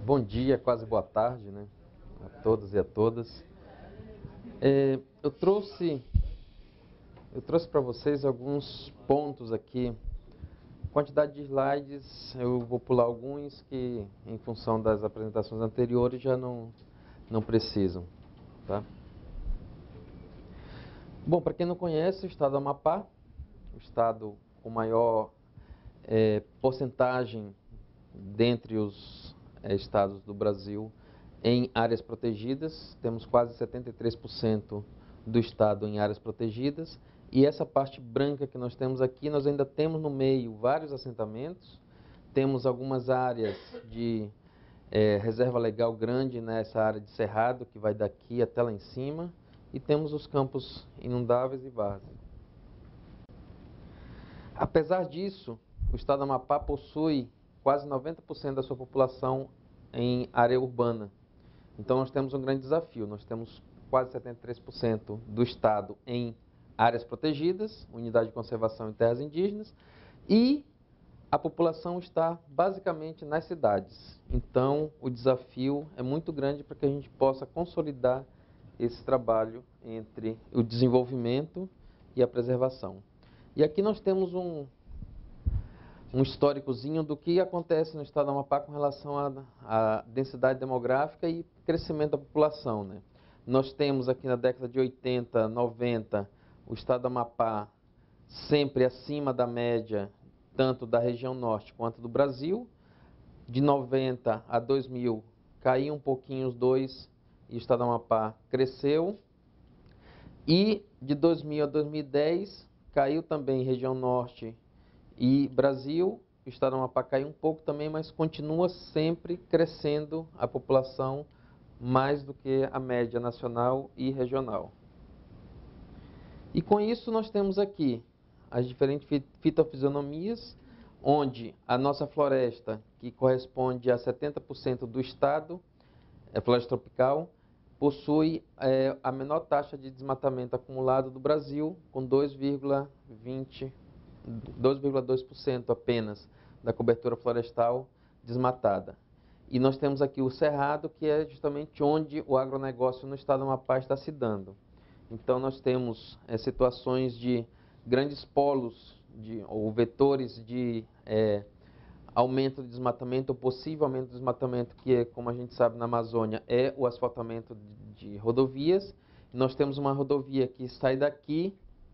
Bom dia, quase boa tarde, né? A todos e a todas. É, eu trouxe para vocês alguns pontos aqui. Quantidade de slides, eu vou pular alguns que, em função das apresentações anteriores, já não precisam, tá? Bom, para quem não conhece, o estado do Amapá, o estado com maior porcentagem dentre os estados do Brasil em áreas protegidas. Temos quase 73% do estado em áreas protegidas. E essa parte branca que nós temos aqui, nós ainda temos no meio vários assentamentos. Temos algumas áreas de reserva legal grande nessa área de cerrado, que vai daqui até lá em cima. E temos os campos inundáveis e várzea. Apesar disso, o estado do Amapá possui quase 90% da sua população em área urbana. Então nós temos um grande desafio. Nós temos quase 73% do estado em áreas protegidas, unidade de conservação em terras indígenas, e a população está basicamente nas cidades. Então o desafio é muito grande para que a gente possa consolidar esse trabalho entre o desenvolvimento e a preservação. E aqui nós temos um históricozinho do que acontece no estado do Amapá com relação à densidade demográfica e crescimento da população, né? Nós temos aqui na década de 80, 90, o estado do Amapá sempre acima da média, tanto da região norte quanto do Brasil. De 90 a 2000, caiu um pouquinho os dois e o estado do Amapá cresceu. E de 2000 a 2010, caiu também região norte e Brasil. O estado do Amapá caiu um pouco também, mas continua sempre crescendo a população mais do que a média nacional e regional. E com isso nós temos aqui as diferentes fitofisionomias, onde a nossa floresta, que corresponde a 70% do estado, é floresta tropical, possui a menor taxa de desmatamento acumulado do Brasil, com 2,2% apenas da cobertura florestal desmatada. E nós temos aqui o Cerrado, que é justamente onde o agronegócio no estado do Amapá está se dando. Então nós temos situações de grandes polos ou vetores de aumento do desmatamento, ou possível aumento do desmatamento, que, como a gente sabe, na Amazônia, é o asfaltamento de rodovias. Nós temos uma rodovia que sai daqui,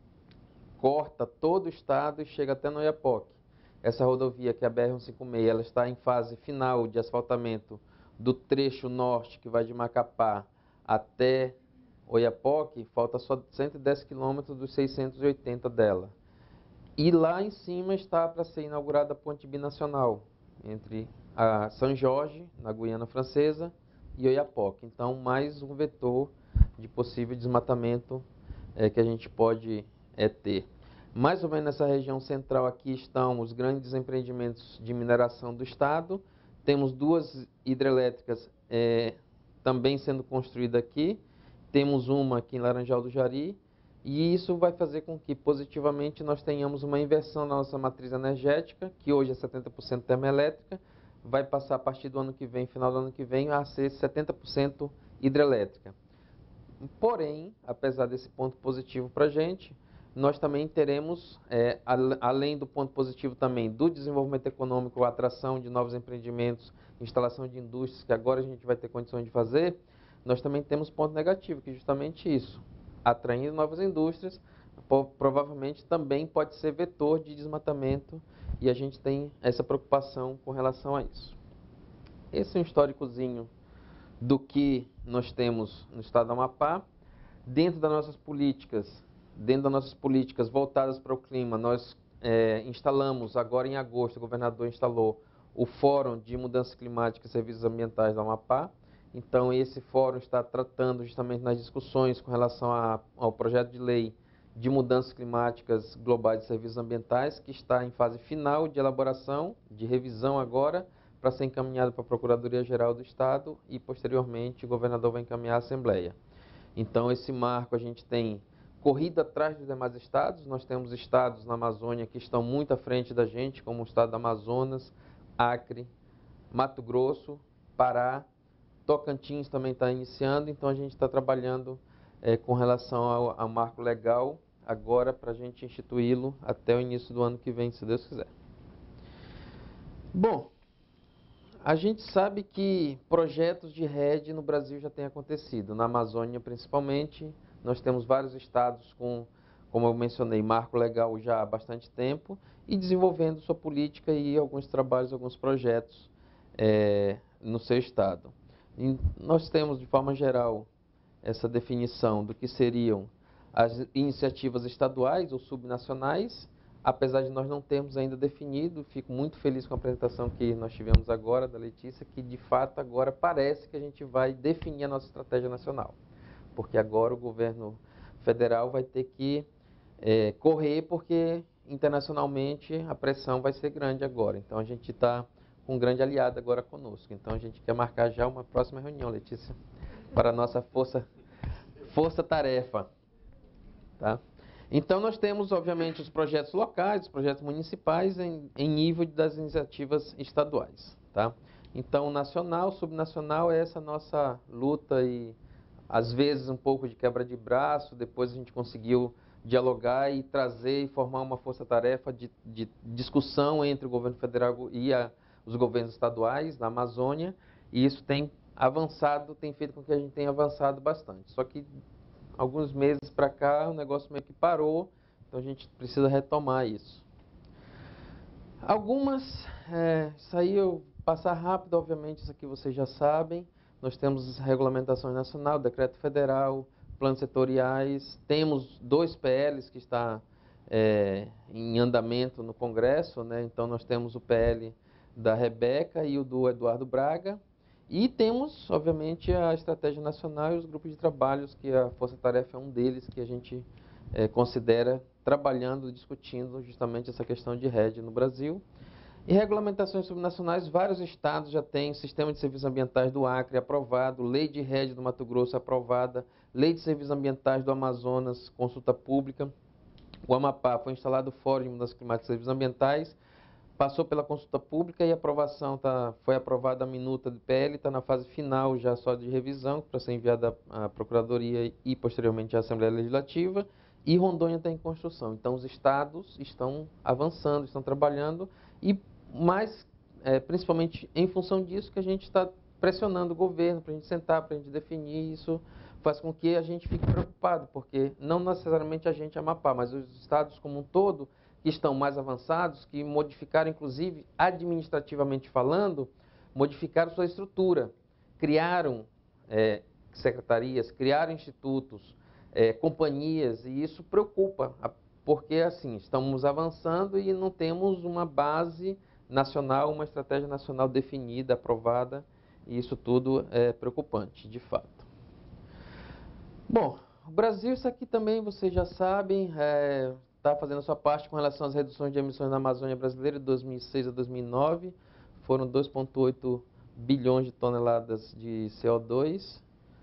corta todo o estado e chega até no Oiapoque. Essa rodovia, que é a BR-156, ela está em fase final de asfaltamento do trecho norte, que vai de Macapá até Oiapoque. Falta só 110 quilômetros dos 680 dela. E lá em cima está para ser inaugurada a ponte binacional entre a São Jorge, na Guiana Francesa, e Oiapoque. Então, mais um vetor de possível desmatamento que a gente pode ter. Mais ou menos nessa região central aqui estão os grandes empreendimentos de mineração do estado. Temos duas hidrelétricas também sendo construídas aqui. Temos uma aqui em Laranjal do Jari. E isso vai fazer com que, positivamente, nós tenhamos uma inversão na nossa matriz energética, que hoje é 70% termoelétrica, vai passar a partir do ano que vem, final do ano que vem, a ser 70% hidrelétrica. Porém, apesar desse ponto positivo para a gente, nós também teremos, além do ponto positivo também do desenvolvimento econômico, a atração de novos empreendimentos, instalação de indústrias, que agora a gente vai ter condições de fazer, nós também temos ponto negativo, que é justamente isso. Atraindo novas indústrias, provavelmente também pode ser vetor de desmatamento, e a gente tem essa preocupação com relação a isso. Esse é um históricozinho do que nós temos no estado do Amapá. Dentro das nossas políticas voltadas para o clima, nós instalamos, agora em agosto, o governador instalou o Fórum de Mudança Climática e Serviços Ambientais do Amapá. Então, esse fórum está tratando justamente nas discussões com relação ao projeto de lei de mudanças climáticas globais de serviços ambientais, que está em fase final de elaboração, de revisão agora, para ser encaminhado para a Procuradoria-Geral do Estado e, posteriormente, o governador vai encaminhar à Assembleia. Então, esse marco a gente tem corrido atrás dos demais estados. Nós temos estados na Amazônia que estão muito à frente da gente, como o estado do Amazonas, Acre, Mato Grosso, Pará, Tocantins também está iniciando, então a gente está trabalhando com relação ao marco legal agora para a gente instituí-lo até o início do ano que vem, se Deus quiser. Bom, a gente sabe que projetos de rede no Brasil já têm acontecido, na Amazônia principalmente. Nós temos vários estados com, como eu mencionei, marco legal já há bastante tempo e desenvolvendo sua política e alguns trabalhos, alguns projetos no seu estado. E nós temos, de forma geral, essa definição do que seriam as iniciativas estaduais ou subnacionais, apesar de nós não termos ainda definido. Fico muito feliz com a apresentação que nós tivemos agora da Letícia, que de fato agora parece que a gente vai definir a nossa estratégia nacional, porque agora o governo federal vai ter que correr, porque internacionalmente a pressão vai ser grande agora. Então a gente está com um grande aliado agora conosco. Então a gente quer marcar já uma próxima reunião, Letícia, para a nossa força-tarefa. Tá? Então nós temos, obviamente, os projetos locais, os projetos municipais em nível das iniciativas estaduais. Tá? Então, nacional, subnacional é essa nossa luta e, às vezes, um pouco de quebra de braço. Depois a gente conseguiu dialogar e trazer e formar uma força-tarefa de discussão entre o governo federal e os governos estaduais na Amazônia. E isso tem avançado, tem feito com que a gente tenha avançado bastante. Só que alguns meses para cá o negócio meio que parou, então a gente precisa retomar isso. Isso aí eu passar rápido, obviamente, isso aqui vocês já sabem. Nós temos regulamentações nacional, decreto federal, planos setoriais, temos 2 PLs que está em andamento no Congresso, né? Então nós temos o PL da Rebeca e o do Eduardo Braga. E temos, obviamente, a estratégia nacional e os grupos de trabalhos, que a Força Tarefa é um deles, que a gente considera trabalhando, discutindo justamente essa questão de rede no Brasil. E regulamentações subnacionais, vários estados já têm Sistema de Serviços Ambientais do Acre aprovado, Lei de Rede do Mato Grosso aprovada, Lei de Serviços Ambientais do Amazonas, consulta pública. O Amapá foi instalado o Fórum de Mudança Climática e Serviços Ambientais, passou pela consulta pública e a aprovação foi aprovada a minuta do PL, está na fase final já só de revisão, para ser enviada à Procuradoria e posteriormente à Assembleia Legislativa, e Rondônia está em construção. Então os estados estão avançando, estão trabalhando, e principalmente em função disso que a gente está pressionando o governo para a gente sentar, para a gente definir. Isso faz com que a gente fique preocupado, porque não necessariamente a gente Amapá, mas os estados como um todo, que estão mais avançados, que modificaram, inclusive, administrativamente falando, modificaram sua estrutura, criaram secretarias, criaram institutos, companhias, e isso preocupa, porque, assim, estamos avançando e não temos uma base nacional, uma estratégia nacional definida, aprovada, e isso tudo é preocupante, de fato. Bom, o Brasil, isso aqui também vocês já sabem, está fazendo a sua parte com relação às reduções de emissões na Amazônia brasileira de 2006 a 2009. Foram 2,8 bilhões de toneladas de CO2.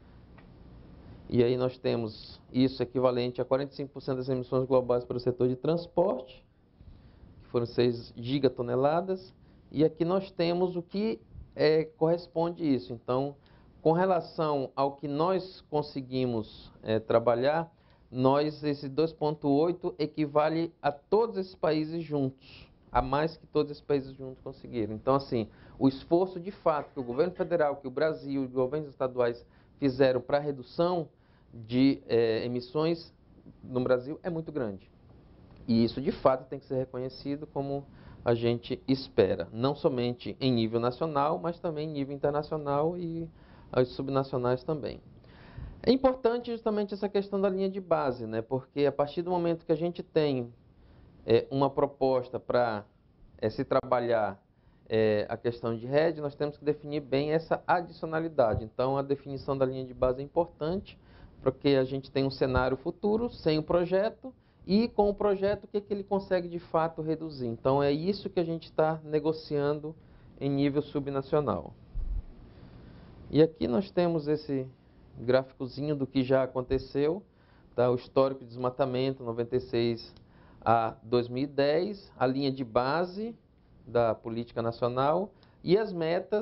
E aí nós temos isso equivalente a 45% das emissões globais para o setor de transporte, que foram 6 gigatoneladas. E aqui nós temos o que corresponde a isso. Então, com relação ao que nós conseguimos trabalhar, esse 2,8 equivale a todos esses países juntos, a mais que todos esses países juntos conseguiram. Então, assim, o esforço de fato que o governo federal, que o Brasil e os governos estaduais fizeram para a redução de emissões no Brasil é muito grande. E isso, de fato, tem que ser reconhecido como a gente espera, não somente em nível nacional, mas também em nível internacional e as subnacionais também. É importante justamente essa questão da linha de base, né? Porque a partir do momento que a gente tem uma proposta para se trabalhar a questão de rede, nós temos que definir bem essa adicionalidade. Então, a definição da linha de base é importante, porque a gente tem um cenário futuro sem o projeto, e com o projeto, o que ele consegue de fato reduzir. Então, é isso que a gente está negociando em nível subnacional. E aqui nós temos esse gráficozinho do que já aconteceu, tá? O histórico de desmatamento, 96 a 2010, a linha de base da política nacional e as metas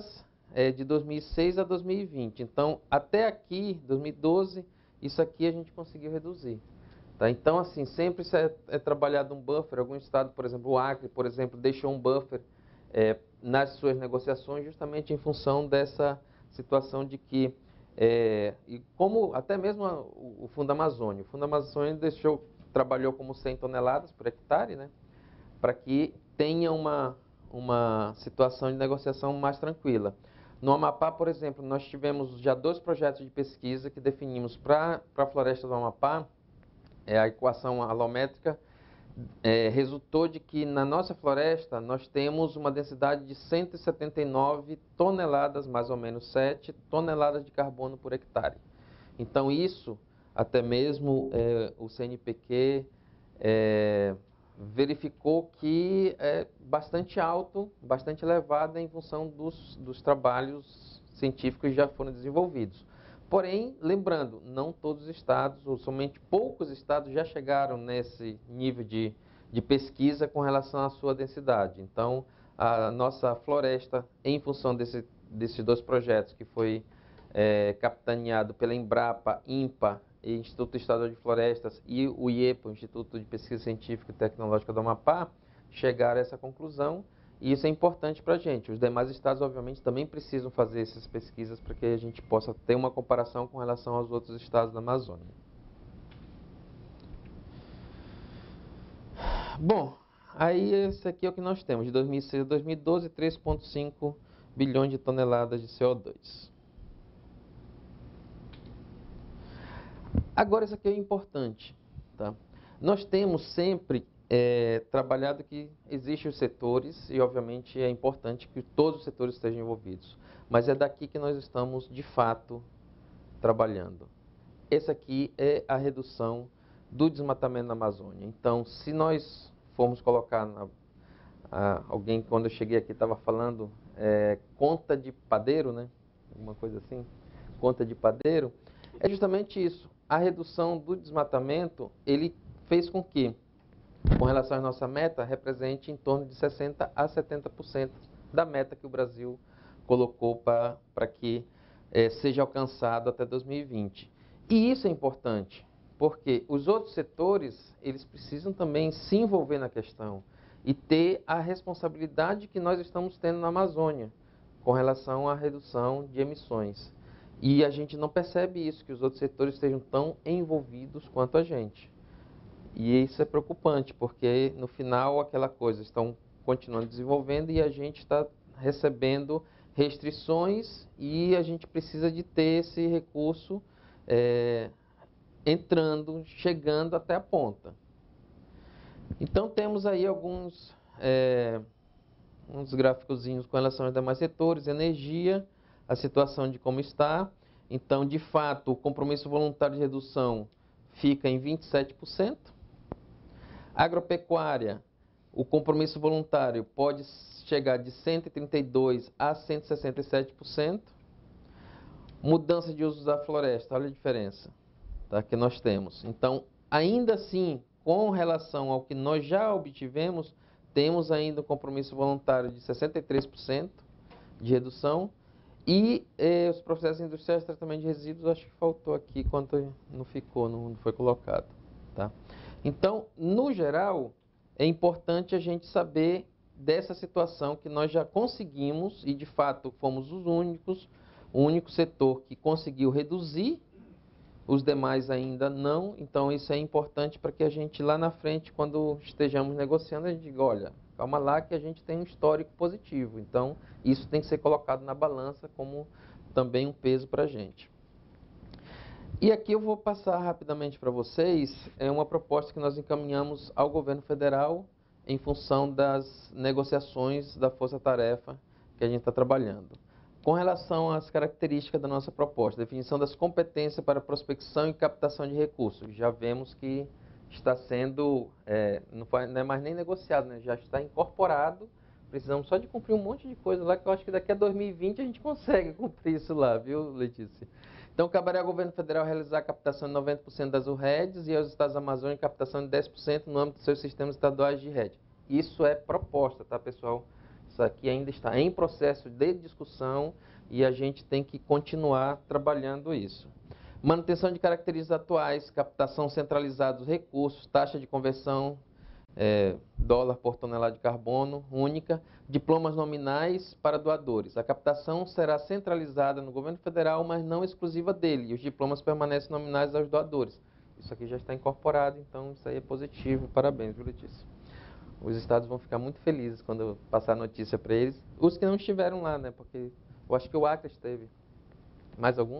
é de 2006 a 2020. Então, até aqui, 2012, isso aqui a gente conseguiu reduzir. Tá? Então, assim, sempre é trabalhado um buffer. Algum estado, por exemplo, o Acre, por exemplo, deixou um buffer nas suas negociações justamente em função dessa situação de que, e como até mesmo o Fundo Amazônia. O Fundo Amazônia trabalhou como 100 toneladas por hectare, né, para que tenha uma situação de negociação mais tranquila. No Amapá, por exemplo, nós tivemos já 2 projetos de pesquisa que definimos para a floresta do Amapá, a equação alométrica resultou de que na nossa floresta nós temos uma densidade de 179 toneladas, mais ou menos 7 toneladas de carbono por hectare. Então isso, até mesmo o CNPq verificou que é bastante alto, bastante elevado em função dos trabalhos científicos que já foram desenvolvidos. Porém, lembrando, não todos os estados, ou somente poucos estados já chegaram nesse nível de pesquisa com relação à sua densidade. Então, a nossa floresta, em função desses 2 projetos, que foi capitaneado pela Embrapa, INPA, Instituto Estadual de Florestas, e o IEPA, o Instituto de Pesquisa Científica e Tecnológica do Amapá, chegaram a essa conclusão. E isso é importante para a gente. Os demais estados, obviamente, também precisam fazer essas pesquisas para que a gente possa ter uma comparação com relação aos outros estados da Amazônia. Bom, aí esse aqui é o que nós temos. De 2006 a 2012, 3,5 bilhões de toneladas de CO2. Agora, isso aqui é importante. Tá? Nós temos sempre trabalhado que existem os setores e, obviamente, é importante que todos os setores estejam envolvidos. Mas é daqui que nós estamos, de fato, trabalhando. Essa aqui é a redução do desmatamento na Amazônia. Então, se nós formos colocar... alguém, quando eu cheguei aqui, estava falando conta de padeiro, né? Alguma coisa assim. Conta de padeiro. É justamente isso. A redução do desmatamento, ele fez com que, com relação à nossa meta, represente em torno de 60% a 70% da meta que o Brasil colocou para que seja alcançado até 2020. E isso é importante, porque os outros setores, eles precisam também se envolver na questão e ter a responsabilidade que nós estamos tendo na Amazônia com relação à redução de emissões. E a gente não percebe isso, que os outros setores estejam tão envolvidos quanto a gente. E isso é preocupante, porque no final aquela coisa estão continuando desenvolvendo e a gente está recebendo restrições e a gente precisa de ter esse recurso entrando, chegando até a ponta. Então temos aí uns gráficozinhos com relação aos demais setores, energia, a situação de como está. Então, de fato, o compromisso voluntário de redução fica em 27%. Agropecuária, o compromisso voluntário pode chegar de 132% a 167%. Mudança de uso da floresta, olha a diferença, tá, que nós temos. Então, ainda assim, com relação ao que nós já obtivemos, temos ainda um compromisso voluntário de 63% de redução. E os processos industriais de tratamento de resíduos, acho que faltou aqui, quanto não ficou, não foi colocado. Tá? Então, no geral, é importante a gente saber dessa situação que nós já conseguimos, e de fato fomos o único setor que conseguiu reduzir, os demais ainda não. Então, isso é importante para que a gente lá na frente, quando estejamos negociando, a gente diga, olha, calma lá que a gente tem um histórico positivo. Então, isso tem que ser colocado na balança como também um peso para a gente. E aqui eu vou passar rapidamente para vocês uma proposta que nós encaminhamos ao governo federal em função das negociações da força-tarefa que a gente está trabalhando. Com relação às características da nossa proposta, definição das competências para prospecção e captação de recursos, já vemos que está sendo, não é mais nem negociado, né? Já está incorporado. Precisamos só de cumprir um monte de coisa lá, que eu acho que daqui a 2020 a gente consegue cumprir isso lá, viu, Letícia? Então, caberia ao governo federal realizar a captação de 90% das UREDs e aos estados da Amazônia a captação de 10% no âmbito dos seus sistemas estaduais de rede. Isso é proposta, tá, pessoal? Isso aqui ainda está em processo de discussão, e a gente tem que continuar trabalhando isso. Manutenção de características atuais, captação centralizada dos recursos, taxa de conversão, dólar por tonelada de carbono única, diplomas nominais para doadores. A captação será centralizada no governo federal, mas não exclusiva dele, e os diplomas permanecem nominais aos doadores. Isso aqui já está incorporado, então isso aí é positivo. Parabéns, viu, Letícia? Os estados vão ficar muito felizes quando eu passar a notícia para eles. Os que não estiveram lá, né? Porque eu acho que o Acre esteve. Mais algum?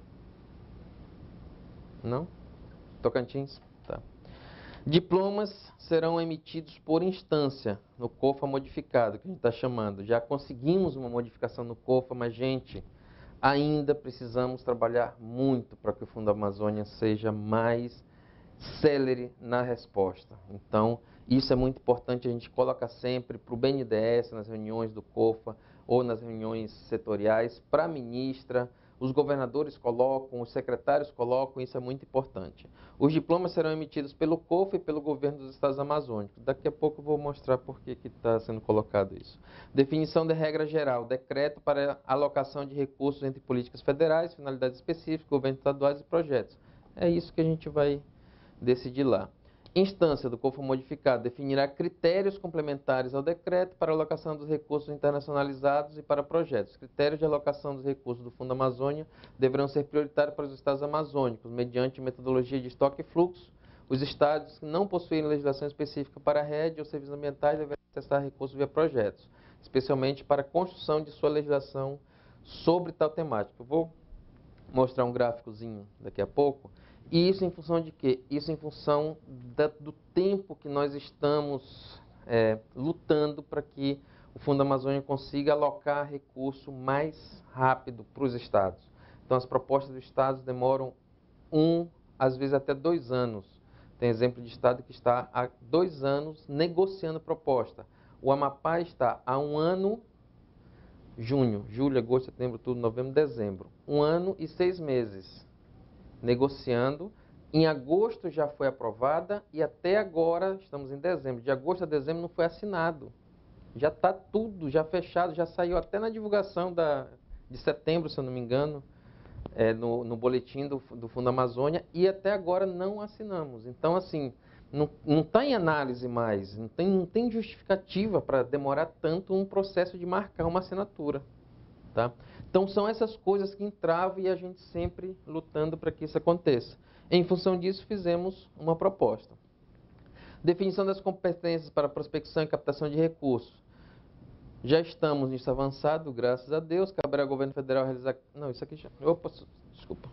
Não? Tocantins? Tá. Diplomas serão emitidos por instância no COFA modificado, que a gente está chamando. Já conseguimos uma modificação no COFA, mas, gente, ainda precisamos trabalhar muito para que o Fundo Amazônia seja mais célere na resposta. Então, isso é muito importante, a gente coloca sempre para o BNDES, nas reuniões do COFA ou nas reuniões setoriais, para a ministra, os governadores colocam, os secretários colocam, isso é muito importante. Os diplomas serão emitidos pelo COFA e pelo governo dos estados amazônicos. Daqui a pouco eu vou mostrar por que está sendo colocado isso. Definição de regra geral, decreto para alocação de recursos entre políticas federais, finalidades específicas, governos estaduais e projetos. É isso que a gente vai decidir lá. Instância do COFA modificado definirá critérios complementares ao decreto para alocação dos recursos internacionalizados e para projetos. Critérios de alocação dos recursos do Fundo Amazônia deverão ser prioritários para os estados amazônicos, mediante metodologia de estoque e fluxo. Os estados que não possuírem legislação específica para a rede ou serviços ambientais deverão acessar recursos via projetos, especialmente para a construção de sua legislação sobre tal temática. Eu vou mostrar um gráficozinho daqui a pouco. E isso em função de quê? Isso em função do tempo que nós estamos lutando para que o Fundo Amazônia consiga alocar recurso mais rápido para os estados. Então, as propostas dos estados demoram às vezes até 2 anos. Tem exemplo de estado que está há 2 anos negociando proposta. O Amapá está há 1 ano, junho, julho, agosto, setembro, outubro, novembro, dezembro. 1 ano e 6 meses. Negociando, em agosto já foi aprovada e até agora, estamos em dezembro, de agosto a dezembro não foi assinado. Já está tudo, já fechado, já saiu até na divulgação de setembro, se eu não me engano, no boletim do Fundo Amazônia, e até agora não assinamos. Então, assim, não está em análise mais, não tem justificativa para demorar tanto um processo de marcar uma assinatura. Tá? Então, são essas coisas que entravam e a gente sempre lutando para que isso aconteça. Em função disso, fizemos uma proposta. Definição das competências para prospecção e captação de recursos. Já estamos nisso avançado, graças a Deus. Caberá ao governo federal realizar... Não, isso aqui já... Opa, desculpa.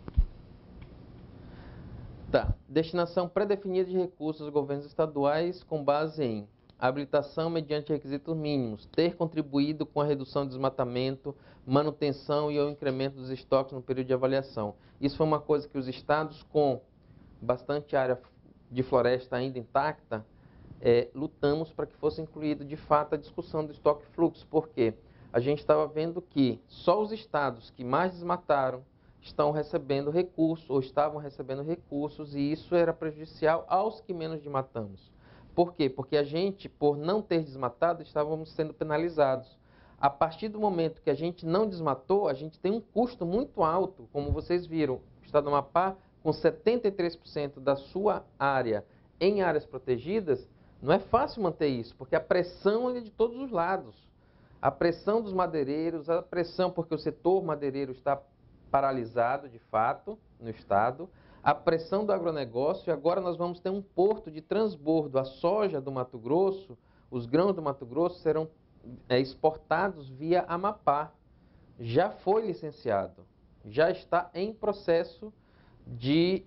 Tá. Destinação pré-definida de recursos aos governos estaduais com base em habilitação mediante requisitos mínimos, ter contribuído com a redução do desmatamento, manutenção e o incremento dos estoques no período de avaliação. Isso foi uma coisa que os estados com bastante área de floresta ainda intacta, lutamos para que fosse incluído de fato a discussão do estoque fluxo. Por quê? A gente estava vendo que só os estados que mais desmataram estão recebendo recursos ou estavam recebendo recursos e isso era prejudicial aos que menos desmatamos. Por quê? Porque a gente, por não ter desmatado, estávamos sendo penalizados. A partir do momento que a gente não desmatou, a gente tem um custo muito alto, como vocês viram, o estado do Amapá, com 73% da sua área em áreas protegidas, não é fácil manter isso, porque a pressão é de todos os lados. A pressão dos madeireiros, a pressão porque o setor madeireiro está paralisado, de fato, no estado, a pressão do agronegócio, e agora nós vamos ter um porto de transbordo. A soja do Mato Grosso, os grãos do Mato Grosso serão exportados via Amapá. Já foi licenciado, já está em processo de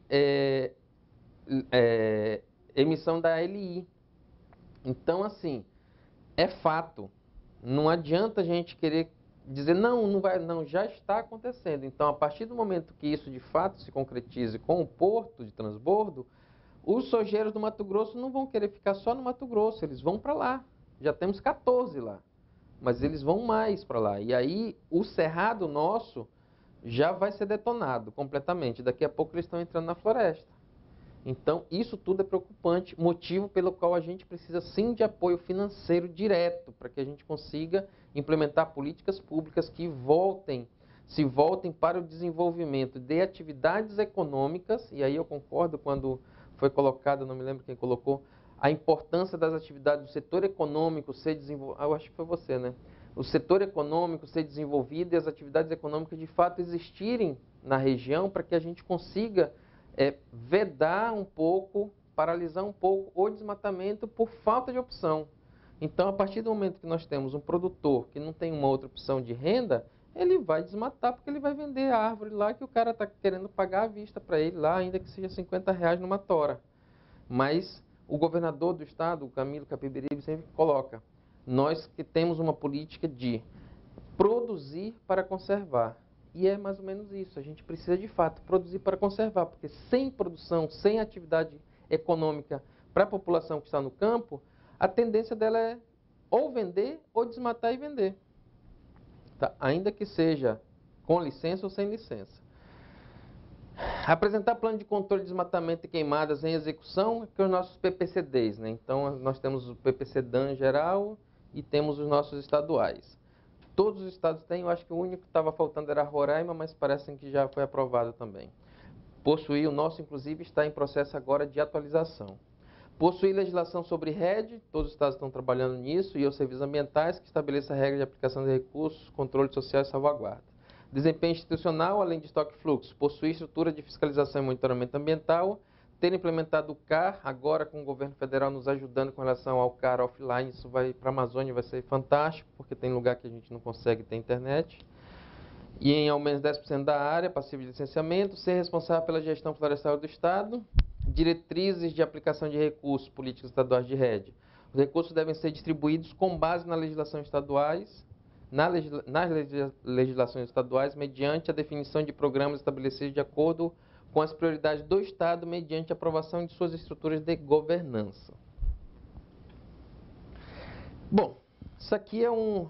emissão da ALI. Então, assim, é fato. Não adianta a gente querer dizer, não vai, não, já está acontecendo. Então, a partir do momento que isso de fato se concretize com o porto de transbordo, os sojeiros do Mato Grosso não vão querer ficar só no Mato Grosso, eles vão para lá. Já temos 14 lá, mas eles vão mais para lá. E aí, o cerrado nosso já vai ser detonado completamente. Daqui a pouco eles estão entrando na floresta. Então, isso tudo é preocupante, motivo pelo qual a gente precisa sim de apoio financeiro direto, para que a gente consiga implementar políticas públicas que voltem se voltem para o desenvolvimento de atividades econômicas, e aí eu concordo quando foi colocado, não me lembro quem colocou, a importância das atividades do setor econômico ser desenvolvido, eu acho que foi você, né? O setor econômico ser desenvolvido e as atividades econômicas de fato existirem na região para que a gente consiga vedar um pouco, paralisar um pouco o desmatamento por falta de opção. Então, a partir do momento que nós temos um produtor que não tem uma outra opção de renda, ele vai desmatar porque ele vai vender a árvore lá que o cara está querendo pagar à vista para ele lá, ainda que seja R$ 50 numa tora. Mas o governador do estado, o Camilo Capiberibe, sempre coloca, nós que temos uma política de produzir para conservar. E é mais ou menos isso, a gente precisa de fato produzir para conservar, porque sem produção, sem atividade econômica para a população que está no campo, a tendência dela é ou vender ou desmatar e vender. Tá? Ainda que seja com licença ou sem licença. Apresentar plano de controle de desmatamento e queimadas em execução, que é os nossos PPCDs, né? Então, nós temos o PPCDAN geral e temos os nossos estaduais. Todos os estados têm, eu acho que o único que estava faltando era Roraima, mas parece que já foi aprovado também. Possuir, o nosso inclusive está em processo agora de atualização. Possuir legislação sobre RED, todos os estados estão trabalhando nisso, e os serviços ambientais que estabeleça regras de aplicação de recursos, controle social e salvaguarda. Desempenho institucional, além de estoque e fluxo. Possuir estrutura de fiscalização e monitoramento ambiental. Ter implementado o CAR, agora com o governo federal nos ajudando com relação ao CAR offline, isso vai para a Amazônia, vai ser fantástico, porque tem lugar que a gente não consegue ter internet. E em ao menos 10% da área passível de licenciamento. Ser responsável pela gestão florestal do Estado. Diretrizes de aplicação de recursos políticos estaduais de rede. Os recursos devem ser distribuídos com base na legislação estaduais, nas legislações estaduais, mediante a definição de programas estabelecidos de acordo com as prioridades do Estado, mediante a aprovação de suas estruturas de governança. Bom, isso aqui é um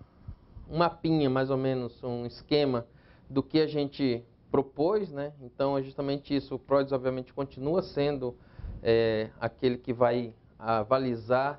mapinha, mais ou menos, um esquema do que a gente propôs, né? Então, é justamente isso. O PRODES, obviamente, continua sendo aquele que vai avalizar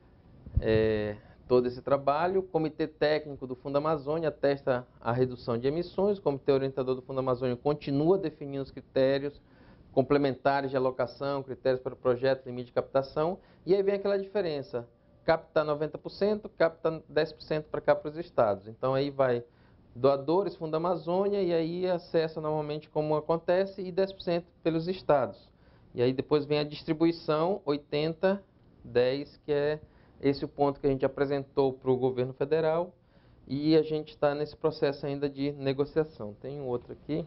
todo esse trabalho. O Comitê Técnico do Fundo Amazônia atesta a redução de emissões. O Comitê Orientador do Fundo Amazônia continua definindo os critérios complementares de alocação, critérios para o projeto, limite de captação. E aí vem aquela diferença. Capta 90%, capta 10% para cá para os estados. Então, aí vai doadores, Fundo Amazônia, e aí acessa normalmente como acontece, e 10% pelos estados. E aí depois vem a distribuição, 80, 10, que é esse o ponto que a gente apresentou para o governo federal, e a gente está nesse processo ainda de negociação. Tem um outro aqui,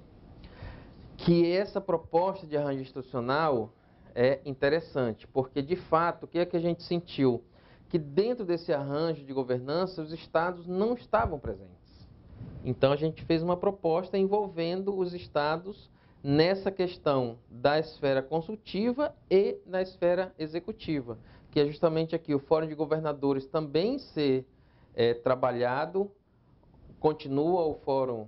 que essa proposta de arranjo institucional é interessante, porque de fato, o que é que a gente sentiu? Que dentro desse arranjo de governança, os estados não estavam presentes. Então, a gente fez uma proposta envolvendo os estados nessa questão da esfera consultiva e da esfera executiva, que é justamente aqui o Fórum de Governadores também ser trabalhado, continua o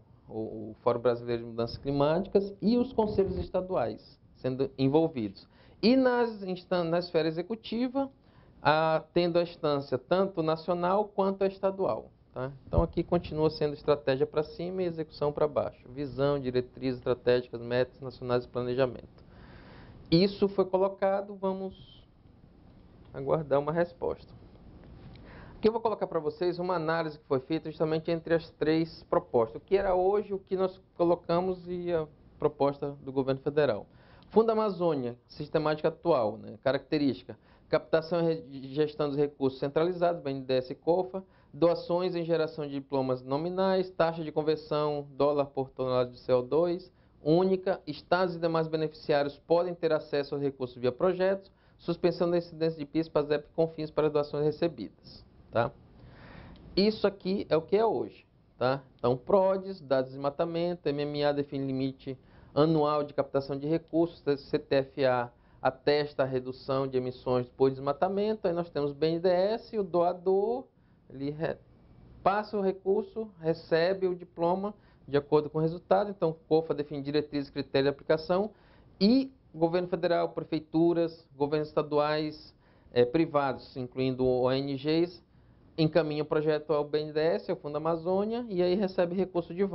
Fórum Brasileiro de Mudanças Climáticas e os conselhos estaduais sendo envolvidos. E na esfera executiva, tendo a instância tanto nacional quanto a estadual. Tá? Então, aqui continua sendo estratégia para cima e execução para baixo. Visão, diretrizes estratégicas, metas nacionais de planejamento. Isso foi colocado, vamos aguardar uma resposta. Aqui eu vou colocar para vocês uma análise que foi feita justamente entre as três propostas. O que era hoje, o que nós colocamos e a proposta do governo federal. Fundo Amazônia, sistemática atual, né? Característica. Captação e gestão dos recursos centralizados, BNDES e COFA, doações em geração de diplomas nominais, taxa de conversão, dólar por tonelada de CO2, única, estados e demais beneficiários podem ter acesso aos recursos via projetos, suspensão da incidência de PIS, PASEP com fins para doações recebidas. Tá? Isso aqui é o que é hoje. Tá? Então, PRODES, dados de desmatamento, MMA define limite anual de captação de recursos, CTFA atesta a redução de emissões por desmatamento, aí nós temos o BNDES, o doador, ele passa o recurso, recebe o diploma de acordo com o resultado, então o COFA define diretrizes e critérios de aplicação, e governo federal, prefeituras, governos estaduais, privados, incluindo ONGs, encaminha o projeto ao BNDES, ao Fundo Amazônia, e aí recebe recurso de volta.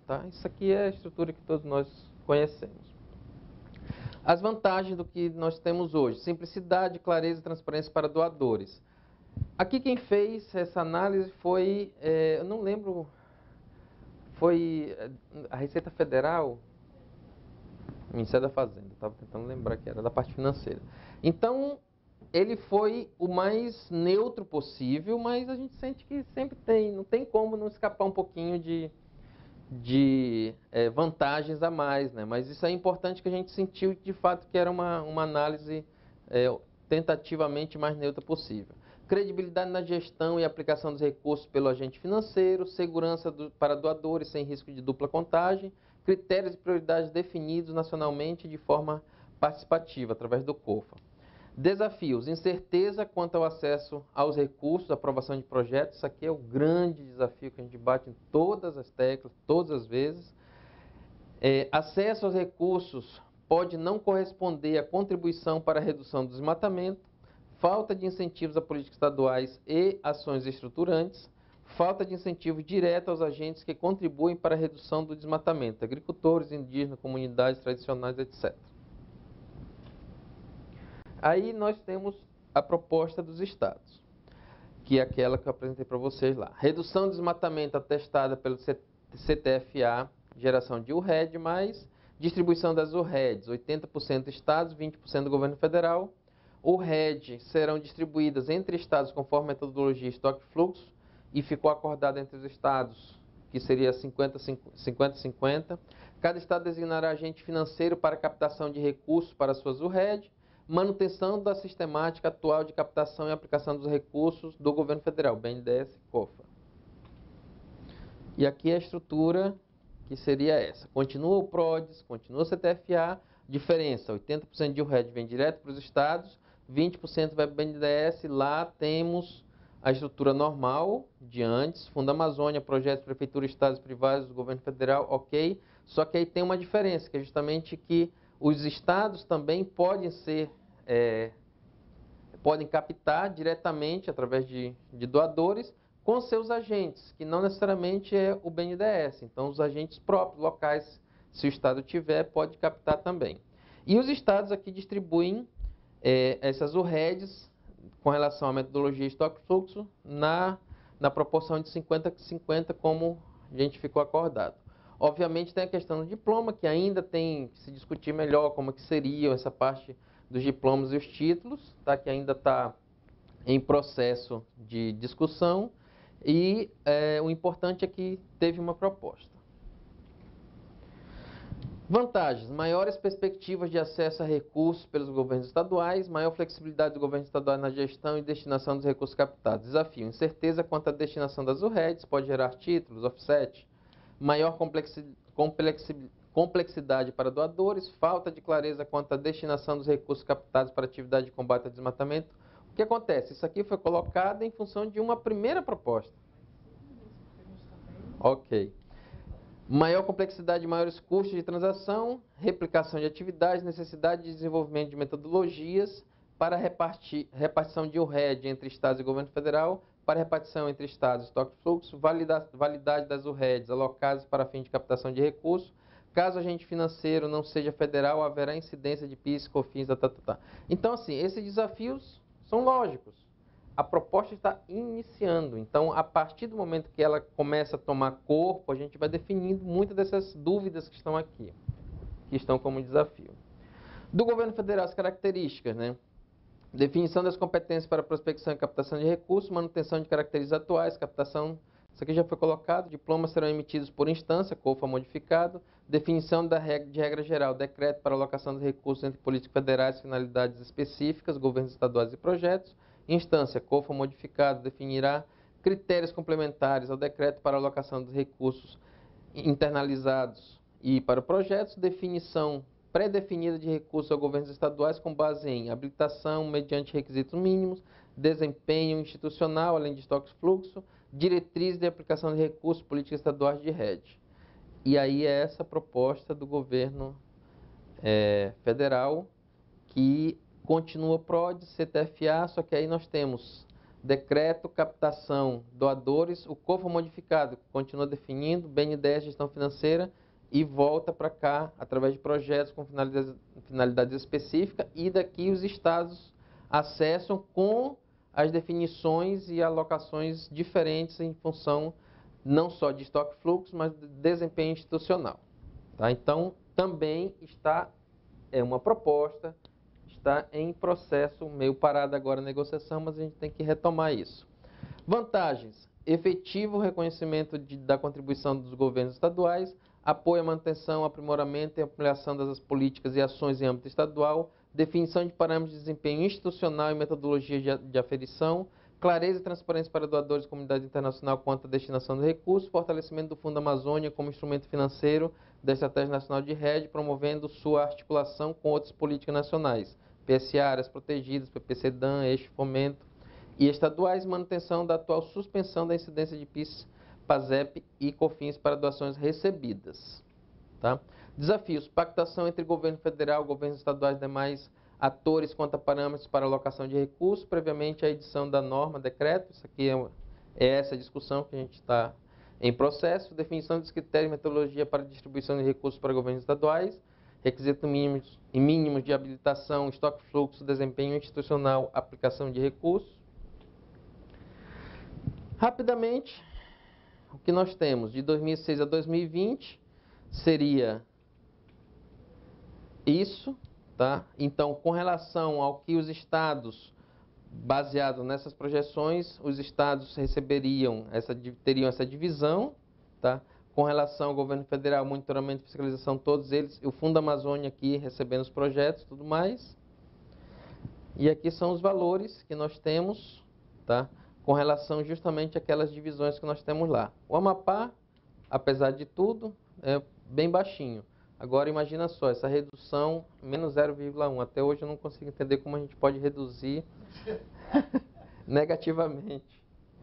Tá? Isso aqui é a estrutura que todos nós conhecemos. As vantagens do que nós temos hoje: simplicidade, clareza e transparência para doadores. Aqui quem fez essa análise foi, eu não lembro, foi a Receita Federal, o Ministério da Fazenda, estava tentando lembrar que era da parte financeira. Então, ele foi o mais neutro possível, mas a gente sente que sempre tem, não tem como não escapar um pouquinho de vantagens a mais, né? Mas isso é importante, que a gente sentiu de fato que era uma análise tentativamente mais neutra possível. Credibilidade na gestão e aplicação dos recursos pelo agente financeiro, segurança para doadores sem risco de dupla contagem, critérios e prioridades definidos nacionalmente de forma participativa, através do COFA. Desafios: incerteza quanto ao acesso aos recursos, aprovação de projetos. Isso aqui é o grande desafio que a gente bate em todas as teclas, todas as vezes. Acesso aos recursos pode não corresponder à contribuição para a redução do desmatamento, falta de incentivos a políticas estaduais e ações estruturantes, falta de incentivo direto aos agentes que contribuem para a redução do desmatamento, agricultores, indígenas, comunidades tradicionais, etc. Aí nós temos a proposta dos estados, que é aquela que eu apresentei para vocês lá. Redução do desmatamento atestada pelo CTFA, geração de URED, mais distribuição das UREDs, 80% estados, 20% do governo federal. URED serão distribuídas entre estados conforme metodologia estoque-fluxo, e ficou acordado entre os estados que seria 50-50. Cada estado designará agente financeiro para captação de recursos para suas URED, manutenção da sistemática atual de captação e aplicação dos recursos do governo federal, BNDES e COFA. E aqui a estrutura que seria essa. Continua o PRODES, continua o CTFA, diferença: 80% de URED vem direto para os estados, 20% vai para o BNDES. Lá temos a estrutura normal de antes, Fundo Amazônia, projetos, prefeitura, estados, privados, governo federal, ok. Só que aí tem uma diferença, que é justamente que os estados também podem podem captar diretamente, através de doadores, com seus agentes, que não necessariamente é o BNDES. Então, os agentes próprios, locais, se o estado tiver, pode captar também. E os estados aqui distribuem essas UREDs com relação à metodologia estoque-fluxo na proporção de 50-50, como a gente ficou acordado. Obviamente tem a questão do diploma, que ainda tem que se discutir melhor como que seria essa parte dos diplomas e os títulos, tá? Que ainda está em processo de discussão, e o importante é que teve uma proposta. Vantagens: maiores perspectivas de acesso a recursos pelos governos estaduais, maior flexibilidade do governo estadual na gestão e destinação dos recursos captados. Desafio: incerteza quanto à destinação das UREDs, pode gerar títulos, offset, maior complexidade para doadores, falta de clareza quanto à destinação dos recursos captados para atividade de combate ao desmatamento. O que acontece? Isso aqui foi colocado em função de uma primeira proposta. Ok. Maior complexidade e maiores custos de transação, replicação de atividades, necessidade de desenvolvimento de metodologias para repartição de URED entre estados e governo federal, para repartição entre estados, estoque-fluxo, validade das UREDs alocadas para fim de captação de recursos. Caso o agente financeiro não seja federal, haverá incidência de PIS, COFINS, Então, assim, esses desafios são lógicos. A proposta está iniciando, então, a partir do momento que ela começa a tomar corpo, a gente vai definindo muitas dessas dúvidas que estão aqui, que estão como desafio. Do governo federal, as características, né? Definição das competências para prospecção e captação de recursos, manutenção de características atuais, captação, isso aqui já foi colocado, diplomas serão emitidos por instância, COFA modificado, definição de regra geral, decreto para alocação dos recursos entre políticas federais, finalidades específicas, governos estaduais e projetos. Instância, COFA modificado, definirá critérios complementares ao decreto para alocação dos recursos internalizados e para projetos. Definição pré-definida de recursos a governos estaduais com base em habilitação mediante requisitos mínimos, desempenho institucional, além de estoque-fluxo, diretrizes de aplicação de recursos, políticas estaduais de RED. E aí é essa proposta do governo federal, que continua PRODES, CTFA, só que aí nós temos decreto, captação, doadores, o COFA modificado, que continua definindo, BNDES, gestão financeira, e volta para cá através de projetos com finalidades específicas, e daqui os estados acessam com as definições e alocações diferentes em função não só de estoque fluxo, mas de desempenho institucional. Tá? Então, também é uma proposta, está em processo, meio parada agora a negociação, mas a gente tem que retomar isso. Vantagens: efetivo reconhecimento da contribuição dos governos estaduais, apoio à manutenção, aprimoramento e ampliação das políticas e ações em âmbito estadual, definição de parâmetros de desempenho institucional e metodologia de aferição, clareza e transparência para doadores e comunidade internacional quanto à destinação de recursos, fortalecimento do Fundo Amazônia como instrumento financeiro da Estratégia Nacional de Rede, promovendo sua articulação com outras políticas nacionais, PSA, áreas protegidas, PPC-DAN, eixo fomento, e estaduais, manutenção da atual suspensão da incidência de PIS, PASEP e COFINS para doações recebidas. Tá? Desafios: pactação entre governo federal, governos estaduais e demais atores quanto a parâmetros para alocação de recursos, previamente a edição da norma, decreto. Isso aqui é essa discussão que a gente está em processo. Definição dos critérios e metodologia para distribuição de recursos para governos estaduais, requisitos mínimos e mínimos de habilitação, estoque fluxo, desempenho institucional, aplicação de recursos. Rapidamente, o que nós temos de 2006 a 2020 seria isso. Tá? Então, com relação ao que os estados, baseado nessas projeções, os estados teriam essa divisão, tá? Com relação ao governo federal, monitoramento e fiscalização, todos eles, o Fundo Amazônia aqui recebendo os projetos e tudo mais. E aqui são os valores que nós temos, tá? Com relação justamente àquelas divisões que nós temos lá. O Amapá, apesar de tudo, é bem baixinho. Agora, imagina só, essa redução, menos 0,1. Até hoje eu não consigo entender como a gente pode reduzir negativamente.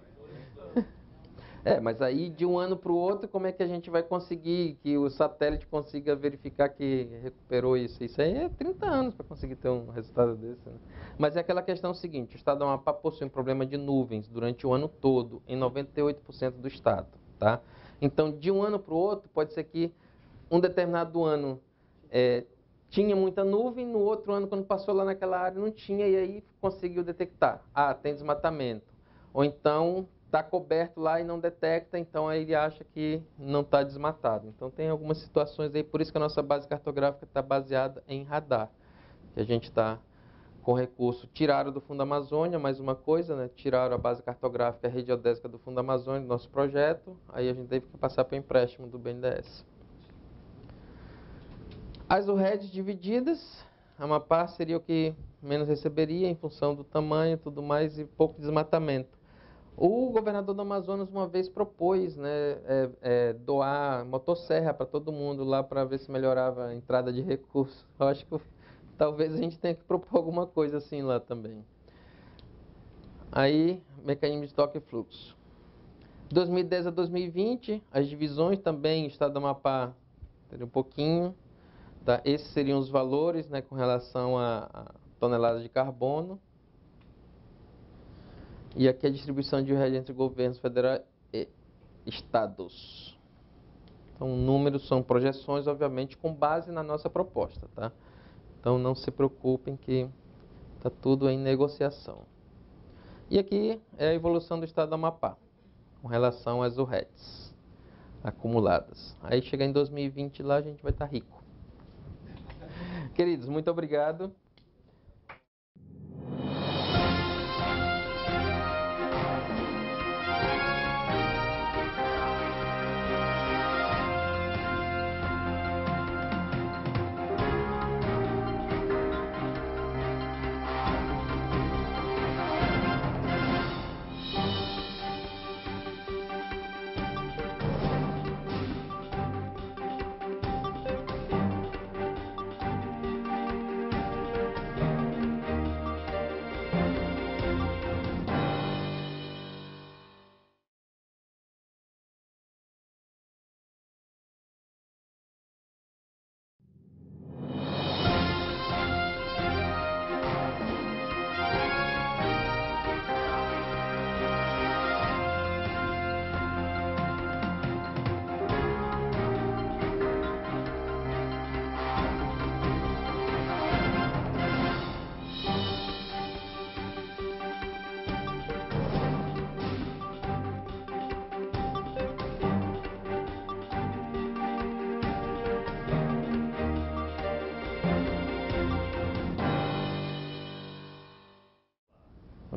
Mas aí, de um ano para o outro, como é que a gente vai conseguir que o satélite consiga verificar que recuperou isso? Isso aí é 30 anos para conseguir ter um resultado desse. Né? Mas é aquela questão seguinte: o estado do Amapá possui um problema de nuvens durante o ano todo, em 98% do estado. Tá? Então, de um ano para o outro, pode ser que um determinado ano tinha muita nuvem, no outro ano, quando passou lá naquela área, não tinha, e aí conseguiu detectar. Ah, tem desmatamento. Ou então, está coberto lá e não detecta, então aí ele acha que não está desmatado. Então, tem algumas situações aí, por isso que a nossa base cartográfica está baseada em radar. Que a gente está com recurso, tiraram do Fundo Amazônia, mais uma coisa, né? Tiraram a base cartográfica, a rede geodésica do Fundo Amazônia, do nosso projeto, aí a gente teve que passar para o empréstimo do BNDES. As UREDs divididas, a Amapá seria o que menos receberia em função do tamanho e tudo mais e pouco desmatamento. O governador do Amazonas uma vez propôs, né, doar motosserra para todo mundo lá para ver se melhorava a entrada de recursos. Eu acho que talvez a gente tenha que propor alguma coisa assim lá também. Aí, mecanismo de estoque e fluxo. 2010 a 2020, as divisões também, o estado do Amapá teria um pouquinho. Tá? Esses seriam os valores, né, com relação a toneladas de carbono. E aqui a distribuição de rede entre governos federais e estados. Então, números são projeções, obviamente, com base na nossa proposta. Tá? Então, não se preocupem que está tudo em negociação. E aqui é a evolução do estado do Amapá, com relação às UREDs acumuladas. Aí, chega em 2020 lá, a gente vai estar rico. Queridos, muito obrigado.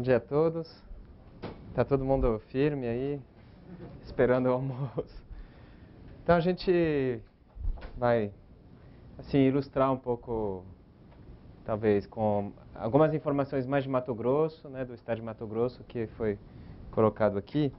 dia a todos. Tá todo mundo firme aí, esperando o almoço. Então a gente vai assim ilustrar um pouco, talvez com algumas informações mais de Mato Grosso, né, do estado de Mato Grosso, que foi colocado aqui.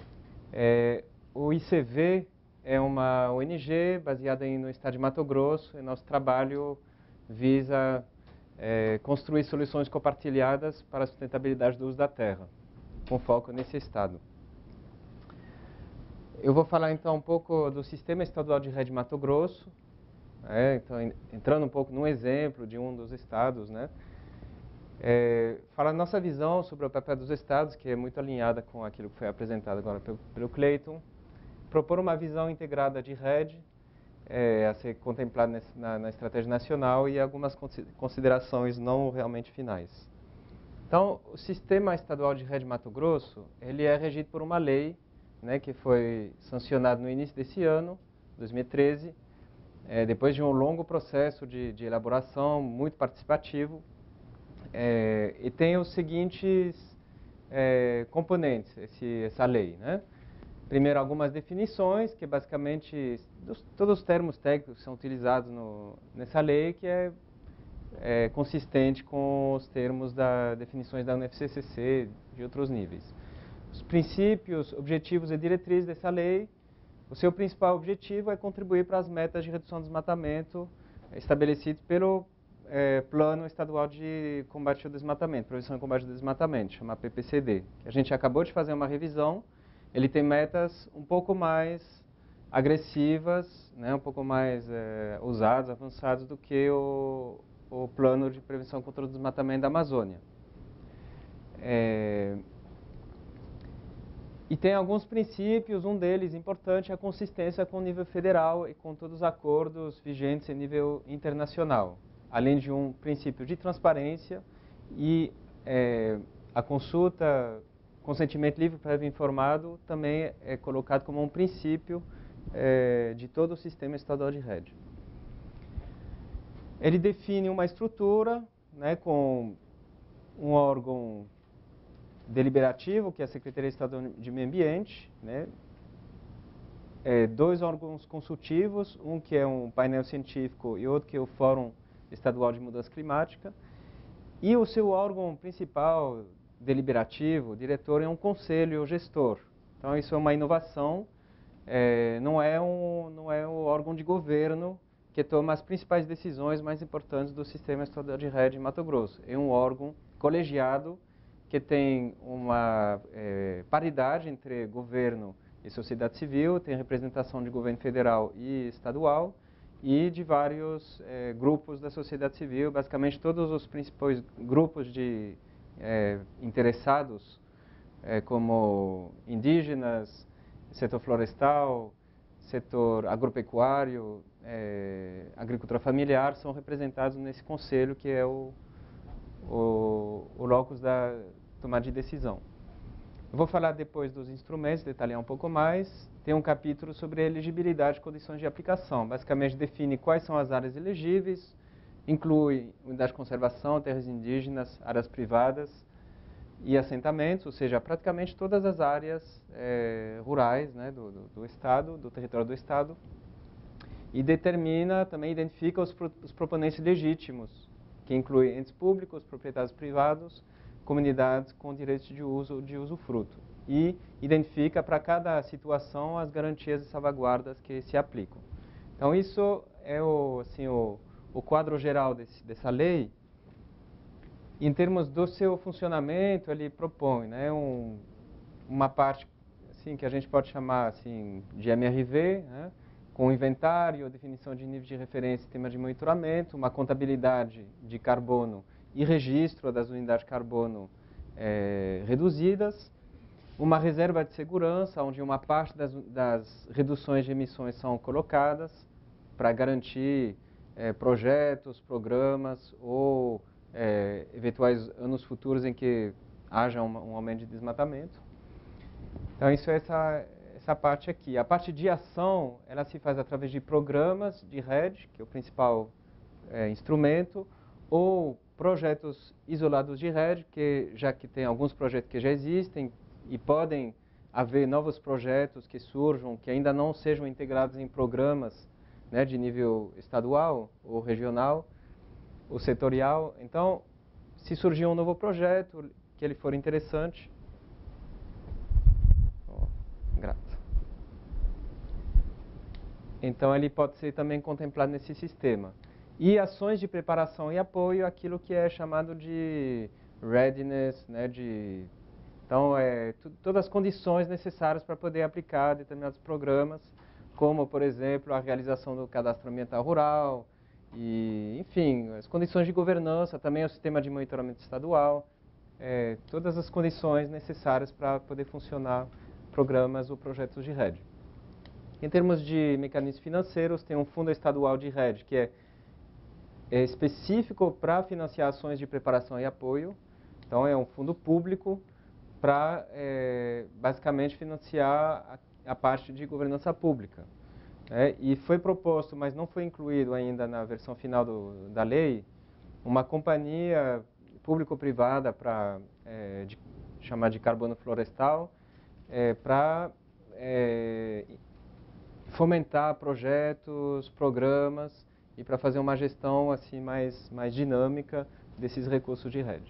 O ICV é uma ONG baseada no estado de Mato Grosso, e nosso trabalho visa construir soluções compartilhadas para a sustentabilidade do uso da terra, com foco nesse estado. Eu vou falar então um pouco do Sistema Estadual de Rede Mato Grosso, então entrando um pouco num exemplo de um dos estados, né? Falar nossa visão sobre o papel dos estados, que é muito alinhada com aquilo que foi apresentado agora pelo Clayton, propor uma visão integrada de rede, a ser contemplada na estratégia nacional e algumas considerações não realmente finais. Então, o Sistema Estadual de Rede Mato Grosso, ele é regido por uma lei, né, que foi sancionada no início desse ano, 2013, depois de um longo processo de elaboração, muito participativo, e tem os seguintes componentes, essa lei, né? Primeiro, algumas definições, que basicamente todos os termos técnicos são utilizados nessa lei, que é consistente com os termos das definições da UNFCCC de outros níveis. Os princípios, objetivos e diretrizes dessa lei, o seu principal objetivo é contribuir para as metas de redução do desmatamento estabelecidas pelo Plano Estadual de Combate ao Desmatamento, Prevenção e Combate ao Desmatamento, chama PPCD, que a gente acabou de fazer uma revisão. Ele tem metas um pouco mais agressivas, né, um pouco mais ousadas, avançadas do que o Plano de Prevenção contra o Desmatamento da Amazônia. E tem alguns princípios, um deles importante é a consistência com o nível federal e com todos os acordos vigentes em nível internacional, além de um princípio de transparência e a consulta, consentimento livre, prévio e informado também é colocado como um princípio de todo o sistema estadual de rede. Ele define uma estrutura, né, com um órgão deliberativo, que é a Secretaria Estadual de Meio Ambiente, né, dois órgãos consultivos, um que é um painel científico e outro que é o Fórum Estadual de Mudança Climática, e o seu órgão principal deliberativo, o diretor, é um conselho gestor. Então isso é uma inovação, não é o órgão de governo que toma as principais decisões mais importantes do Sistema Estadual de Rede em Mato Grosso. É um órgão colegiado que tem uma paridade entre governo e sociedade civil, tem representação de governo federal e estadual e de vários grupos da sociedade civil, basicamente todos os principais grupos de interessados, como indígenas, setor florestal, setor agropecuário, agricultura familiar, são representados nesse conselho que é o locus da tomada de decisão. Eu vou falar depois dos instrumentos, detalhar um pouco mais. Tem um capítulo sobre elegibilidade e condições de aplicação. Basicamente define quais são as áreas elegíveis, inclui unidade de conservação, terras indígenas, áreas privadas e assentamentos, ou seja, praticamente todas as áreas rurais, né, do Estado, do território do Estado. E determina, também identifica os proponentes legítimos, que inclui entes públicos, proprietários privados, comunidades com direitos de usufruto. E identifica para cada situação as garantias e salvaguardas que se aplicam. Então isso é o quadro geral dessa lei. Em termos do seu funcionamento, ele propõe, né, uma parte assim, que a gente pode chamar assim, de MRV, né, com inventário, definição de nível de referência, sistema de monitoramento, uma contabilidade de carbono e registro das unidades de carbono reduzidas, uma reserva de segurança, onde uma parte das reduções de emissões são colocadas para garantir projetos, programas ou eventuais anos futuros em que haja um aumento de desmatamento. Então, isso é essa parte aqui. A parte de ação, ela se faz através de programas de rede, que é o principal instrumento, ou projetos isolados de rede, já que tem alguns projetos que já existem e podem haver novos projetos que surjam, que ainda não sejam integrados em programas, né, de nível estadual ou regional ou setorial. Então, se surgir um novo projeto, que ele for interessante, grato. Então, ele pode ser também contemplado nesse sistema. E ações de preparação e apoio, aquilo que é chamado de readiness, né, então, todas as condições necessárias para poder aplicar determinados programas, como, por exemplo, a realização do cadastro ambiental rural, e, enfim, as condições de governança, também o sistema de monitoramento estadual, todas as condições necessárias para poder funcionar programas ou projetos de rede. Em termos de mecanismos financeiros, tem um fundo estadual de rede, que é específico para financiar ações de preparação e apoio. Então, é um fundo público para, basicamente, financiar a parte de governança pública. E foi proposto, mas não foi incluído ainda na versão final da lei, uma companhia público-privada para chamar de carbono florestal, para fomentar projetos, programas e para fazer uma gestão assim mais dinâmica desses recursos de rede.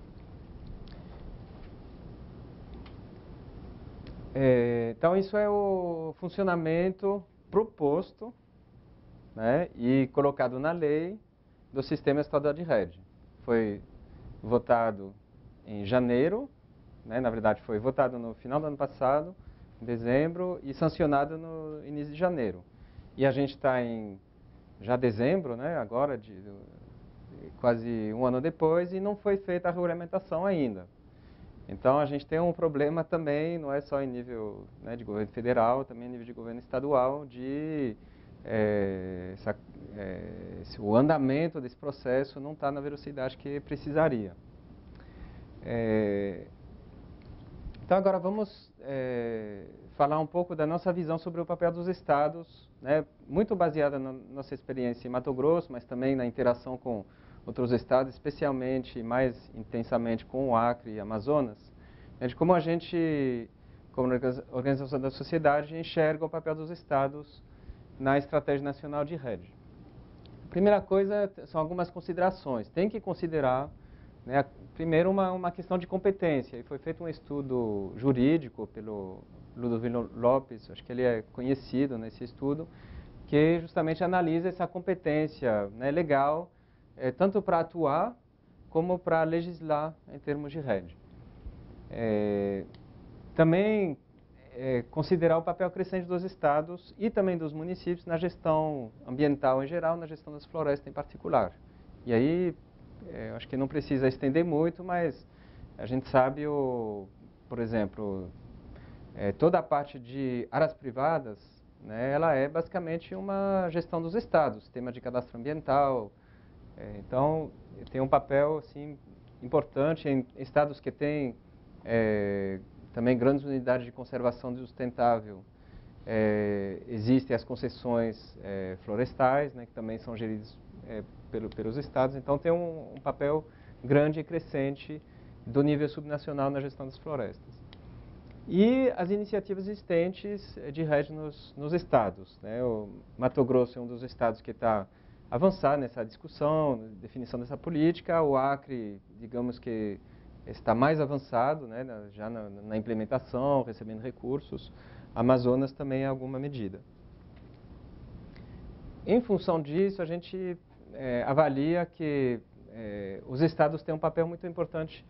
Então, isso é o funcionamento proposto, né, e colocado na lei do Sistema Estadual de Rede. Foi votado em janeiro, né, na verdade foi votado no final do ano passado, em dezembro, e sancionado no início de janeiro. E a gente está em já dezembro, né, agora, quase um ano depois, e não foi feita a regulamentação ainda. Então, a gente tem um problema também, não é só em nível, né, de governo federal, também em nível de governo estadual, o andamento desse processo não está na velocidade que precisaria. Então, agora vamos falar um pouco da nossa visão sobre o papel dos estados, né, muito baseada na nossa experiência em Mato Grosso, mas também na interação com outros estados, especialmente, mais intensamente com o Acre e Amazonas, de como a gente, como organização da sociedade, enxerga o papel dos estados na Estratégia Nacional de Rede. A primeira coisa são algumas considerações. Tem que considerar, né, primeiro, uma questão de competência. E foi feito um estudo jurídico pelo Ludovino Lopes, acho que ele é conhecido nesse estudo, que justamente analisa essa competência, né, legal, tanto para atuar como para legislar em termos de rede. Também considerar o papel crescente dos estados e também dos municípios na gestão ambiental em geral, na gestão das florestas em particular. E aí, acho que não precisa estender muito, mas a gente sabe, por exemplo, toda a parte de áreas privadas, né, ela é basicamente uma gestão dos estados, sistema de cadastro ambiental. Então, tem um papel assim, importante em estados que têm também grandes unidades de conservação sustentável. Existem as concessões florestais, né, que também são geridas pelos estados. Então, tem um papel grande e crescente do nível subnacional na gestão das florestas. E as iniciativas existentes de rede nos estados, né? O Mato Grosso é um dos estados que está avançar nessa discussão, definição dessa política. O Acre, digamos que está mais avançado, né, já na implementação, recebendo recursos. Amazonas também em alguma medida. Em função disso, a gente avalia que os estados têm um papel muito importante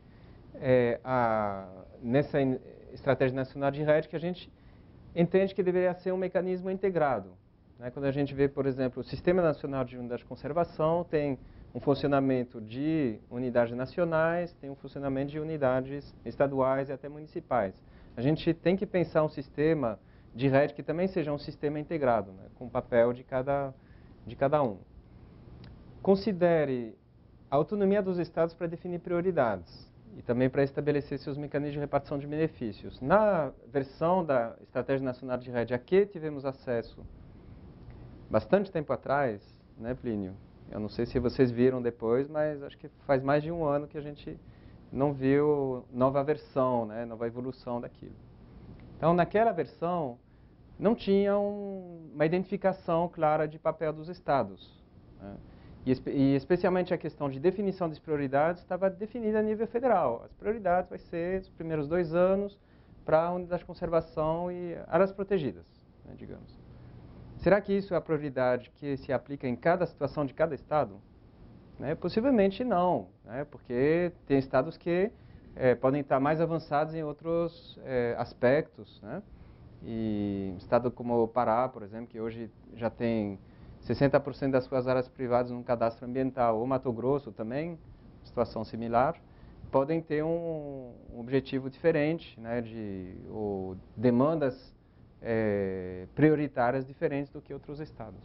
nessa estratégia nacional de rede, que a gente entende que deveria ser um mecanismo integrado. Quando a gente vê, por exemplo, o Sistema Nacional de Unidade de Conservação tem um funcionamento de unidades nacionais, tem um funcionamento de unidades estaduais e até municipais. A gente tem que pensar um sistema de rede que também seja um sistema integrado, né, com o papel de cada um. Considere a autonomia dos estados para definir prioridades e também para estabelecer seus mecanismos de repartição de benefícios. Na versão da Estratégia Nacional de Rede a que tivemos acesso bastante tempo atrás, né, Plínio? Eu não sei se vocês viram depois, mas acho que faz mais de um ano que a gente não viu nova versão, né, nova evolução daquilo. Então, naquela versão, não tinha uma identificação clara de papel dos estados, né? E especialmente a questão de definição das prioridades estava definida a nível federal. As prioridades vai ser os primeiros 2 anos para a unidade de conservação e áreas protegidas, né, digamos. Será que isso é a prioridade que se aplica em cada situação de cada estado? Né? Possivelmente não, né? Porque tem estados que podem estar mais avançados em outros aspectos, né? E um estado como o Pará, por exemplo, que hoje já tem 60% das suas áreas privadas no cadastro ambiental, ou Mato Grosso também, situação similar, podem ter um objetivo diferente, né? Ou demandas prioritárias diferentes do que outros estados.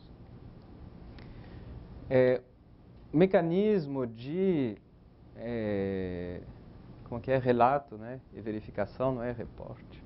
O mecanismo de como que é? Relato, né? E verificação, não é reporte.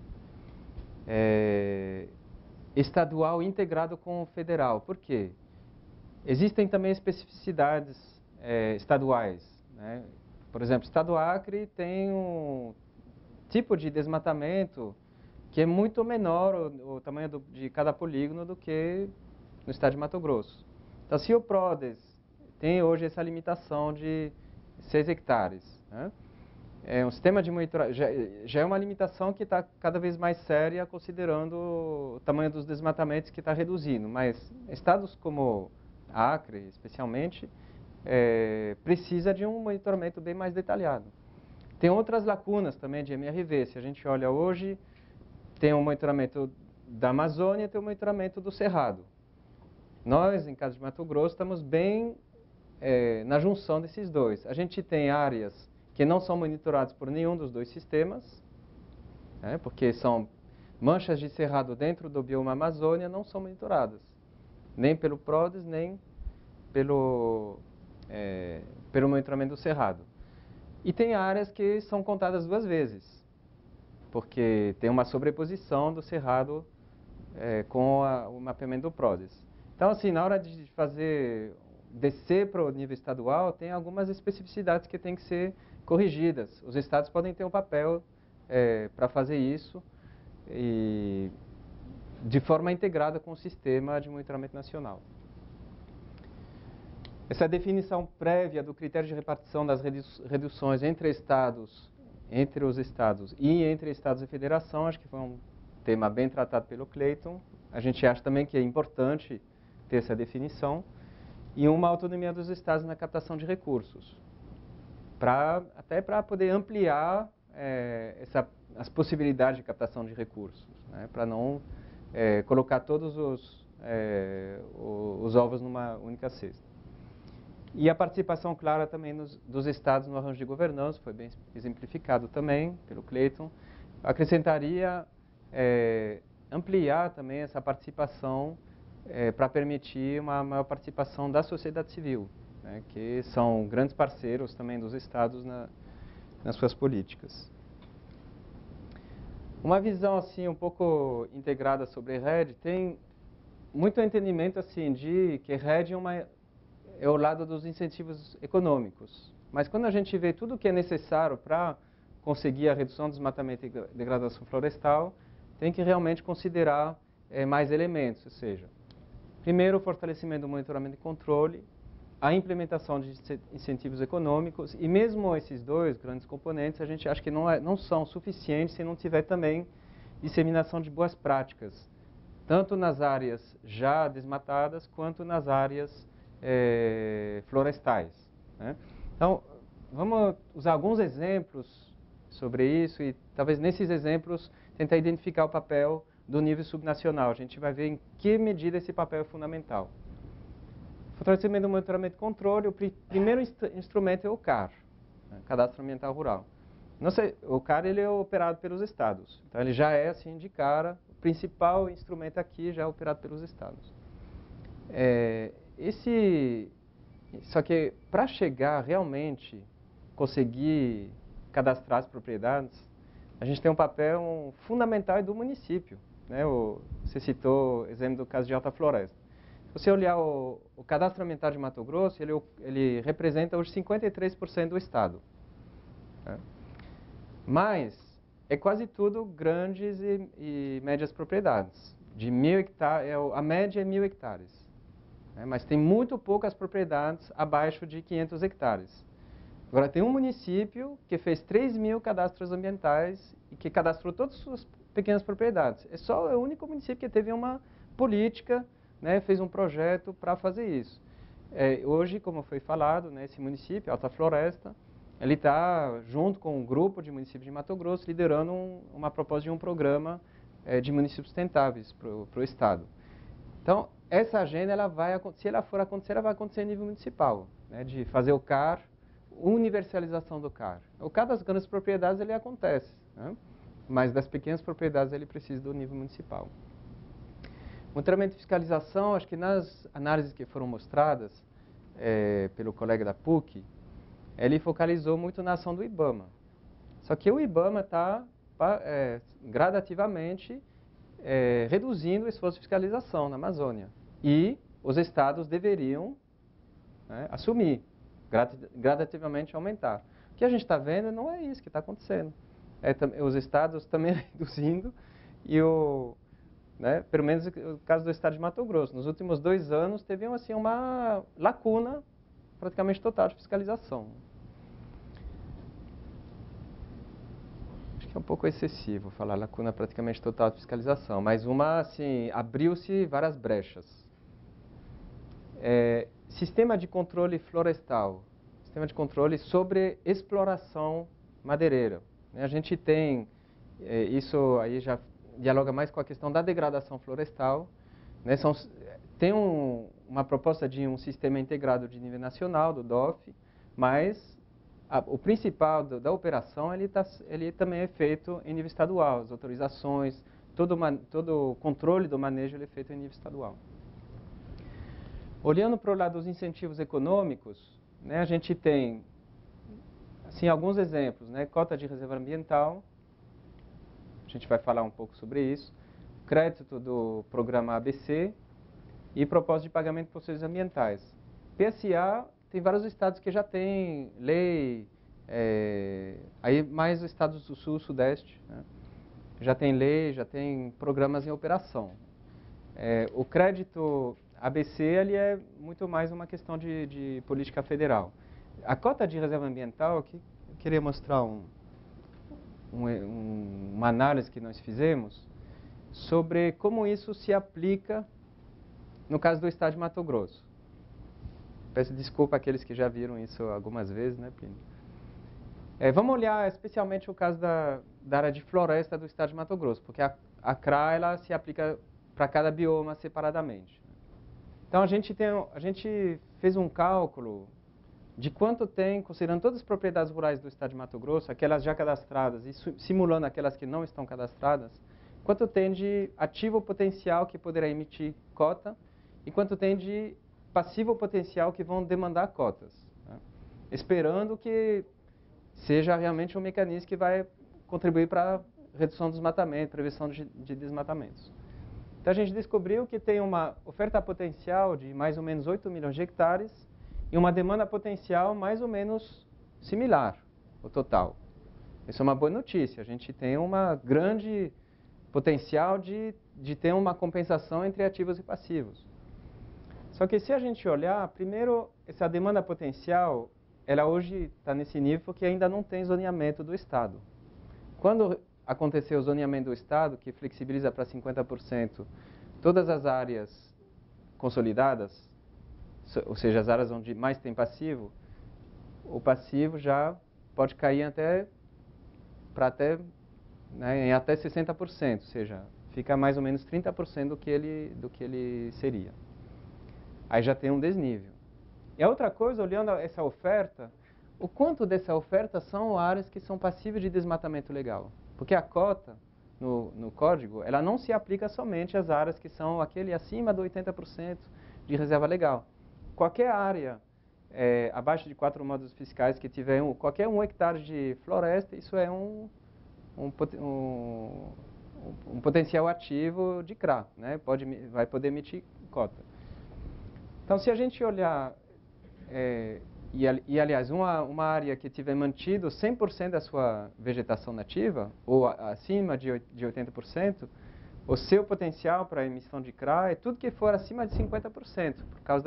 Estadual integrado com o federal. Por quê? Existem também especificidades estaduais, né? Por exemplo, o estado do Acre tem um tipo de desmatamento que é muito menor o tamanho de cada polígono do que no estado de Mato Grosso. Então, se o PRODES tem hoje essa limitação de 6 hectares, né? Um sistema de monitoragem já é uma limitação que está cada vez mais séria, considerando o tamanho dos desmatamentos que está reduzindo. Mas estados como Acre, especialmente, precisa de um monitoramento bem mais detalhado. Tem outras lacunas também de MRV. Se a gente olha hoje, tem um monitoramento da Amazônia e tem um monitoramento do Cerrado. Nós, em caso de Mato Grosso, estamos bem na junção desses dois. A gente tem áreas que não são monitoradas por nenhum dos dois sistemas, né, porque são manchas de cerrado dentro do bioma Amazônia, não são monitoradas, nem pelo PRODES, nem pelo monitoramento do cerrado. E tem áreas que são contadas 2 vezes, porque tem uma sobreposição do cerrado com o mapeamento do PRODES. Então, assim, na hora de descer para o nível estadual, tem algumas especificidades que têm que ser corrigidas. Os estados podem ter um papel para fazer isso e de forma integrada com o sistema de monitoramento nacional. Essa definição prévia do critério de repartição das reduções entre os estados e entre estados e federação, acho que foi um tema bem tratado pelo Clayton. A gente acha também que é importante ter essa definição. E uma autonomia dos estados na captação de recursos, até para poder ampliar as possibilidades de captação de recursos, né, para não colocar todos os ovos numa única cesta. E a participação clara também dos estados no arranjo de governança, foi bem exemplificado também pelo Clayton. Acrescentaria ampliar também essa participação para permitir uma maior participação da sociedade civil, né, que são grandes parceiros também dos estados nas suas políticas. Uma visão assim um pouco integrada sobre RED tem muito entendimento assim de que RED é o lado dos incentivos econômicos, mas quando a gente vê tudo o que é necessário para conseguir a redução do desmatamento e degradação florestal, tem que realmente considerar mais elementos, ou seja, primeiro, o fortalecimento do monitoramento e controle, a implementação de incentivos econômicos, e mesmo esses 2 grandes componentes, a gente acha que não são suficientes se não tiver também disseminação de boas práticas, tanto nas áreas já desmatadas, quanto nas áreas florestais, né? Então, vamos usar alguns exemplos sobre isso e talvez nesses exemplos tentar identificar o papel do nível subnacional. A gente vai ver em que medida esse papel é fundamental. Fortalecimento do monitoramento e controle, o primeiro instrumento é o CAR, né, Cadastro Ambiental Rural. O CAR ele é operado pelos estados, então ele já é assim de cara, o principal instrumento aqui já é operado pelos estados. Só que para chegar realmente, conseguir cadastrar as propriedades, a gente tem um papel fundamental do município, né? Você citou o exemplo do caso de Alta Floresta. Se você olhar o cadastro ambiental de Mato Grosso, ele representa os 53% do estado. Né? Mas é quase tudo grandes e médias propriedades. De 1.000 hectares, a média é 1.000 hectares. Né? Mas tem muito poucas propriedades abaixo de 500 hectares. Agora, tem um município que fez 3.000 cadastros ambientais e que cadastrou todas as suas pequenas propriedades. É o único município que teve uma política, né, fez um projeto para fazer isso. Hoje, como foi falado, né, esse município, Alta Floresta, ele está, junto com um grupo de municípios de Mato Grosso, liderando uma proposta de um programa de municípios sustentáveis para o estado. Então, essa agenda, se ela for acontecer, ela vai acontecer a nível municipal, né, de fazer o CAR, universalização do CAR. O CAR das grandes propriedades, ele acontece, né, mas das pequenas propriedades, ele precisa do nível municipal. Monitoramento e fiscalização, acho que nas análises que foram mostradas pelo colega da PUC, ele focalizou muito na ação do IBAMA. Só que o IBAMA está gradativamente reduzindo o esforço de fiscalização na Amazônia. E os estados deveriam, né, assumir, gradativamente aumentar. O que a gente está vendo não é isso que está acontecendo. Os estados também reduzindo e né, pelo menos o caso do estado de Mato Grosso. Nos últimos 2 anos teve assim, uma lacuna praticamente total de fiscalização. Acho que é um pouco excessivo falar lacuna praticamente total de fiscalização, mas assim, abriu-se várias brechas. Sistema de controle florestal, sistema de controle sobre exploração madeireira. A gente tem, isso aí já dialoga mais com a questão da degradação florestal. Né? Tem uma proposta de um sistema integrado de nível nacional, do DOF, mas o principal da operação ele também é feito em nível estadual. As autorizações, todo o controle do manejo ele é feito em nível estadual. Olhando para o lado dos incentivos econômicos, né, a gente tem assim, alguns exemplos, né? Cota de reserva ambiental, a gente vai falar um pouco sobre isso, crédito do programa ABC e propósito de pagamento por serviços ambientais. PSA, tem vários estados que já têm lei, aí mais os estados do Sul, Sudeste, né? Já tem lei, já tem programas em operação. O crédito ABC ele é muito mais uma questão de política federal. A cota de reserva ambiental, aqui eu queria mostrar uma análise que nós fizemos sobre como isso se aplica no caso do estado de Mato Grosso. Peço desculpa àqueles que já viram isso algumas vezes, né, Plínio? Vamos olhar especialmente o caso da área de floresta do estado de Mato Grosso, porque a CRA ela se aplica para cada bioma separadamente. Então a gente fez um cálculo de quanto tem, considerando todas as propriedades rurais do estado de Mato Grosso, aquelas já cadastradas e simulando aquelas que não estão cadastradas, quanto tem de ativo potencial que poderá emitir cota e quanto tem de passivo potencial que vão demandar cotas, né? Esperando que seja realmente um mecanismo que vai contribuir para a redução do desmatamento, prevenção de desmatamentos. Então a gente descobriu que tem uma oferta potencial de mais ou menos 8 milhões de hectares e uma demanda potencial mais ou menos similar, o total. Isso é uma boa notícia. A gente tem uma grande potencial de ter uma compensação entre ativos e passivos. Só que se a gente olhar, primeiro, essa demanda potencial, ela hoje está nesse nível que ainda não tem zoneamento do Estado. Quando acontecer o zoneamento do Estado, que flexibiliza para 50% todas as áreas consolidadas, ou seja, as áreas onde mais tem passivo, o passivo já pode cair em até 60%, ou seja, fica mais ou menos 30% do que ele seria. Aí já tem um desnível. E a outra coisa, olhando essa oferta, o quanto dessa oferta são áreas que são passíveis de desmatamento legal. Porque a cota, no código, ela não se aplica somente às áreas que são aquele acima do 80% de reserva legal. Qualquer área abaixo de 4 módulos fiscais que tiver qualquer 1 hectare de floresta, isso é um potencial ativo de CRA, né? Vai poder emitir cota. Então, se a gente olhar, aliás, uma área que tiver mantido 100% da sua vegetação nativa, ou acima de 80%, o seu potencial para emissão de CRA é tudo que for acima de 50%, por causa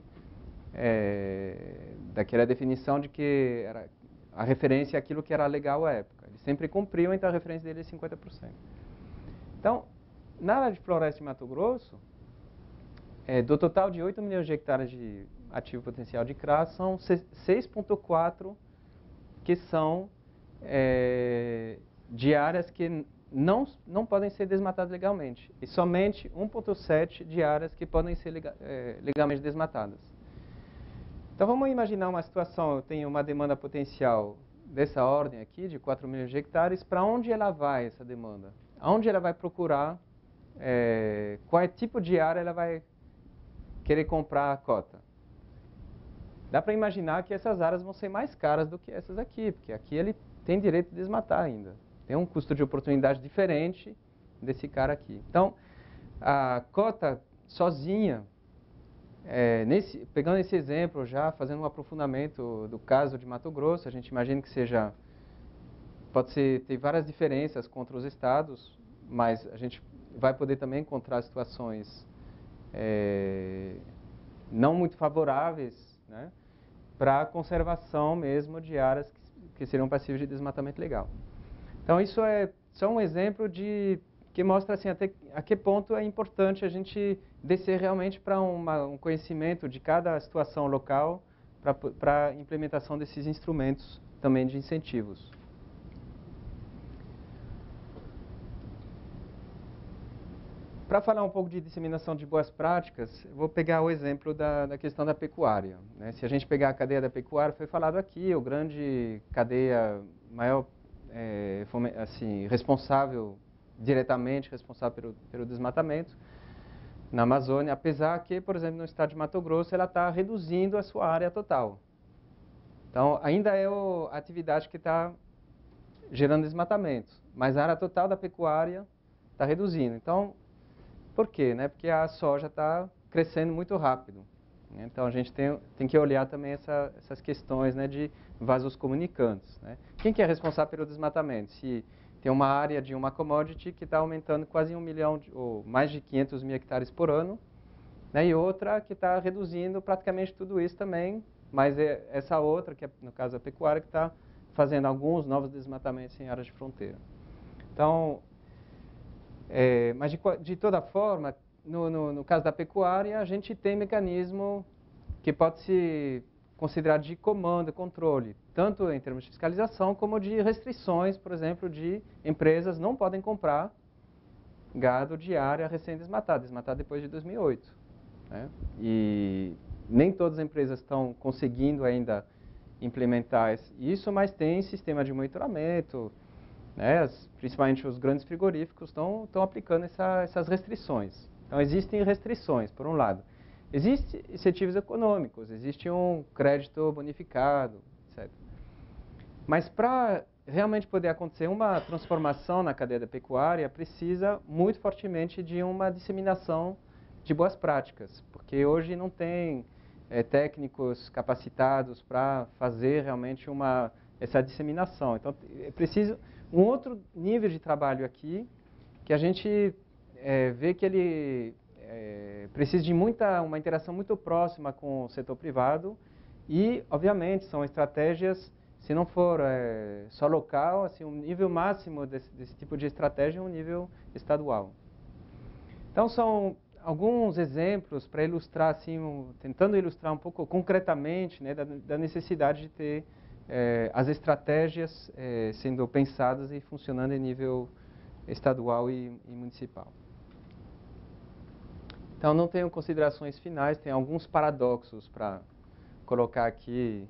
daquela definição de que era a referência àquilo que era legal à época. Ele sempre cumpriu, então a referência dele é 50%. Então, na área de floresta de Mato Grosso, do total de 8 milhões de hectares de ativo potencial de CRA, são 6,4 que são de áreas que não podem ser desmatadas legalmente. E somente 1,7 de áreas que podem ser legalmente desmatadas. Então, vamos imaginar uma situação, eu tenho uma demanda potencial dessa ordem aqui, de 4 milhões de hectares, para onde ela vai, essa demanda? Aonde ela vai procurar, qual tipo de área ela vai querer comprar a cota? Dá para imaginar que essas áreas vão ser mais caras do que essas aqui, porque aqui ele tem direito de desmatar ainda. Tem um custo de oportunidade diferente desse cara aqui. Então, a cota sozinha, pegando esse exemplo já, fazendo um aprofundamento do caso de Mato Grosso, a gente imagina que ter várias diferenças contra os estados, mas a gente vai poder também encontrar situações não muito favoráveis, né, para a conservação mesmo de áreas que seriam passíveis de desmatamento legal. Então, isso é só um exemplo que mostra assim, até a que ponto é importante a gente descer realmente para um conhecimento de cada situação local para a implementação desses instrumentos também de incentivos. Para falar um pouco de disseminação de boas práticas, eu vou pegar o exemplo da questão da pecuária, né? Se a gente pegar a cadeia da pecuária, foi falado aqui, o grande cadeia maior, diretamente responsável pelo desmatamento na Amazônia, apesar que, por exemplo, no estado de Mato Grosso, ela está reduzindo a sua área total. Então, ainda é a atividade que está gerando desmatamento, mas a área total da pecuária está reduzindo. Então, por quê? Né? Porque a soja está crescendo muito rápido. Então, a gente tem que olhar também essas questões, né, de vasos comunicantes. Né? Quem que é responsável pelo desmatamento? Se tem uma área de uma commodity que está aumentando quase 1 milhão, ou mais de 500 mil hectares por ano, né, e outra que está reduzindo praticamente tudo isso também, mas é essa outra, que é, no caso a pecuária, que está fazendo alguns novos desmatamentos em áreas de fronteira. Então, mas de toda forma, no caso da pecuária, a gente tem mecanismo que pode se considerar de comando, controle, tanto em termos de fiscalização, como de restrições, por exemplo, de empresas não podem comprar gado de área recém-desmatada, desmatada depois de 2008. Né? E nem todas as empresas estão conseguindo ainda implementar isso, mas tem sistema de monitoramento, né? Principalmente os grandes frigoríficos estão aplicando essas restrições. Então, existem restrições, por um lado. Existem incentivos econômicos, existe um crédito bonificado, etc. Mas para realmente poder acontecer uma transformação na cadeia da pecuária, precisa muito fortemente de uma disseminação de boas práticas, porque hoje não tem técnicos capacitados para fazer realmente essa disseminação. Então, é preciso um outro nível de trabalho aqui, que a gente vê que ele precisa de uma interação muito próxima com o setor privado e, obviamente, são estratégias, se não for só local, assim, um nível máximo desse tipo de estratégia é um nível estadual. Então, são alguns exemplos para ilustrar, assim, tentando ilustrar um pouco concretamente, né, da necessidade de ter as estratégias sendo pensadas e funcionando em nível estadual e municipal. Então, não tenho considerações finais, tem alguns paradoxos para colocar aqui,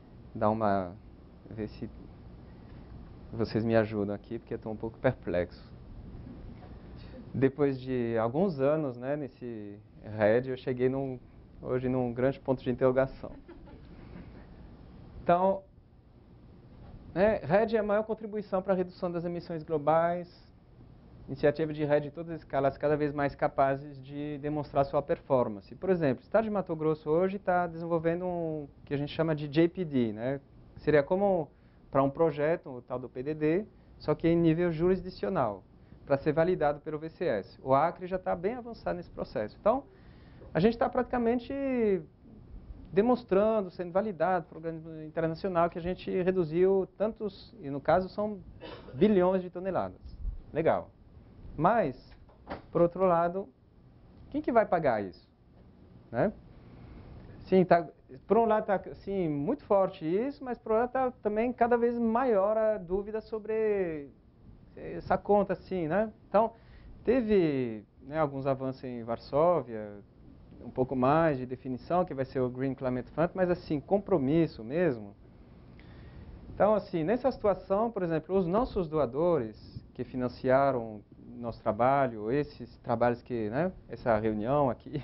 ver se vocês me ajudam aqui, porque eu estou um pouco perplexo. Depois de alguns anos, né, nesse RED, eu cheguei hoje num grande ponto de interrogação. Então, RED é a maior contribuição para a redução das emissões globais, iniciativas de rede de todas as escalas cada vez mais capazes de demonstrar sua performance. Por exemplo, o Estado de Mato Grosso hoje está desenvolvendo um que a gente chama de JPD, né? Seria como para um projeto, o tal do PDD, só que em nível jurisdicional, para ser validado pelo VCS. O Acre já está bem avançado nesse processo. Então, a gente está praticamente demonstrando, sendo validado por organismo internacional que a gente reduziu tantos, e no caso são bilhões de toneladas. Legal. Mas, por outro lado, quem que vai pagar isso? Né? Sim, por um lado está assim, muito forte isso, mas por outro lado está também cada vez maior a dúvida sobre essa conta, assim, né? Então, teve, né, alguns avanços em Varsóvia, um pouco mais de definição, que vai ser o Green Climate Fund, mas assim, compromisso mesmo. Então, assim, nessa situação, por exemplo, os nossos doadores que financiaram nosso trabalho, esses trabalhos que, né, essa reunião aqui,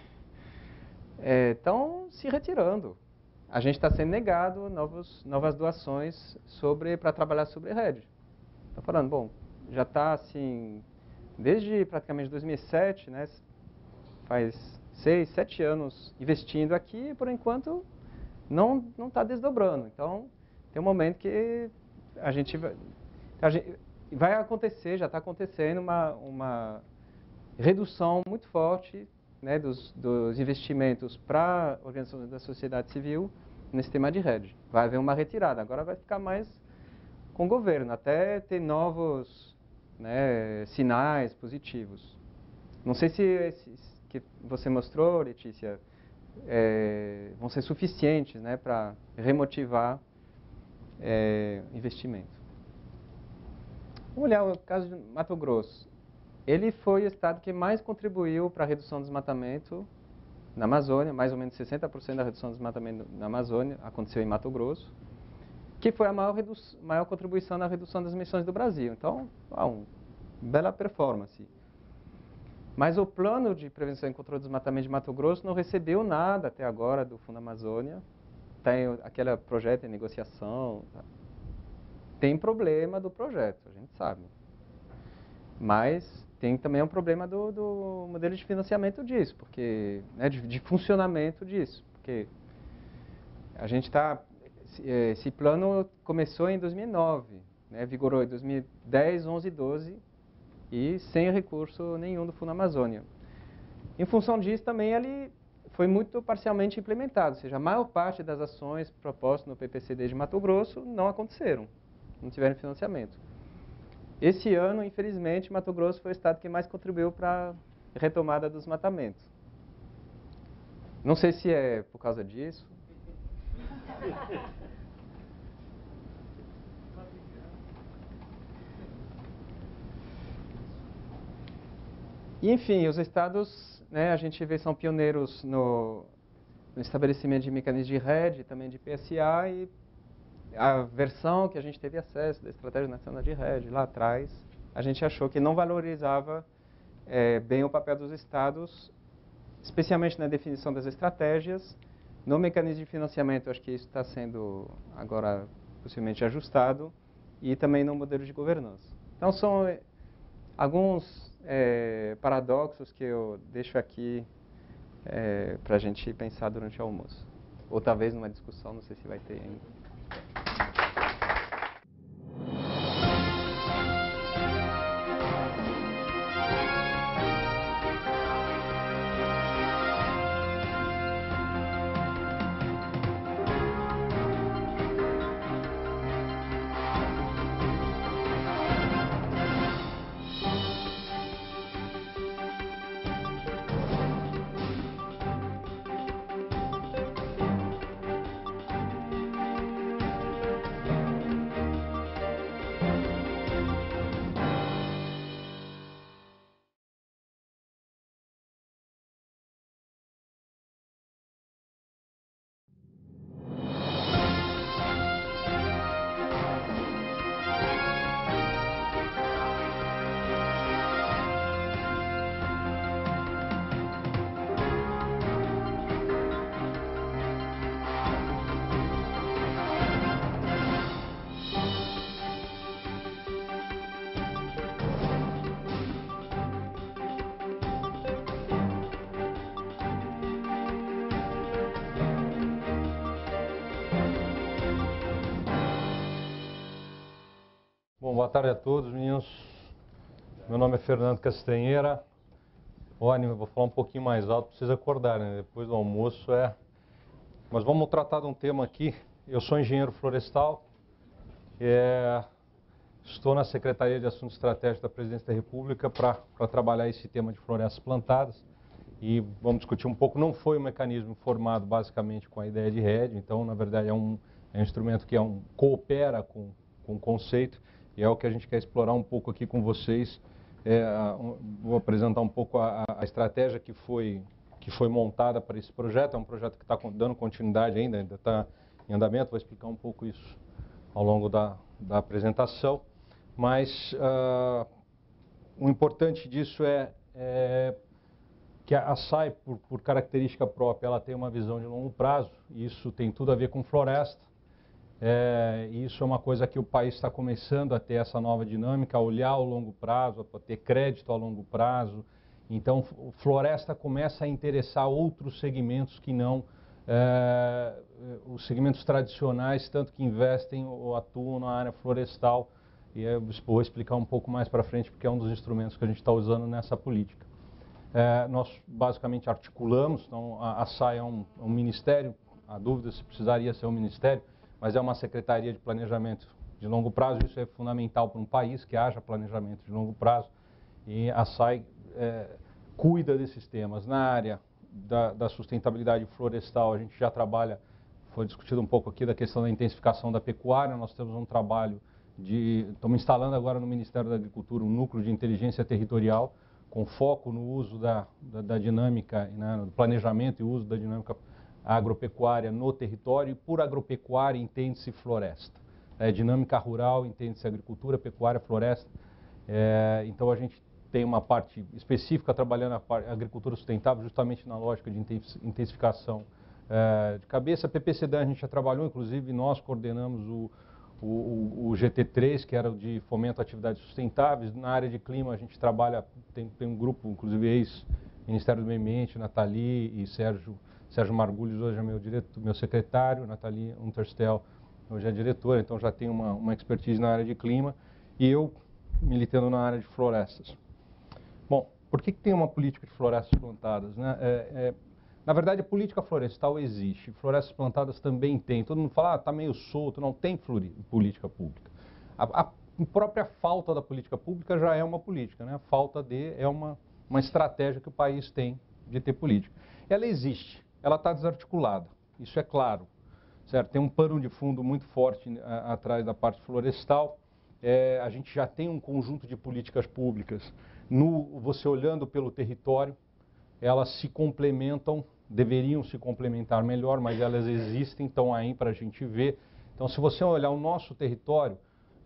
estão se retirando. A gente está sendo negado novas doações para trabalhar sobre rede. Está falando, bom, já está assim, desde praticamente 2007, né, faz 6, 7 anos investindo aqui e por enquanto não está desdobrando. Então, tem um momento que a gente vai acontecer, já está acontecendo uma redução muito forte, né, dos investimentos para organizações da sociedade civil nesse tema de rede. Vai haver uma retirada, agora vai ficar mais com o governo, até ter novos, né, sinais positivos. Não sei se esses que você mostrou, Letícia, vão ser suficientes, né, para remotivar investimento. Vamos olhar o caso de Mato Grosso. Ele foi o estado que mais contribuiu para a redução do desmatamento na Amazônia, mais ou menos 60% da redução do desmatamento na Amazônia aconteceu em Mato Grosso, que foi a maior contribuição na redução das emissões do Brasil. Então, uma bela performance. Mas o plano de prevenção e controle do desmatamento de Mato Grosso não recebeu nada até agora do Fundo Amazônia. Tem aquele projeto em negociação. Tem problema do projeto, a gente sabe. Mas tem também um problema do modelo de financiamento disso, porque, né, de funcionamento disso. Porque a gente está... Esse plano começou em 2009, né, vigorou em 2010, 11 e 12, e sem recurso nenhum do Fundo Amazônia. Em função disso, também ele foi muito parcialmente implementado, ou seja, a maior parte das ações propostas no PPCD de Mato Grosso não aconteceram, não tiveram financiamento. Esse ano, infelizmente, Mato Grosso foi o estado que mais contribuiu para a retomada do desmatamento. Não sei se é por causa disso. E, enfim, os estados, né, a gente vê, são pioneiros no estabelecimento de mecanismos de rede, também de PSA, e a versão que a gente teve acesso da Estratégia Nacional de Rede, lá atrás, a gente achou que não valorizava bem o papel dos estados, especialmente na definição das estratégias. No mecanismo de financiamento, acho que isso está sendo agora possivelmente ajustado, e também no modelo de governança. Então, são alguns paradoxos que eu deixo aqui para a gente pensar durante o almoço. Ou talvez numa discussão, não sei se vai ter ainda. Boa tarde a todos, meninos. Meu nome é Fernando Castanheira. Olha, eu vou falar um pouquinho mais alto para vocês acordarem, né? Depois do almoço Mas vamos tratar de um tema aqui. Eu sou engenheiro florestal. Estou na Secretaria de Assuntos Estratégicos da Presidência da República para trabalhar esse tema de florestas plantadas. E vamos discutir um pouco. Não foi um mecanismo formado basicamente com a ideia de RED, então, na verdade, é um instrumento que coopera com o conceito, e é o que a gente quer explorar um pouco aqui com vocês. Vou apresentar um pouco a estratégia que foi montada para esse projeto. É um projeto que está dando continuidade ainda está em andamento. Vou explicar um pouco isso ao longo da apresentação. Mas o importante disso é que a SAI, por característica própria, ela tem uma visão de longo prazo. Isso tem tudo a ver com floresta. Isso é uma coisa que o país está começando a ter essa nova dinâmica, a olhar ao longo prazo, a ter crédito a longo prazo. Então, floresta começa a interessar outros segmentos que não os segmentos tradicionais, tanto que investem ou atuam na área florestal. E eu vou explicar um pouco mais para frente, porque é um dos instrumentos que a gente está usando nessa política. Nós basicamente articulamos, então a SAI é um ministério, a dúvida se precisaria ser um ministério, mas é uma secretaria de planejamento de longo prazo. Isso é fundamental para um país, que haja planejamento de longo prazo, e a SAI cuida desses temas. Na área da sustentabilidade florestal, a gente já trabalha, foi discutido um pouco aqui da questão da intensificação da pecuária. Nós temos um trabalho estamos instalando agora no Ministério da Agricultura um núcleo de inteligência territorial, com foco no uso da dinâmica, né, no planejamento e uso da dinâmica agropecuária no território. E por agropecuária entende-se floresta. Dinâmica rural entende-se agricultura, pecuária, floresta. Então a gente tem uma parte específica trabalhando a agricultura sustentável, justamente na lógica de intensificação de cabeça. PPCDAN a gente já trabalhou, inclusive nós coordenamos o GT3, que era o de fomento a atividades sustentáveis. Na área de clima a gente trabalha, tem um grupo, inclusive ex-Ministério do Meio Ambiente, Nathalie e Sérgio Margulhos, hoje é meu secretário. Nathalie Unterstel hoje é diretora, então já tem uma expertise na área de clima, e eu militando na área de florestas. Bom, por que tem uma política de florestas plantadas, né? Na verdade, a política florestal existe, florestas plantadas também tem. Todo mundo fala, está meio solto, não tem política pública. A própria falta da política pública já é uma política, né? A falta é uma estratégia que o país tem de ter política. Ela existe, ela está desarticulada, isso é claro, certo? Tem um pano de fundo muito forte atrás da parte florestal. A gente já tem um conjunto de políticas públicas. Você olhando pelo território, elas se complementam, deveriam se complementar melhor, mas elas existem, estão aí para a gente ver. Então, se você olhar o nosso território,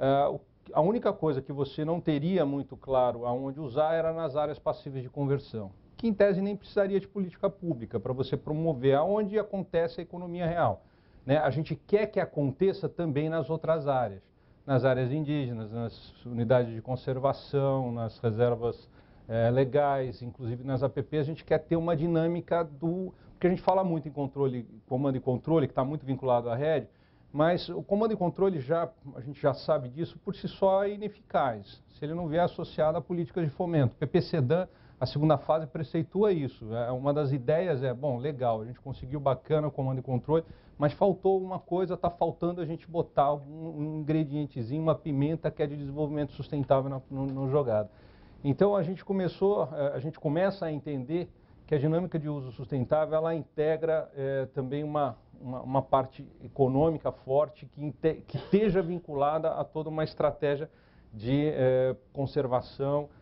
a única coisa que você não teria muito claro aonde usar era nas áreas passíveis de conversão, que em tese nem precisaria de política pública para você promover aonde acontece a economia real, né? A gente quer que aconteça também nas outras áreas, nas áreas indígenas, nas unidades de conservação, nas reservas legais, inclusive nas APP. A gente quer ter uma dinâmica porque a gente fala muito em comando e controle, que está muito vinculado à RED, mas o comando e controle, a gente já sabe disso, por si só é ineficaz, se ele não vier associado a políticas de fomento. PPCDAN, a segunda fase, preceitua isso. Uma das ideias bom, legal, a gente conseguiu bacana o comando e controle, mas faltou uma coisa, está faltando a gente botar um ingredientezinho, uma pimenta que é de desenvolvimento sustentável no jogado. Então a gente começa a entender que a dinâmica de uso sustentável, ela integra também uma parte econômica forte que esteja vinculada a toda uma estratégia de conservação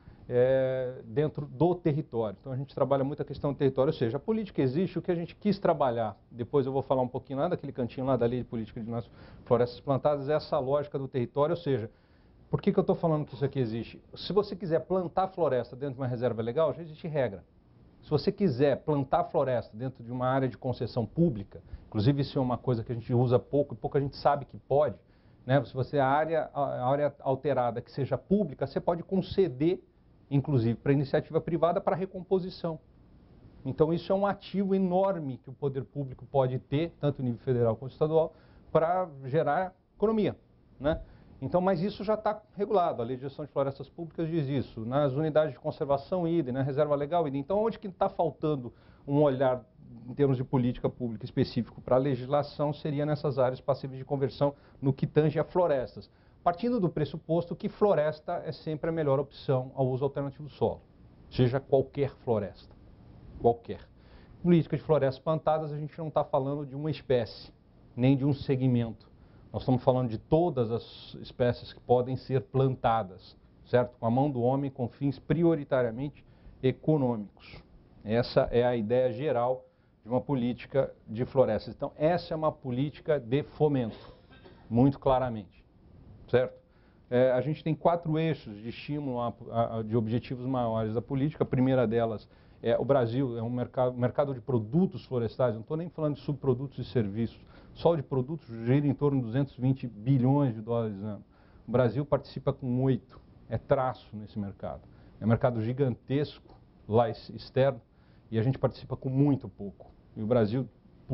dentro do território. Então a gente trabalha muito a questão do território, ou seja, a política existe. O que a gente quis trabalhar, depois eu vou falar um pouquinho lá daquele cantinho lá da Lei de Política de Florestas Plantadas, é essa lógica do território, ou seja, por que eu estou falando que isso aqui existe? Se você quiser plantar floresta dentro de uma reserva legal, já existe regra. Se você quiser plantar floresta dentro de uma área de concessão pública, inclusive isso é uma coisa que a gente usa pouco e pouca gente sabe que pode, né? Se você a área alterada que seja pública, você pode conceder, inclusive para iniciativa privada, para recomposição. Então isso é um ativo enorme que o poder público pode ter, tanto no nível federal quanto estadual, para gerar economia, né? Então, mas isso já está regulado, a Lei de Gestão de Florestas Públicas diz isso, nas unidades de conservação idem, na reserva legal idem. Então, onde que está faltando um olhar em termos de política pública específico para a legislação seria nessas áreas passíveis de conversão no que tange a florestas, partindo do pressuposto que floresta é sempre a melhor opção ao uso alternativo do solo, seja qualquer floresta, qualquer. Política de florestas plantadas, a gente não está falando de uma espécie, nem de um segmento. Nós estamos falando de todas as espécies que podem ser plantadas, certo? Com a mão do homem, com fins prioritariamente econômicos. Essa é a ideia geral de uma política de florestas. Então, essa é uma política de fomento, muito claramente, certo? A gente tem 4 eixos de estímulo de objetivos maiores da política. A primeira delas o Brasil é um mercado de produtos florestais, não estou nem falando de subprodutos e serviços, só de produtos gira em torno de 220 bilhões de dólares ano. O Brasil participa com 8, é traço nesse mercado. É um mercado gigantesco lá externo e a gente participa com muito pouco. E o Brasil,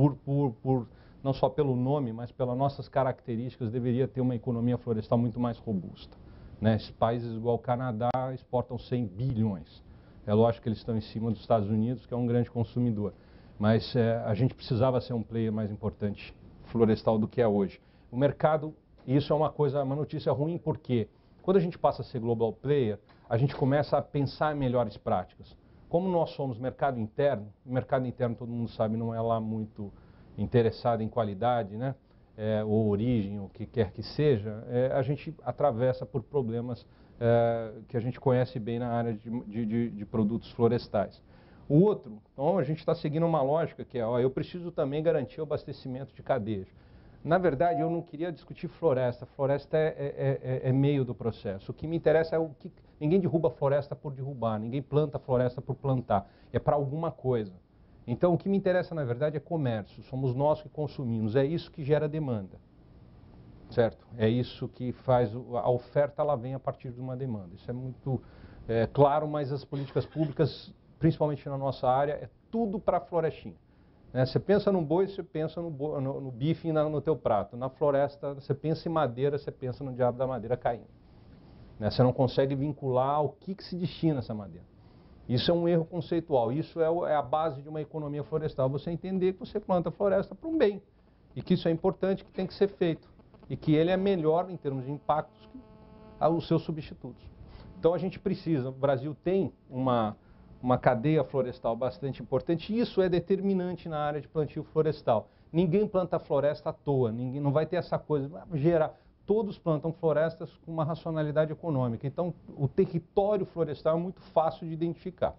não só pelo nome, mas pelas nossas características, deveria ter uma economia florestal muito mais robusta. Né? Países igual o Canadá exportam 100 bilhões. É lógico que eles estão em cima dos Estados Unidos, que é um grande consumidor. Mas a gente precisava ser um player mais importante florestal do que é hoje. O mercado, isso é uma notícia ruim, porque quando a gente passa a ser global player, a gente começa a pensar em melhores práticas. Como nós somos mercado interno, o mercado interno, todo mundo sabe, não é lá muito interessado em qualidade, né? Ou origem, o que quer que seja, a gente atravessa por problemas que a gente conhece bem na área de produtos florestais. O outro, então a gente está seguindo uma lógica que é, eu preciso também garantir o abastecimento de cadeias. Na verdade, eu não queria discutir floresta. Floresta é meio do processo. O que me interessa é o que... Ninguém derruba floresta por derrubar, ninguém planta floresta por plantar. É para alguma coisa. Então, o que me interessa, na verdade, é comércio. Somos nós que consumimos. É isso que gera demanda. Certo? É isso que faz... A oferta, ela vem a partir de uma demanda. Isso é muito claro, mas as políticas públicas, principalmente na nossa área, é tudo para a florestinha. Você pensa no boi, você pensa no bife no teu prato. Na floresta, você pensa em madeira, você pensa no diabo da madeira caindo. Você não consegue vincular ao que se destina essa madeira. Isso é um erro conceitual. Isso é a base de uma economia florestal. Você entender que você planta a floresta para um bem. E que isso é importante, que tem que ser feito. E que ele é melhor em termos de impactos que os seus substitutos. Então a gente precisa, o Brasil tem uma cadeia florestal bastante importante, e isso é determinante na área de plantio florestal. Ninguém planta floresta à toa, ninguém, não vai ter essa coisa, gerar. Todos plantam florestas com uma racionalidade econômica. Então, o território florestal é muito fácil de identificar.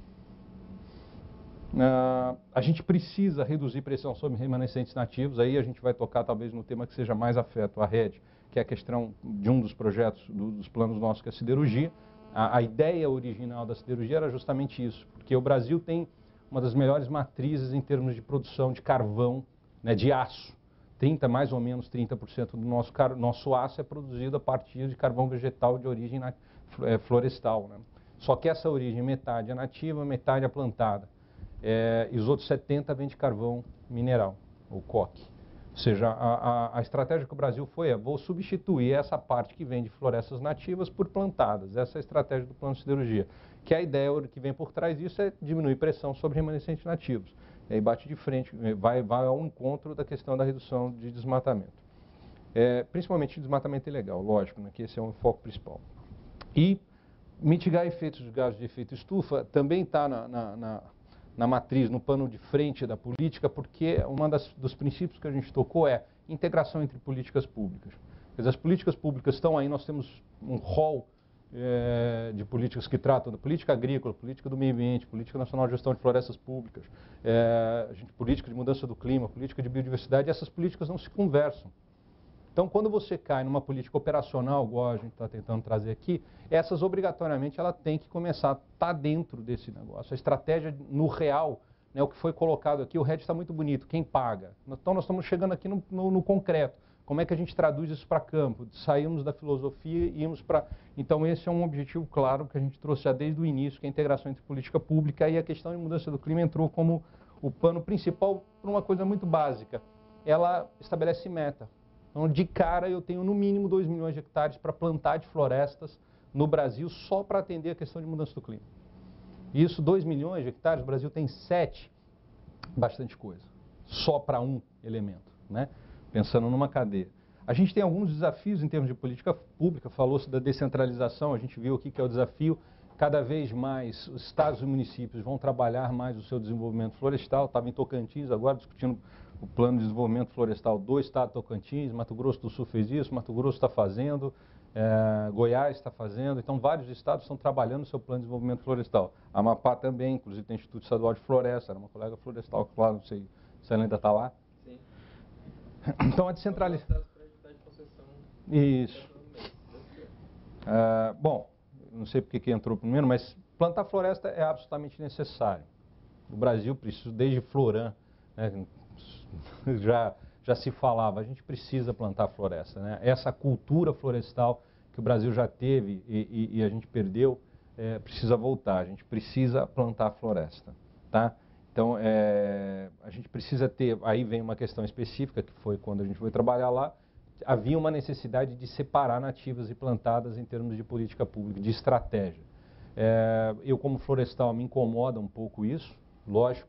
A gente precisa reduzir pressão sobre remanescentes nativos, aí a gente vai tocar talvez no tema que seja mais afeto à rede, que é a questão de um dos projetos, dos planos nossos, que é a siderurgia. A ideia original da siderurgia era justamente isso, porque o Brasil tem uma das melhores matrizes em termos de produção de carvão, né, de aço. Mais ou menos 30% do nosso aço é produzido a partir de carvão vegetal de origem florestal. Né? Só que essa origem, metade é nativa, metade é plantada. E os outros 70% vem de carvão mineral, ou coque. Ou seja, a estratégia que o Brasil vou substituir essa parte que vem de florestas nativas por plantadas. Essa é a estratégia do plano de siderurgia. Que a ideia que vem por trás disso é diminuir pressão sobre remanescentes nativos. E aí bate de frente, vai ao encontro da questão da redução de desmatamento. Principalmente desmatamento ilegal, lógico, né, que esse é o foco principal. E mitigar efeitos de gases de efeito estufa também está na matriz, no pano de frente da política, porque dos princípios que a gente tocou é integração entre políticas públicas. Quer dizer, as políticas públicas estão aí, nós temos um rol de políticas que tratam da política agrícola, política do meio ambiente, política nacional de gestão de florestas públicas, política de mudança do clima, política de biodiversidade, e essas políticas não se conversam. Então, quando você cai numa política operacional, igual a gente está tentando trazer aqui, essas obrigatoriamente ela tem que começar a estar dentro desse negócio. A estratégia no real, né, o que foi colocado aqui, o RED está muito bonito, quem paga? Então, nós estamos chegando aqui no concreto. Como é que a gente traduz isso para campo? Saímos da filosofia e íamos para... Então, esse é um objetivo claro que a gente trouxe já desde o início, que é a integração entre política pública, e a questão de mudança do clima entrou como o pano principal por uma coisa muito básica. Ela estabelece meta. Então, de cara, eu tenho no mínimo 2 milhões de hectares para plantar de florestas no Brasil só para atender a questão de mudança do clima. Isso, 2 milhões de hectares, o Brasil tem 7, bastante coisa, só para um elemento, né? Pensando numa cadeia. A gente tem alguns desafios em termos de política pública, falou-se da descentralização, a gente viu aqui que é o desafio, cada vez mais os estados e municípios vão trabalhar mais o seu desenvolvimento florestal. Estava em Tocantins agora discutindo o plano de desenvolvimento florestal do estado de Tocantins, Mato Grosso do Sul fez isso, Mato Grosso está fazendo, Goiás está fazendo, então vários estados estão trabalhando o seu plano de desenvolvimento florestal. Amapá também, inclusive tem Instituto Estadual de Floresta, era uma colega florestal, claro, não sei se ela ainda está lá. Sim. Então a descentralização... Isso. Bom, não sei porque que entrou primeiro, mas plantar floresta é absolutamente necessário. O Brasil precisa, desde Floran, né, já se falava, a gente precisa plantar floresta, né? Essa cultura florestal que o Brasil já teve e a gente perdeu, precisa voltar, a gente precisa plantar floresta, tá? Então, a gente precisa ter, aí vem uma questão específica, que foi quando a gente foi trabalhar lá, havia uma necessidade de separar nativas e plantadas em termos de política pública, de estratégia. Eu, como florestal, me incomoda um pouco isso, lógico.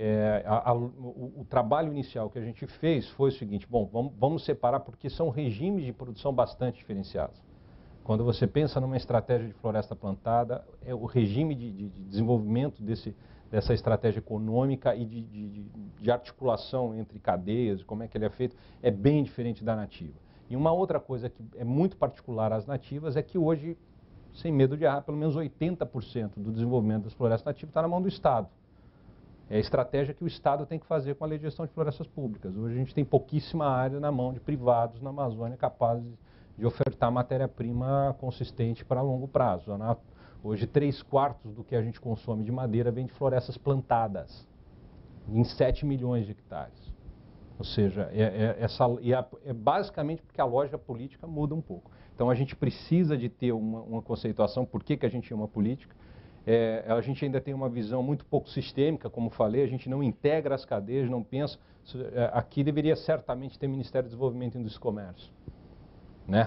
O trabalho inicial que a gente fez foi o seguinte: bom, vamos separar porque são regimes de produção bastante diferenciados. Quando você pensa numa estratégia de floresta plantada, o regime de desenvolvimento dessa estratégia econômica e de articulação entre cadeias, como é que ele é feito, é bem diferente da nativa. E uma outra coisa que é muito particular às nativas é que hoje, sem medo de errar, pelo menos 80% do desenvolvimento das florestas nativas está na mão do Estado. É a estratégia que o Estado tem que fazer com a Lei de Gestão de Florestas Públicas. Hoje a gente tem pouquíssima área na mão de privados na Amazônia capazes de ofertar matéria-prima consistente para longo prazo. Hoje, 3/4 do que a gente consome de madeira vem de florestas plantadas, em 7 milhões de hectares. Ou seja, é basicamente porque a lógica política muda um pouco. Então, a gente precisa de ter uma conceituação, por que a gente é uma política. A gente ainda tem uma visão muito pouco sistêmica, como falei, a gente não integra as cadeias, não pensa. Aqui deveria certamente ter Ministério do Desenvolvimento, Indústria e Comércio. Né?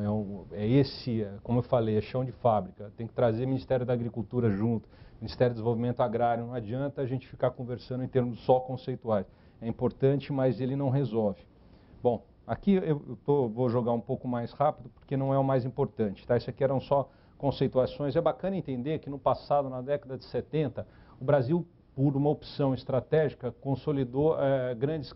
Como eu falei, é chão de fábrica, tem que trazer Ministério da Agricultura junto, Ministério do Desenvolvimento Agrário, não adianta a gente ficar conversando em termos só conceituais. É importante, mas ele não resolve. Bom, aqui vou jogar um pouco mais rápido, porque não é o mais importante, tá? Isso aqui eram só conceituações. É bacana entender que no passado, na década de 70, o Brasil, por uma opção estratégica, consolidou grandes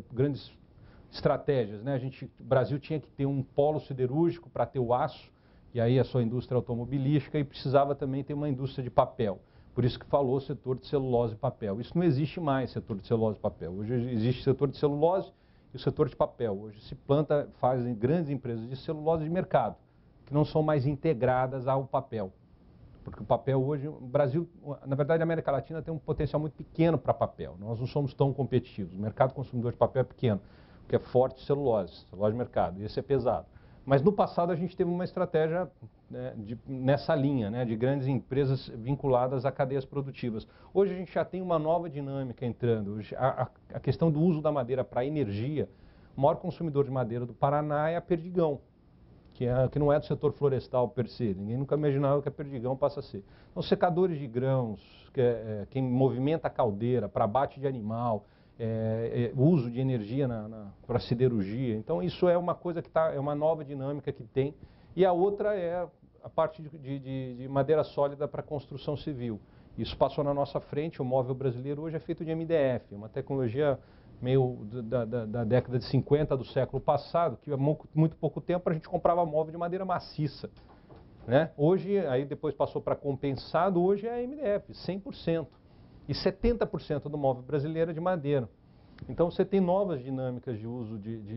estratégias, né? O Brasil tinha que ter um polo siderúrgico para ter o aço, e aí a sua indústria automobilística, e precisava também ter uma indústria de papel. Por isso que falou o setor de celulose e papel. Isso não existe mais, setor de celulose e papel. Hoje existe o setor de celulose e o setor de papel. Hoje se fazem grandes empresas de celulose de mercado, que não são mais integradas ao papel. Porque o papel hoje, o Brasil, na verdade a América Latina tem um potencial muito pequeno para papel. Nós não somos tão competitivos. O mercado consumidor de papel é pequeno, que é forte celulose de mercado, e esse é pesado. Mas no passado a gente teve uma estratégia, né, nessa linha, né, de grandes empresas vinculadas a cadeias produtivas. Hoje a gente já tem uma nova dinâmica entrando. Hoje, a questão do uso da madeira para energia, o maior consumidor de madeira do Paraná é a Perdigão, que não é do setor florestal per se. Ninguém nunca imaginava que a Perdigão passa a ser. Então, secadores de grãos, quem movimenta a caldeira para abate de animal, uso de energia para siderurgia. Então, isso é uma coisa que é uma nova dinâmica que tem. E a outra é a parte de madeira sólida para construção civil. Isso passou na nossa frente. O móvel brasileiro hoje é feito de MDF, uma tecnologia meio da década de 50 do século passado, que há muito pouco tempo a gente comprava móvel de madeira maciça. Né? Hoje, aí depois passou para compensado, hoje é MDF, 100%. E 70% do móvel brasileiro é de madeira. Então você tem novas dinâmicas de uso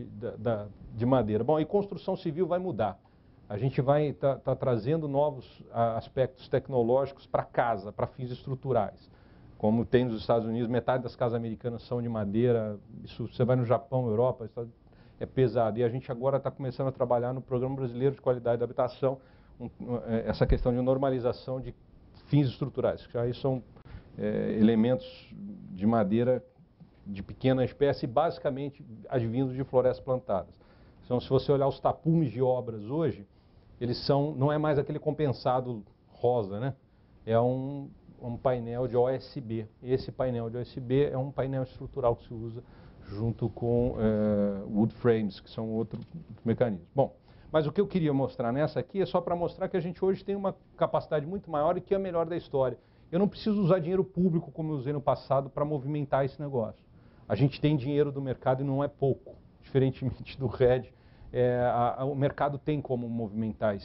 de madeira. Bom, e construção civil vai mudar. A gente vai tá trazendo novos aspectos tecnológicos para casa, para fins estruturais. Como tem nos Estados Unidos, metade das casas americanas são de madeira. Isso, você vai no Japão, Europa, isso é pesado. E a gente agora está começando a trabalhar no Programa Brasileiro de Qualidade da Habitação, essa questão de normalização de fins estruturais, que aí são elementos de madeira de pequena espécie, basicamente advindos de florestas plantadas. Então, se você olhar os tapumes de obras hoje, eles são, não é mais aquele compensado rosa, né? É um painel de OSB. Esse painel de OSB é um painel estrutural que se usa junto com wood frames, que são outro mecanismo. Bom, mas o que eu queria mostrar nessa aqui é só para mostrar que a gente hoje tem uma capacidade muito maior e que é a melhor da história. Eu não preciso usar dinheiro público como eu usei no passado para movimentar esse negócio. A gente tem dinheiro do mercado e não é pouco, diferentemente do RED. O mercado tem como movimentar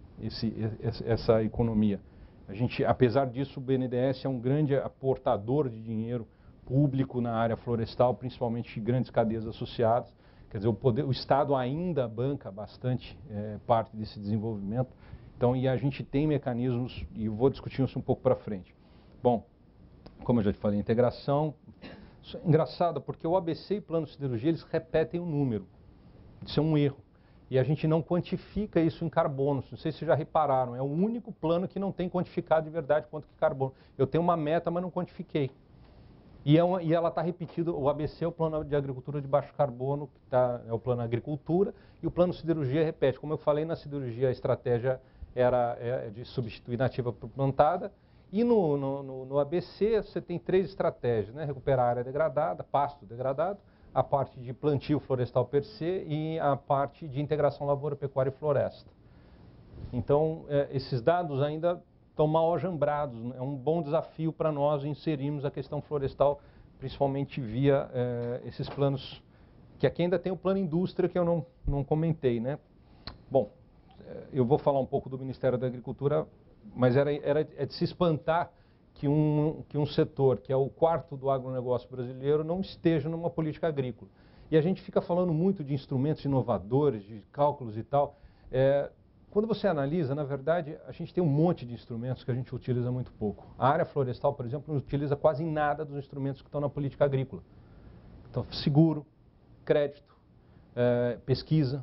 essa economia. A gente, apesar disso, o BNDES é um grande aportador de dinheiro público na área florestal, principalmente de grandes cadeias associadas. Quer dizer, o Estado ainda banca bastante parte desse desenvolvimento. Então, e a gente tem mecanismos, e eu vou discutir isso um pouco para frente. Bom, como eu já te falei, integração. Isso é engraçado, porque o ABC e plano de siderurgia, eles repetem o número. Isso é um erro. E a gente não quantifica isso em carbono. Não sei se vocês já repararam, é o único plano que não tem quantificado de verdade quanto que carbono. Eu tenho uma meta, mas não quantifiquei. E ela está repetida, o ABC é o plano de agricultura de baixo carbono, que é o plano agricultura, e o plano siderurgia repete. Como eu falei, na siderurgia a estratégia era de substituir nativa por plantada, e no ABC você tem 3 estratégias, né? Recuperar a área degradada, pasto degradado, a parte de plantio florestal per se e a parte de integração lavoura, pecuária e floresta. Então, esses dados ainda estão mal ajambrados. É um bom desafio para nós inserirmos a questão florestal, principalmente via esses planos, que aqui ainda tem o plano indústria que eu não comentei, né? Bom, eu vou falar um pouco do Ministério da Agricultura, mas é de se espantar que um setor, que é o 4º do agronegócio brasileiro, não esteja numa política agrícola. E a gente fica falando muito de instrumentos inovadores, de cálculos e tal. Quando você analisa, na verdade, a gente tem um monte de instrumentos que a gente utiliza muito pouco. A área florestal, por exemplo, não utiliza quase nada dos instrumentos que estão na política agrícola. Então, seguro, crédito, pesquisa.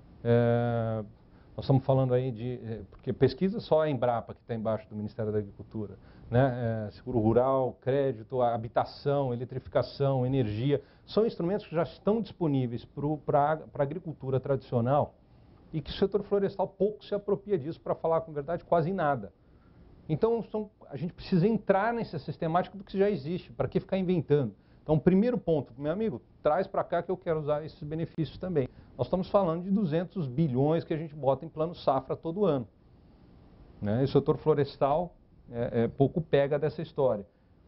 Nós estamos falando aí porque pesquisa só a Embrapa, que está embaixo do Ministério da Agricultura, né? Seguro rural, crédito, habitação, eletrificação, energia, são instrumentos que já estão disponíveis para a agricultura tradicional e que o setor florestal pouco se apropria disso, para falar com verdade, quase nada. Então, a gente precisa entrar nessa sistemática do que já existe, para que ficar inventando? Então, primeiro ponto, meu amigo, traz para cá que eu quero usar esses benefícios também. Nós estamos falando de 200 bilhões que a gente bota em plano safra todo ano, né? E o setor florestal pouco pega dessa história.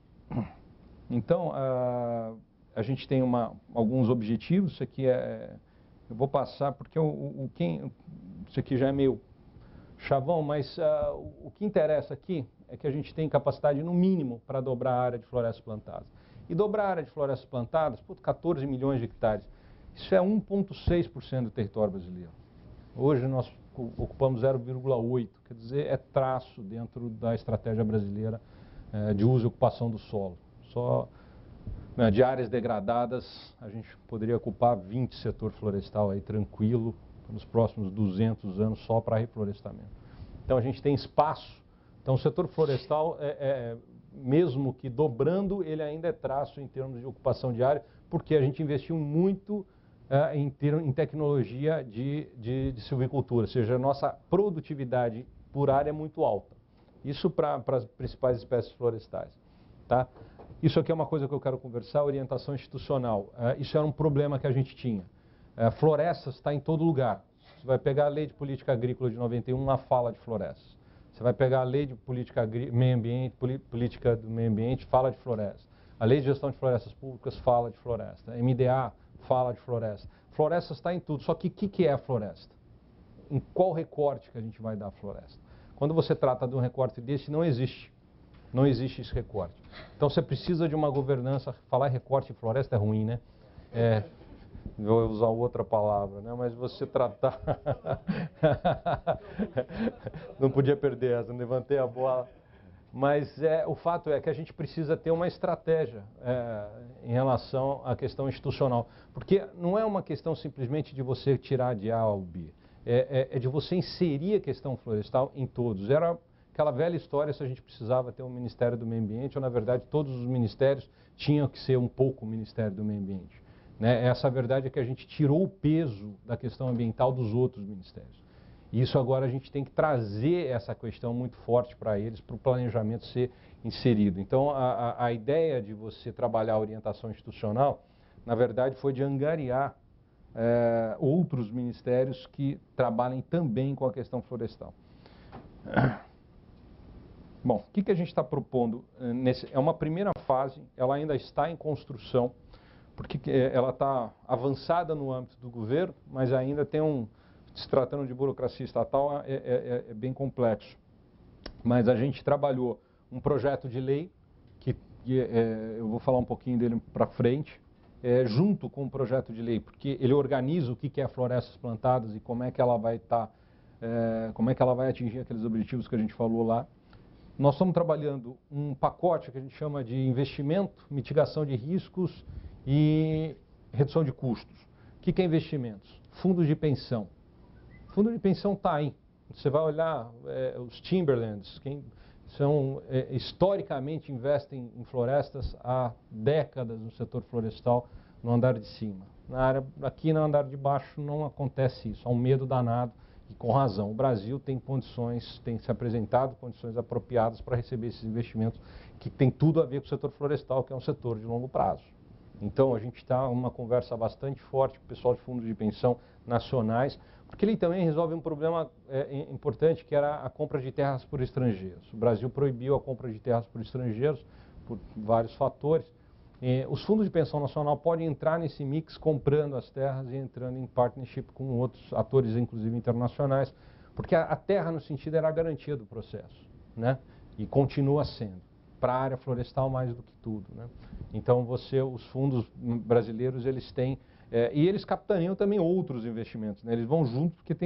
Então, a gente tem alguns objetivos. Isso aqui eu vou passar porque isso aqui já é meio chavão, mas o que interessa aqui é que a gente tem capacidade no mínimo para dobrar a área de florestas plantadas. E dobrar a área de florestas plantadas, 14 milhões de hectares, isso é 1,6% do território brasileiro. Hoje nós ocupamos 0,8%, quer dizer, é traço dentro da estratégia brasileira de uso e ocupação do solo. Só de áreas degradadas, a gente poderia ocupar 20 setor florestal aí tranquilo, nos próximos 200 anos, só para reflorestamento. Então a gente tem espaço. Então o setor florestal, mesmo que dobrando, ele ainda é traço em termos de ocupação de área, porque a gente investiu muito em tecnologia de silvicultura, ou seja, a nossa produtividade por área é muito alta. Isso para as principais espécies florestais. Tá? Isso aqui é uma coisa que eu quero conversar, orientação institucional. Isso era um problema que a gente tinha. Florestas está em todo lugar. Você vai pegar a Lei de Política Agrícola de 91, lá fala de florestas. Você vai pegar a Lei de Política Meio Ambiente, Política do Meio Ambiente, fala de floresta. A Lei de Gestão de Florestas Públicas fala de floresta. A MDA fala de floresta. Florestas está em tudo. Só que o que é a floresta? Em qual recorte que a gente vai dar a floresta? Quando você trata de um recorte desse, não existe. Não existe esse recorte. Então você precisa de uma governança. Falar recorte em floresta é ruim, né? Vou usar outra palavra, né? Mas você tratar... Não podia perder essa, não levantei a bola. Mas o fato é que a gente precisa ter uma estratégia em relação à questão institucional. Porque não é uma questão simplesmente de você tirar de A ao B. É de você inserir a questão florestal em todos. Era aquela velha história se a gente precisava ter um Ministério do Meio Ambiente, ou na verdade todos os ministérios tinham que ser um pouco o Ministério do Meio Ambiente. né? Essa verdade é que a gente tirou o peso da questão ambiental dos outros ministérios. E isso agora a gente tem que trazer essa questão muito forte para eles, para o planejamento ser inserido. Então, a ideia de você trabalhar a orientação institucional, na verdade, foi de angariar outros ministérios que trabalhem também com a questão florestal. Bom, o que a gente está propondo? É uma primeira fase, ela ainda está em construção, porque ela está avançada no âmbito do governo, mas ainda tem se tratando de burocracia estatal, é bem complexo. Mas a gente trabalhou um projeto de lei, que eu vou falar um pouquinho dele para frente, junto com o projeto de lei, porque ele organiza o que é florestas plantadas e como é que ela vai como é que ela vai atingir aqueles objetivos que a gente falou lá. Nós estamos trabalhando um pacote que a gente chama de investimento, mitigação de riscos e redução de custos. O que é investimentos? Fundos de pensão. Fundo de pensão está aí. Você vai olhar os Timberlands, historicamente investem em florestas há décadas no setor florestal, no andar de cima. Aqui no andar de baixo não acontece isso, há um medo danado e com razão. O Brasil tem condições, tem se apresentado condições apropriadas para receber esses investimentos que tem tudo a ver com o setor florestal, que é um setor de longo prazo. Então a gente está numa conversa bastante forte com o pessoal de fundos de pensão nacionais, porque ele também resolve um problema importante, que era a compra de terras por estrangeiros. O Brasil proibiu a compra de terras por estrangeiros por vários fatores. Os fundos de pensão nacional podem entrar nesse mix comprando as terras e entrando em partnership com outros atores, inclusive internacionais, porque a terra, no sentido, era a garantia do processo, né? E continua sendo, para a área florestal mais do que tudo, né? Então, os fundos brasileiros, eles têm, e eles capitaneam também outros investimentos, né? Eles vão juntos porque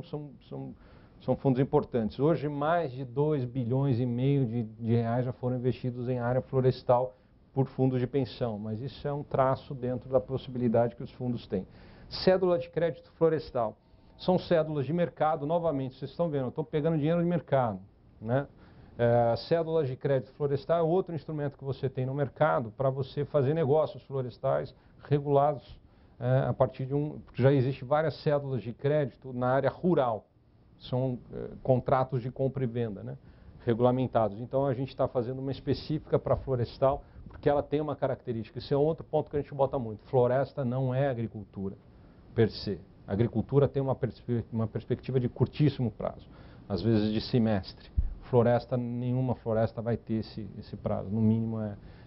são fundos importantes. Hoje, mais de 2,5 bilhões de reais já foram investidos em área florestal por fundos de pensão, mas isso é um traço dentro da possibilidade que os fundos têm. Cédula de crédito florestal. São cédulas de mercado, novamente, vocês estão vendo, eu estou pegando dinheiro de mercado, né? Cédulas de crédito florestal é outro instrumento que você tem no mercado para você fazer negócios florestais regulados a partir porque já existem várias cédulas de crédito na área rural, são contratos de compra e venda, né? Regulamentados. Então a gente está fazendo uma específica para florestal, porque ela tem uma característica. Esse é outro ponto que a gente bota muito. Floresta não é agricultura, per se. A agricultura tem uma perspectiva de curtíssimo prazo, às vezes de semestre. Nenhuma floresta vai ter esse prazo. No mínimo,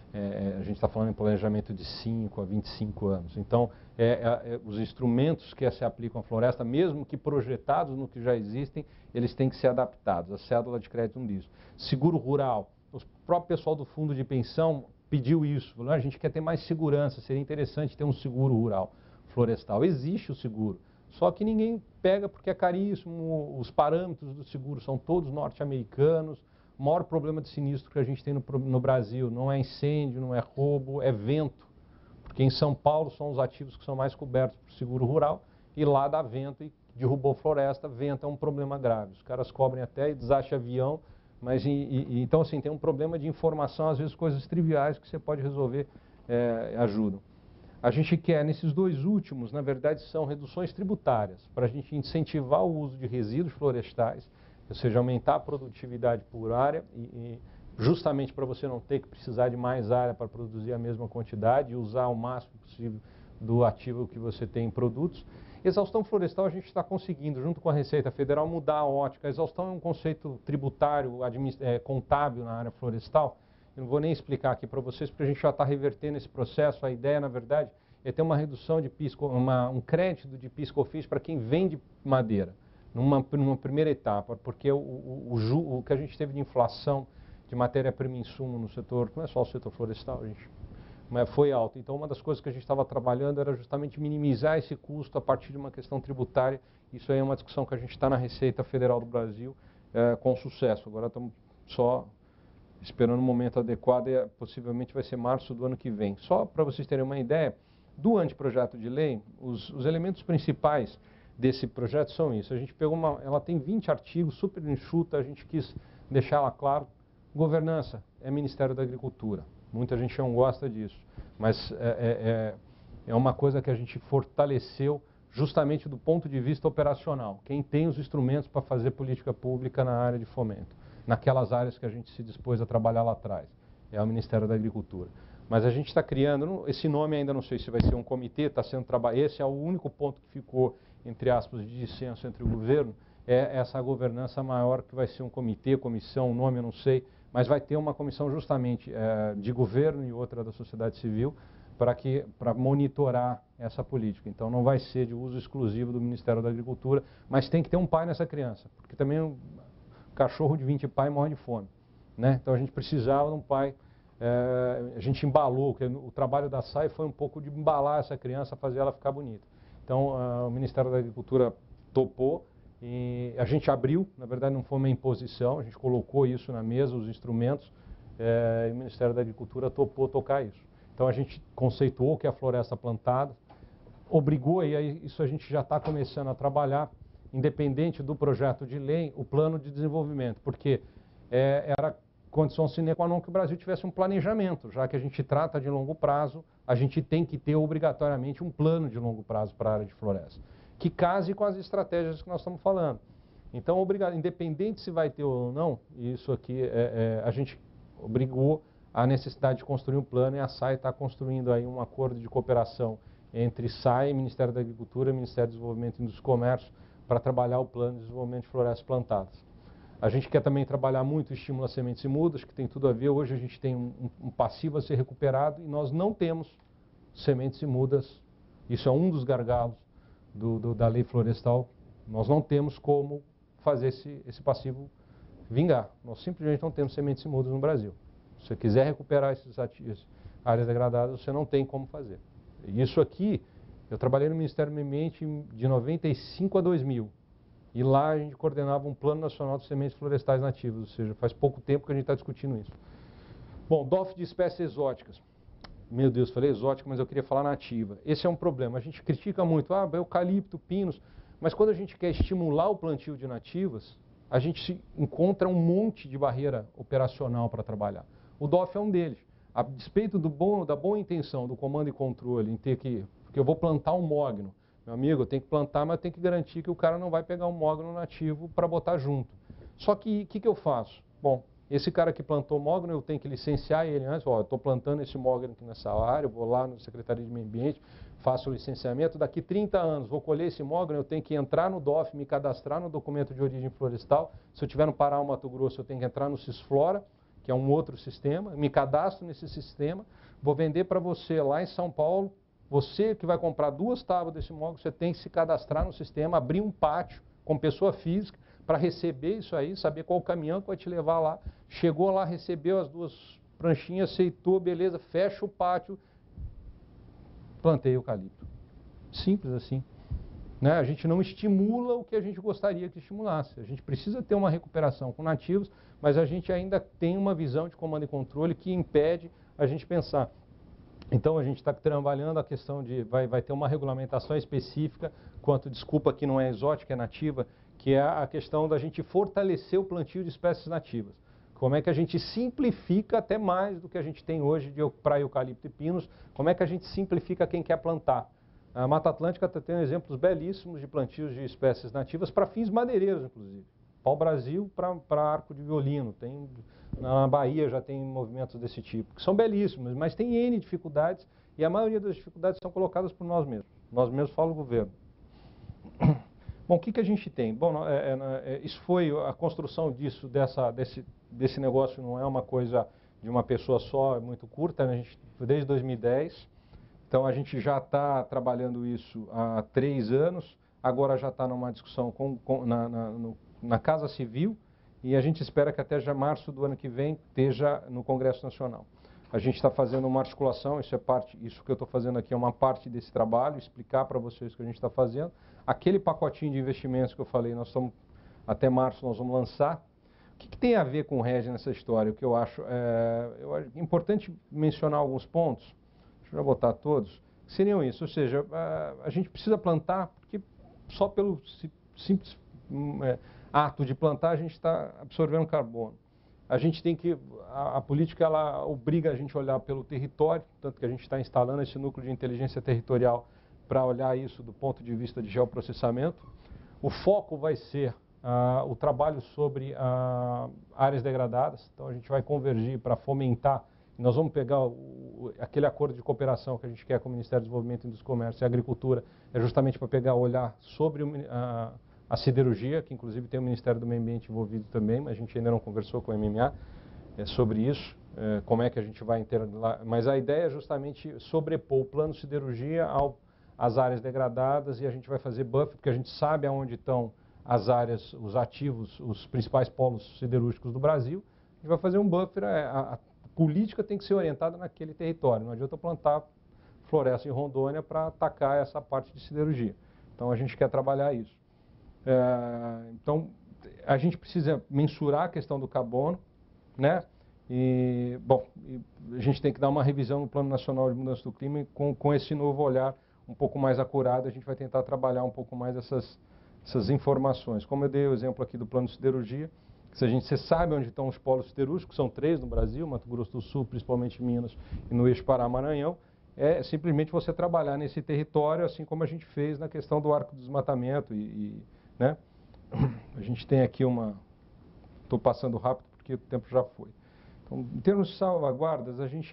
a gente está falando em planejamento de 5 a 25 anos. Então, os instrumentos que se aplicam à floresta, mesmo que projetados no que já existem, eles têm que ser adaptados. A cédula de crédito é um disso. Seguro rural. O próprio pessoal do fundo de pensão pediu isso. Falou, a gente quer ter mais segurança, seria interessante ter um seguro rural florestal. Existe o seguro, só que ninguém pega porque é caríssimo, os parâmetros do seguro são todos norte-americanos. O maior problema de sinistro que a gente tem no Brasil não é incêndio, não é roubo, é vento. Porque em São Paulo são os ativos que são mais cobertos por seguro rural e lá dá vento e derrubou floresta, vento é um problema grave. Os caras cobrem até e desastre avião, mas então assim, tem um problema de informação, às vezes coisas triviais que você pode resolver ajudam. A gente quer, nesses dois últimos, na verdade, são reduções tributárias, para a gente incentivar o uso de resíduos florestais, ou seja, aumentar a produtividade por área, justamente para você não ter que precisar de mais área para produzir a mesma quantidade e usar o máximo possível do ativo que você tem em produtos. Exaustão florestal a gente está conseguindo, junto com a Receita Federal, mudar a ótica. A exaustão é um conceito tributário, contábil na área florestal. Eu não vou nem explicar aqui para vocês, porque a gente já está revertendo esse processo. A ideia, na verdade, é ter uma redução de um crédito de PIS/COFINS para quem vende madeira, numa primeira etapa, porque o que a gente teve de inflação de matéria-prima e insumo no setor, não é só o setor florestal, mas foi alto. Então, uma das coisas que a gente estava trabalhando era justamente minimizar esse custo a partir de uma questão tributária. Isso aí é uma discussão que a gente está na Receita Federal do Brasil com sucesso. Agora estamos só esperando o momento adequado e possivelmente vai ser março do ano que vem. Só para vocês terem uma ideia, do anteprojeto de lei, os elementos principais desse projeto são isso. A gente pegou ela tem 20 artigos, super enxuta, a gente quis deixar ela claro. Governança é Ministério da Agricultura. Muita gente não gosta disso, mas é uma coisa que a gente fortaleceu justamente do ponto de vista operacional. Quem tem os instrumentos para fazer política pública na área de fomento, naquelas áreas que a gente se dispôs a trabalhar lá atrás, é o Ministério da Agricultura. Mas a gente está criando, esse nome ainda não sei se vai ser um comitê, está sendo trabalhado, esse é o único ponto que ficou, entre aspas, de dissenso entre o governo, é essa governança maior que vai ser um comitê, comissão, nome eu não sei, mas vai ter uma comissão justamente de governo e outra da sociedade civil para monitorar essa política. Então não vai ser de uso exclusivo do Ministério da Agricultura, mas tem que ter um pai nessa criança, porque também o cachorro de 20 pais morre de fome, né? Então a gente precisava de um pai, a gente embalou, o trabalho da SAI foi um pouco de embalar essa criança, fazer ela ficar bonita. Então o Ministério da Agricultura topou, e a gente abriu, na verdade não foi uma imposição, a gente colocou isso na mesa, os instrumentos, e o Ministério da Agricultura topou tocar isso. Então a gente conceituou o que é a floresta plantada, obrigou, e aí isso a gente já está começando a trabalhar, independente do projeto de lei, o plano de desenvolvimento, porque era condição sine qua non que o Brasil tivesse um planejamento, já que a gente trata de longo prazo, a gente tem que ter obrigatoriamente um plano de longo prazo para a área de floresta, que case com as estratégias que nós estamos falando. Então, independente se vai ter ou não, isso aqui a gente obrigou a necessidade de construir um plano, e a SAI está construindo aí um acordo de cooperação entre SAI, Ministério da Agricultura e Ministério do Desenvolvimento e Indústria e Comércio para trabalhar o plano de desenvolvimento de florestas plantadas. A gente quer também trabalhar muito o estímulo a sementes e mudas, que tem tudo a ver. Hoje a gente tem um passivo a ser recuperado e nós não temos sementes e mudas. Isso é um dos gargalos da lei florestal. Nós não temos como fazer esse passivo vingar. Nós simplesmente não temos sementes e mudas no Brasil. Se você quiser recuperar essas áreas degradadas, você não tem como fazer. E isso aqui, eu trabalhei no Ministério do Meio Ambiente de 95 a 2000. E lá a gente coordenava um Plano Nacional de Sementes Florestais Nativas, ou seja, faz pouco tempo que a gente está discutindo isso. Bom, DOF de espécies exóticas. Meu Deus, falei exótica, mas eu queria falar nativa. Esse é um problema. A gente critica muito, eucalipto, pinos, mas quando a gente quer estimular o plantio de nativas, a gente encontra um monte de barreira operacional para trabalhar. O DOF é um deles. A despeito da boa intenção do comando e controle em ter que... Porque eu vou plantar um mogno. Meu amigo, eu tenho que plantar, mas eu tenho que garantir que o cara não vai pegar um mogno nativo para botar junto. Só que o que eu faço? Bom, esse cara que plantou mogno, eu tenho que licenciar ele antes. Eu estou plantando esse mogno aqui nessa área, eu vou lá na Secretaria de Meio Ambiente, faço o licenciamento. Daqui 30 anos, vou colher esse mogno, eu tenho que entrar no DOF, me cadastrar no documento de origem florestal. Se eu estiver no Pará ou Mato Grosso, eu tenho que entrar no Cisflora, que é um outro sistema. Me cadastro nesse sistema, vou vender para você lá em São Paulo. Você que vai comprar 2 tábuas desse mogno, você tem que se cadastrar no sistema, abrir um pátio com pessoa física para receber isso aí, saber qual o caminhão que vai te levar lá. Chegou lá, recebeu as 2 pranchinhas, aceitou, beleza, fecha o pátio, plantei eucalipto. Simples assim. Né? A gente não estimula o que a gente gostaria que estimulasse. A gente precisa ter uma recuperação com nativos, mas a gente ainda tem uma visão de comando e controle que impede a gente pensar. Então a gente está trabalhando a questão de, vai ter uma regulamentação específica, desculpa que não é exótica, é nativa, que é a questão da gente fortalecer o plantio de espécies nativas. Como é que a gente simplifica até mais do que a gente tem hoje para eucalipto e pinos, como é que a gente simplifica quem quer plantar. A Mata Atlântica está tendo exemplos belíssimos de plantios de espécies nativas para fins madeireiros, inclusive. Pau-Brasil para arco de violino, na Bahia já tem movimentos desse tipo, que são belíssimos, mas tem N dificuldades, e a maioria das dificuldades são colocadas por nós mesmos. Nós mesmos falamos o governo. Bom, o que a gente tem? Bom, isso foi a construção desse negócio, não é uma coisa de uma pessoa só, é muito curta, né? A gente, desde 2010, então a gente já está trabalhando isso há 3 anos, agora já está numa discussão na Casa Civil, e a gente espera que até já março do ano que vem esteja no Congresso Nacional. A gente está fazendo uma articulação, isso que eu estou fazendo aqui é uma parte desse trabalho, explicar para vocês o que a gente está fazendo. Aquele pacotinho de investimentos que eu falei, até março nós vamos lançar. O que tem a ver com o REG nessa história? O que eu acho importante mencionar alguns pontos, deixa eu botar todos, seriam isso, ou seja, a gente precisa plantar, porque só pelo simples ato de plantar a gente está absorvendo carbono. a gente tem que, a política ela obriga a gente a olhar pelo território, tanto que a gente está instalando esse núcleo de inteligência territorial para olhar isso do ponto de vista de geoprocessamento. O foco vai ser o trabalho sobre áreas degradadas, então a gente vai convergir para fomentar, nós vamos pegar aquele acordo de cooperação que a gente quer com o Ministério do Desenvolvimento, Indústria, Comércio e Agricultura, é justamente para pegar, olhar sobre a siderurgia, que inclusive tem o Ministério do Meio Ambiente envolvido também, mas a gente ainda não conversou com o MMA sobre isso, como é que a gente vai lá. Mas a ideia é justamente sobrepor o plano siderurgia às áreas degradadas, e a gente vai fazer buffer, porque a gente sabe aonde estão as áreas, os ativos, os principais polos siderúrgicos do Brasil. A gente vai fazer um buffer, a política tem que ser orientada naquele território, não adianta plantar floresta em Rondônia para atacar essa parte de siderurgia. Então a gente quer trabalhar isso. Então, a gente precisa mensurar a questão do carbono, né? E, bom, a gente tem que dar uma revisão no Plano Nacional de Mudança do Clima, e com esse novo olhar um pouco mais acurado, a gente vai tentar trabalhar um pouco mais essas informações. Como eu dei o exemplo aqui do Plano de Siderurgia, você sabe onde estão os polos siderúrgicos, são 3 no Brasil, Mato Grosso do Sul, principalmente Minas, e no eixo Pará-Maranhão. É simplesmente você trabalhar nesse território, assim como a gente fez na questão do arco do desmatamento, né? A gente tem aqui estou passando rápido porque o tempo já foi. Então, em termos de salvaguardas, a gente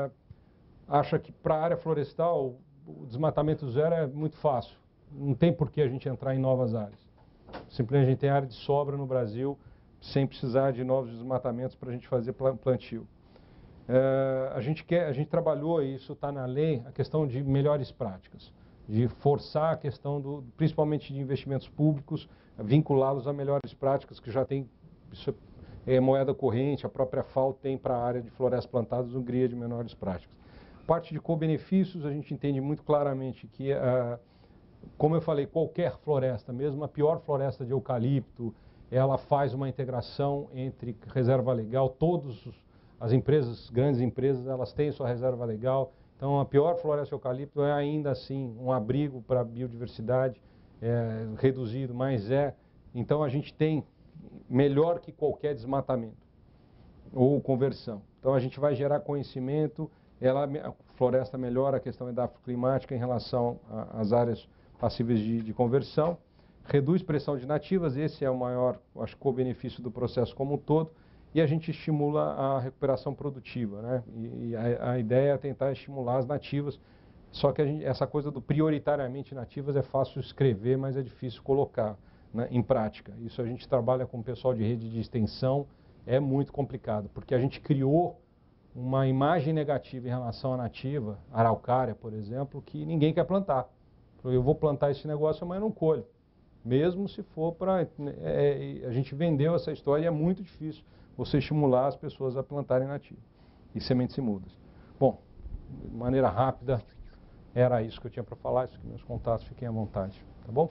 acha que para a área florestal o desmatamento zero é muito fácil. Não tem por que a gente entrar em novas áreas. Simplesmente a gente tem área de sobra no Brasil, sem precisar de novos desmatamentos para a gente fazer plantio. A gente trabalhou, e isso está na lei, a questão de melhores práticas, de forçar a questão principalmente de investimentos públicos, vinculá-los a melhores práticas que já tem, isso é moeda corrente, a própria FAO tem para a área de florestas plantadas um guia de menores práticas. Parte de co-benefícios, a gente entende muito claramente que, como eu falei, qualquer floresta, mesmo a pior floresta de eucalipto, ela faz uma integração entre reserva legal, as empresas, grandes empresas, elas têm sua reserva legal. Então, a pior floresta de eucalipto é ainda assim um abrigo para a biodiversidade, reduzido, mas então a gente tem melhor que qualquer desmatamento ou conversão. Então, a gente vai gerar conhecimento, a floresta melhora a questão edafoclimática em relação às áreas passíveis de conversão, reduz pressão de nativas, esse é o maior, acho, co-benefício do processo como um todo, e a gente estimula a recuperação produtiva, né? E a ideia é tentar estimular as nativas, só que essa coisa do prioritariamente nativas é fácil escrever, mas é difícil colocar, né, em prática. Isso a gente trabalha com o pessoal de rede de extensão, é muito complicado, porque a gente criou uma imagem negativa em relação à nativa, araucária, por exemplo, que ninguém quer plantar. Eu vou plantar esse negócio, mas não colho. Mesmo se for para... a gente vendeu essa história e é muito difícil você estimular as pessoas a plantarem nativo. E sementes e mudas. Bom, de maneira rápida, era isso que eu tinha para falar. Isso que meus contatos, fiquem à vontade. Tá bom?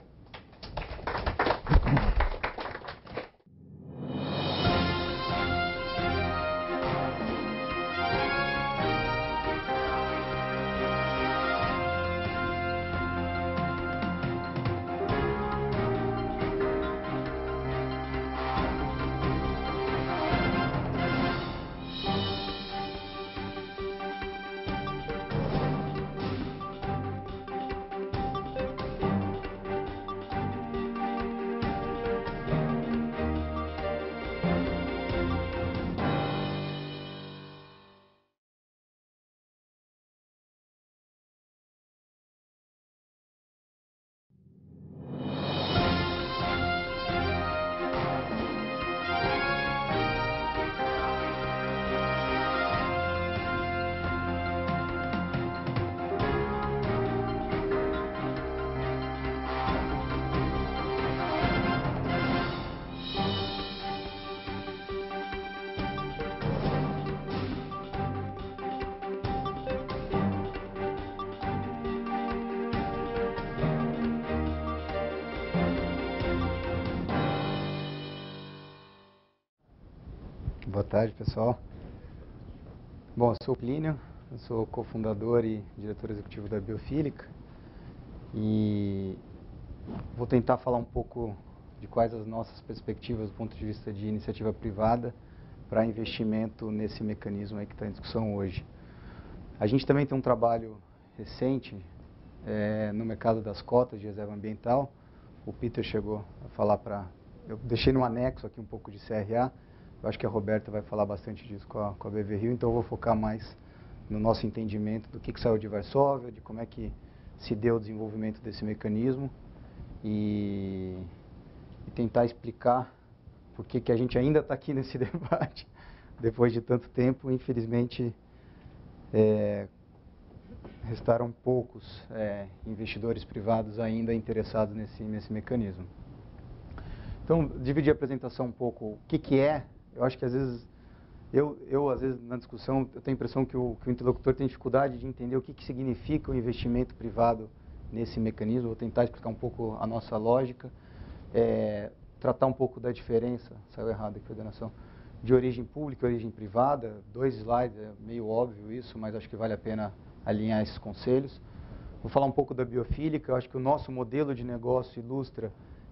Boa tarde, pessoal. Bom, eu sou o Plínio, eu sou cofundador e diretor executivo da Biofílica e vou tentar falar um pouco de quais as nossas perspectivas do ponto de vista de iniciativa privada para investimento nesse mecanismo aí que está em discussão hoje. A gente também tem um trabalho recente no mercado das cotas de reserva ambiental. O Peter chegou a falar eu deixei no anexo aqui um pouco de CRA. Eu acho que a Roberta vai falar bastante disso com a BV Rio, então eu vou focar mais no nosso entendimento do que saiu de Varsóvia, de como é que se deu o desenvolvimento desse mecanismo e tentar explicar por que a gente ainda está aqui nesse debate depois de tanto tempo. Infelizmente, restaram poucos investidores privados ainda interessados nesse mecanismo. Então, dividir a apresentação um pouco. O que é? Eu acho que às vezes, às vezes na discussão, eu tenho a impressão que o interlocutor tem dificuldade de entender o que significa o investimento privado nesse mecanismo. Vou tentar explicar um pouco a nossa lógica, tratar um pouco da diferença, saiu errado aqui a coordenação, de origem pública e origem privada. 2 slides, é meio óbvio isso, mas acho que vale a pena alinhar esses conselhos. Vou falar um pouco da biofílica. Eu acho que o nosso modelo de negócio ilustra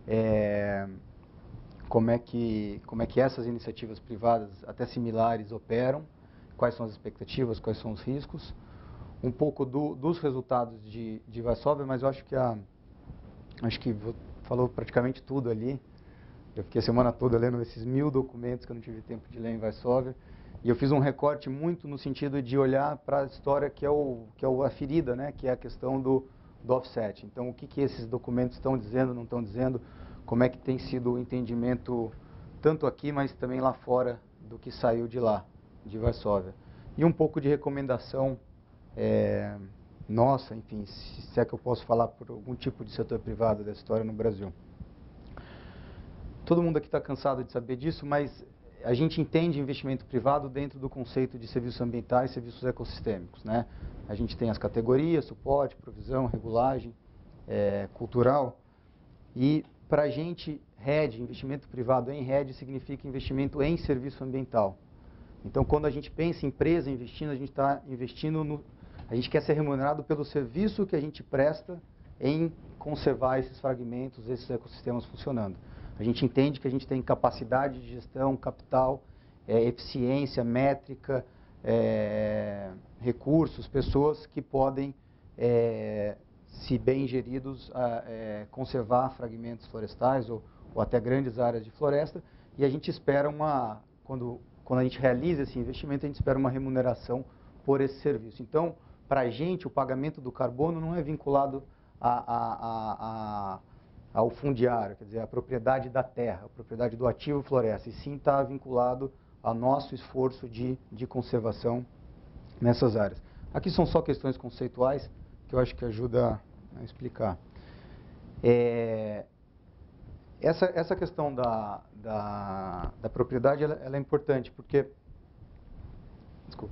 como é que essas iniciativas privadas, até similares, operam, quais são as expectativas, quais são os riscos. Um pouco dos resultados de Varsóvia, mas eu acho que falou praticamente tudo ali. Eu fiquei a semana toda lendo esses 1000 documentos que eu não tive tempo de ler em Varsóvia. E eu fiz um recorte muito no sentido de olhar para a história que é a ferida, né, que é a questão do offset. Então, o que esses documentos estão dizendo, não estão dizendo, como é que tem sido o entendimento, tanto aqui, mas também lá fora, do que saiu de lá, de Varsóvia. E um pouco de recomendação nossa, enfim, se é que eu posso falar por algum tipo de setor privado dessa história no Brasil. Todo mundo aqui está cansado de saber disso, mas a gente entende investimento privado dentro do conceito de serviços ambientais e serviços ecossistêmicos, né? A gente tem as categorias, suporte, provisão, regulagem, cultural. E para a gente, investimento privado em RED significa investimento em serviço ambiental. Então, quando a gente pensa em empresa investindo, a gente está investindo a gente quer ser remunerado pelo serviço que a gente presta em conservar esses fragmentos, esses ecossistemas funcionando. A gente entende que a gente tem capacidade de gestão, capital, eficiência, métrica, recursos, pessoas que podem, se bem geridos, conservar fragmentos florestais ou até grandes áreas de floresta. E a gente espera quando a gente realiza esse investimento, a gente espera uma remuneração por esse serviço. Então, para a gente, o pagamento do carbono não é vinculado ao fundiário, quer dizer, a propriedade da terra, a propriedade do ativo floresta, e sim está vinculado ao nosso esforço de conservação nessas áreas. Aqui são só questões conceituais que eu acho que ajuda a explicar. Essa questão da propriedade ela é importante, porque, desculpa,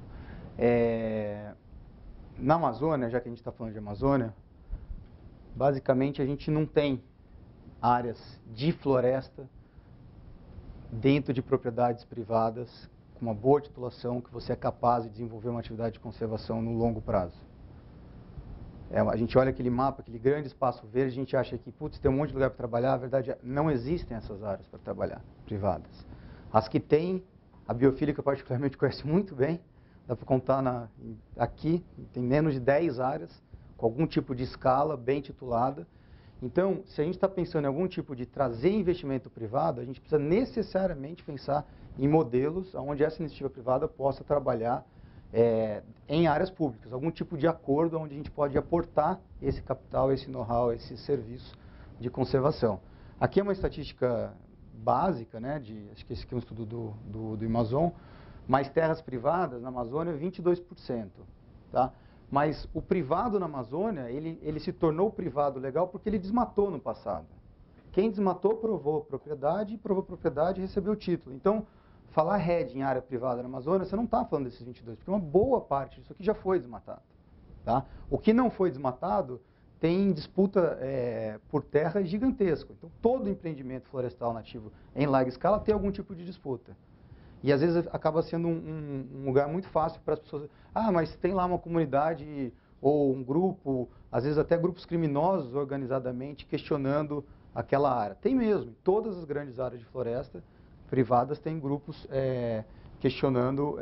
na Amazônia, já que a gente está falando de Amazônia, basicamente a gente não tem áreas de floresta dentro de propriedades privadas com uma boa titulação que você é capaz de desenvolver uma atividade de conservação no longo prazo. A gente olha aquele mapa, aquele grande espaço verde, a gente acha que, putz, tem um monte de lugar para trabalhar. A verdade é, não existem essas áreas para trabalhar, privadas. As que tem, a biofílica particularmente conhece muito bem, dá para contar aqui, tem menos de 10 áreas, com algum tipo de escala, bem titulada. Então, se a gente está pensando em algum tipo de trazer investimento privado, a gente precisa necessariamente pensar em modelos onde essa iniciativa privada possa trabalhar em áreas públicas, algum tipo de acordo onde a gente pode aportar esse capital, esse know-how, esse serviço de conservação. Aqui é uma estatística básica, né, acho que esse aqui é um estudo do Amazon, mas terras privadas na Amazônia 22%. Tá? Mas o privado na Amazônia, ele se tornou privado legal porque ele desmatou no passado. Quem desmatou provou propriedade e recebeu o título. Então, falar RED em área privada na Amazônia, você não está falando desses 22%, porque uma boa parte disso aqui já foi desmatado. Tá? O que não foi desmatado tem disputa por terra gigantesca. Então, todo empreendimento florestal nativo em larga escala tem algum tipo de disputa. E às vezes acaba sendo um lugar muito fácil para as pessoas. Ah, mas tem lá uma comunidade ou um grupo, às vezes até grupos criminosos organizadamente questionando aquela área. Tem mesmo, em todas as grandes áreas de floresta privadas tem grupos questionando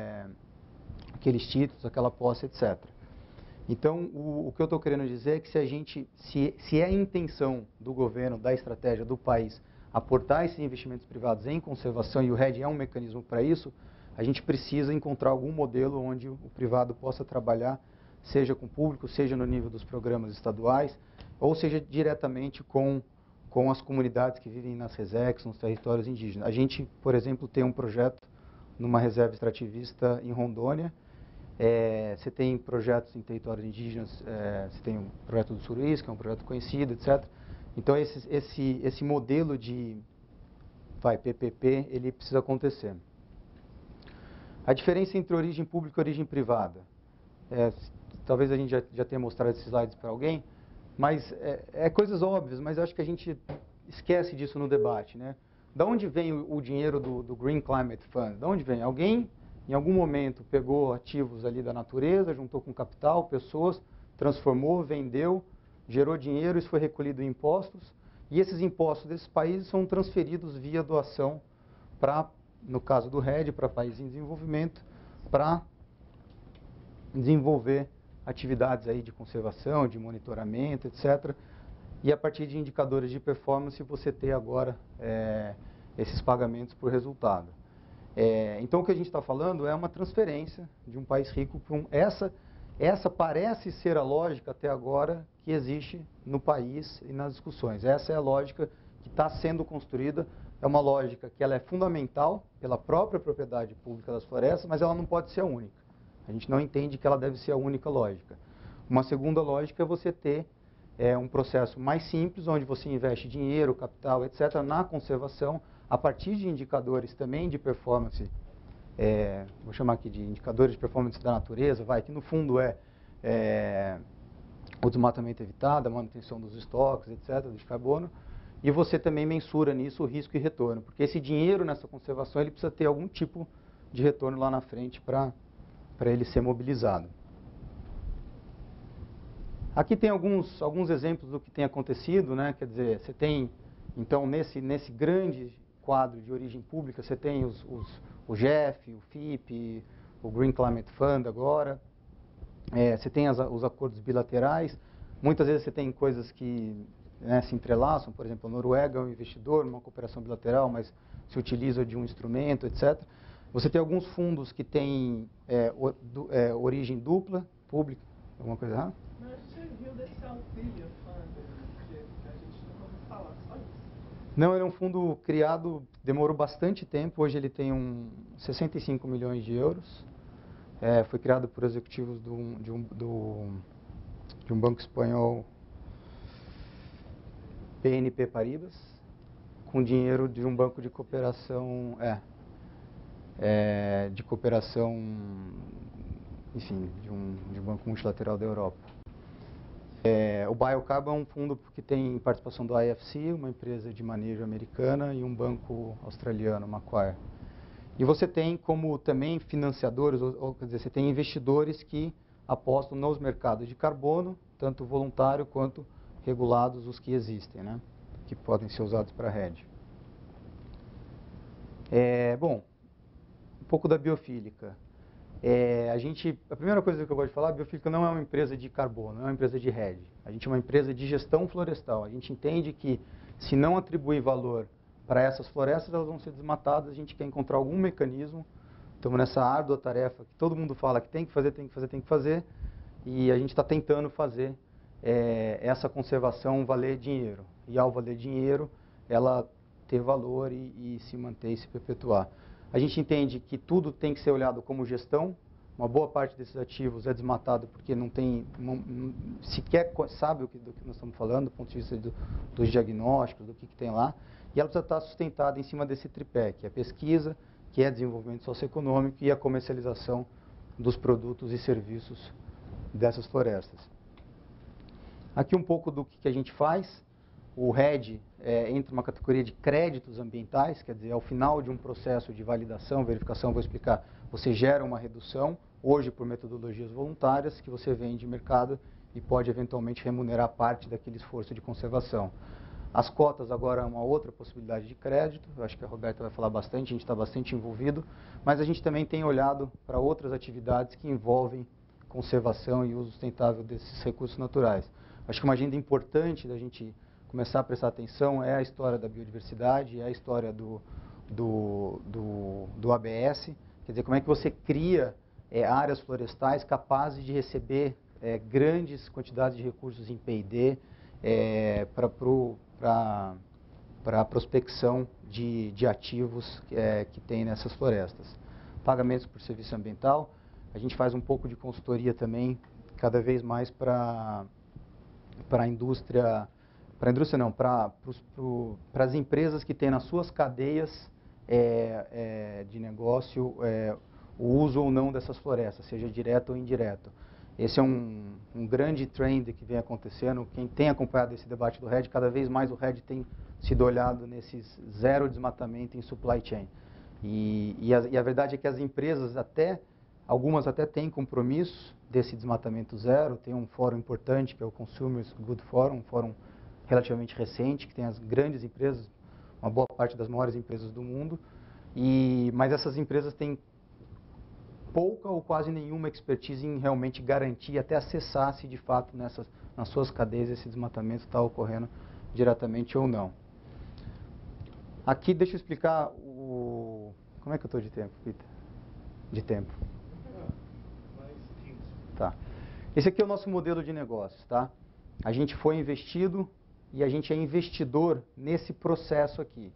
aqueles títulos, aquela posse, etc. Então, o que eu estou querendo dizer é que se é a intenção do governo, da estratégia do país, aportar esses investimentos privados em conservação, e o RED é um mecanismo para isso, a gente precisa encontrar algum modelo onde o privado possa trabalhar, seja com o público, seja no nível dos programas estaduais, ou seja diretamente com as comunidades que vivem nas RESECs, nos territórios indígenas. A gente, por exemplo, tem um projeto numa reserva extrativista em Rondônia. Você tem projetos em territórios indígenas, você tem o projeto do Suruís, que é um projeto conhecido, etc. Então, esse modelo de PPP, ele precisa acontecer. A diferença entre origem pública e origem privada. Talvez a gente já tenha mostrado esses slides para alguém, mas coisas óbvias, mas eu acho que a gente esquece disso no debate, né? Da onde vem o dinheiro do Green Climate Fund? Da onde vem? Alguém, em algum momento, pegou ativos ali da natureza, juntou com capital, pessoas, transformou, vendeu, gerou dinheiro, isso foi recolhido em impostos, e esses impostos desses países são transferidos via doação para, no caso do RED, para países em desenvolvimento, para desenvolver atividades aí de conservação, de monitoramento, etc. E a partir de indicadores de performance, você ter agora esses pagamentos por resultado. Então, o que a gente está falando é uma transferência de um país rico para um... Essa parece ser a lógica até agora que existe no país e nas discussões. Essa é a lógica que está sendo construída. É uma lógica que ela é fundamental pela própria propriedade pública das florestas, mas ela não pode ser a única. A gente não entende que ela deve ser a única lógica. Uma segunda lógica é você ter um processo mais simples, onde você investe dinheiro, capital, etc., na conservação, a partir de indicadores também de performance, vou chamar aqui de indicadores de performance da natureza, que no fundo o desmatamento evitado, a manutenção dos estoques, etc., de carbono, e você também mensura nisso o risco e retorno, porque esse dinheiro nessa conservação ele precisa ter algum tipo de retorno lá na frente para ele ser mobilizado. Aqui tem alguns exemplos do que tem acontecido, né? Quer dizer, você tem, então, nesse grande quadro de origem pública, você tem o GEF, o FIP, o Green Climate Fund agora, você tem os acordos bilaterais, muitas vezes você tem coisas que se entrelaçam, por exemplo, a Noruega é um investidor numa cooperação bilateral, mas se utiliza de um instrumento, etc. Você tem alguns fundos que têm origem dupla, pública, alguma coisa errada? Mas você viu desse Alpilha Fund, que a gente não ouviu falar, só isso? Não, ele é um fundo criado, demorou bastante tempo, hoje ele tem 65 milhões de euros. Foi criado por executivos de um banco espanhol, BNP Paribas, com dinheiro de um banco de cooperação, enfim, de um banco multilateral da Europa. O Biocarbon é um fundo que tem participação do IFC, uma empresa de manejo americana, e um banco australiano, Macquarie. E você tem como também financiadores, quer dizer, você tem investidores que apostam nos mercados de carbono, tanto voluntário quanto regulados, os que existem, né? Que podem ser usados para a RED. Bom, um pouco da biofílica. A primeira coisa que eu gosto de falar, a biofílica não é uma empresa de carbono, não é uma empresa de RED. A gente é uma empresa de gestão florestal. A gente entende que se não atribuir valor para essas florestas, elas vão ser desmatadas. A gente quer encontrar algum mecanismo. Estamos nessa árdua tarefa que todo mundo fala que tem que fazer, tem que fazer, tem que fazer. E a gente está tentando fazer essa conservação valer dinheiro. E ao valer dinheiro, ela ter valor e se manter e se perpetuar. A gente entende que tudo tem que ser olhado como gestão. Uma boa parte desses ativos é desmatado porque não sequer sabe do que nós estamos falando, do ponto de vista dos diagnósticos, do que tem lá. E ela precisa estar sustentada em cima desse tripé, que é pesquisa, que é desenvolvimento socioeconômico e a comercialização dos produtos e serviços dessas florestas. Aqui um pouco do que a gente faz. O RED entra numa categoria de créditos ambientais, quer dizer, ao final de um processo de validação, verificação, vou explicar, você gera uma redução, hoje por metodologias voluntárias, que você vende em mercado e pode eventualmente remunerar parte daquele esforço de conservação. As cotas agora é uma outra possibilidade de crédito, eu acho que a Roberta vai falar bastante, a gente está bastante envolvido, mas a gente também tem olhado para outras atividades que envolvem conservação e uso sustentável desses recursos naturais. Acho que uma agenda importante da gente começar a prestar atenção é a história da biodiversidade, é a história do ABS, quer dizer, como é que você cria áreas florestais capazes de receber grandes quantidades de recursos em P&D para a prospecção de ativos que tem nessas florestas. Pagamentos por serviço ambiental, a gente faz um pouco de consultoria também, cada vez mais para a indústria, para as empresas que têm nas suas cadeias de negócio o uso ou não dessas florestas, seja direto ou indireto. Esse é um grande trend que vem acontecendo. Quem tem acompanhado esse debate do REDD, cada vez mais o REDD tem sido olhado nesses zero desmatamento em supply chain. E a verdade é que as empresas algumas até têm compromisso desse desmatamento zero. Tem um fórum importante que é o Consumers Good Forum, um fórum relativamente recente, que tem as grandes empresas, uma boa parte das maiores empresas do mundo. Mas essas empresas têm pouca ou quase nenhuma expertise em realmente garantir, até acessar se de fato nas suas cadeias esse desmatamento está ocorrendo diretamente ou não. Aqui deixa eu explicar como é que eu estou de tempo, Peter? De tempo. Tá. Esse aqui é o nosso modelo de negócios, tá? A gente foi investido e a gente é investidor nesse processo aqui.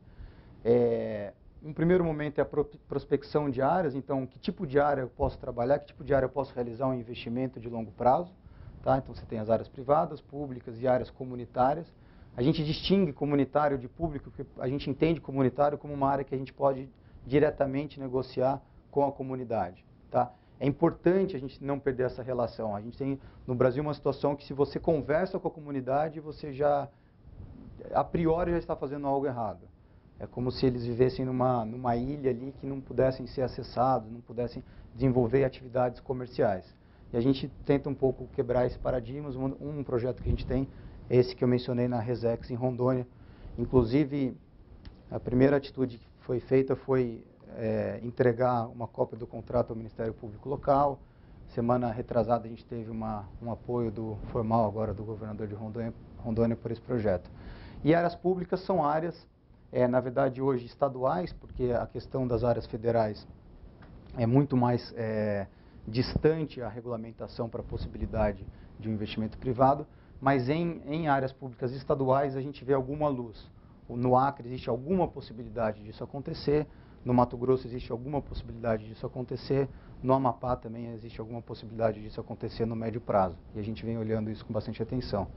Um primeiro momento é a prospecção de áreas, então que tipo de área eu posso trabalhar, que tipo de área eu posso realizar um investimento de longo prazo. Tá? Então você tem as áreas privadas, públicas e áreas comunitárias. A gente distingue comunitário de público, porque a gente entende comunitário como uma área que a gente pode diretamente negociar com a comunidade. Tá? É importante a gente não perder essa relação. A gente tem no Brasil uma situação que se você conversa com a comunidade, você já, a priori, já está fazendo algo errado. É como se eles vivessem numa ilha ali que não pudessem ser acessados, não pudessem desenvolver atividades comerciais. E a gente tenta um pouco quebrar esse paradigma. Um projeto que a gente tem é esse que eu mencionei na Resex em Rondônia. Inclusive, a primeira atitude que foi feita foi entregar uma cópia do contrato ao Ministério Público Local. Semana retrasada a gente teve um apoio formal agora do governador de Rondônia por esse projeto. E áreas públicas são áreas na verdade, hoje estaduais, porque a questão das áreas federais é muito mais distante a regulamentação para a possibilidade de um investimento privado, mas em áreas públicas estaduais a gente vê alguma luz. No Acre existe alguma possibilidade disso acontecer, no Mato Grosso existe alguma possibilidade disso acontecer, no Amapá também existe alguma possibilidade disso acontecer no médio prazo, e a gente vem olhando isso com bastante atenção.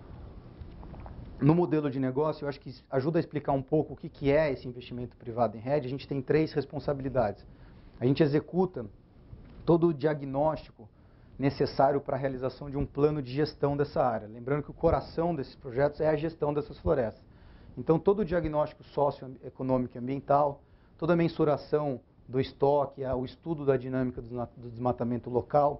No modelo de negócio, eu acho que ajuda a explicar um pouco o que é esse investimento privado em REDD. A gente tem 3 responsabilidades. A gente executa todo o diagnóstico necessário para a realização de um plano de gestão dessa área. Lembrando que o coração desses projetos é a gestão dessas florestas. Então, todo o diagnóstico socioeconômico e ambiental, toda a mensuração do estoque, o estudo da dinâmica do desmatamento local.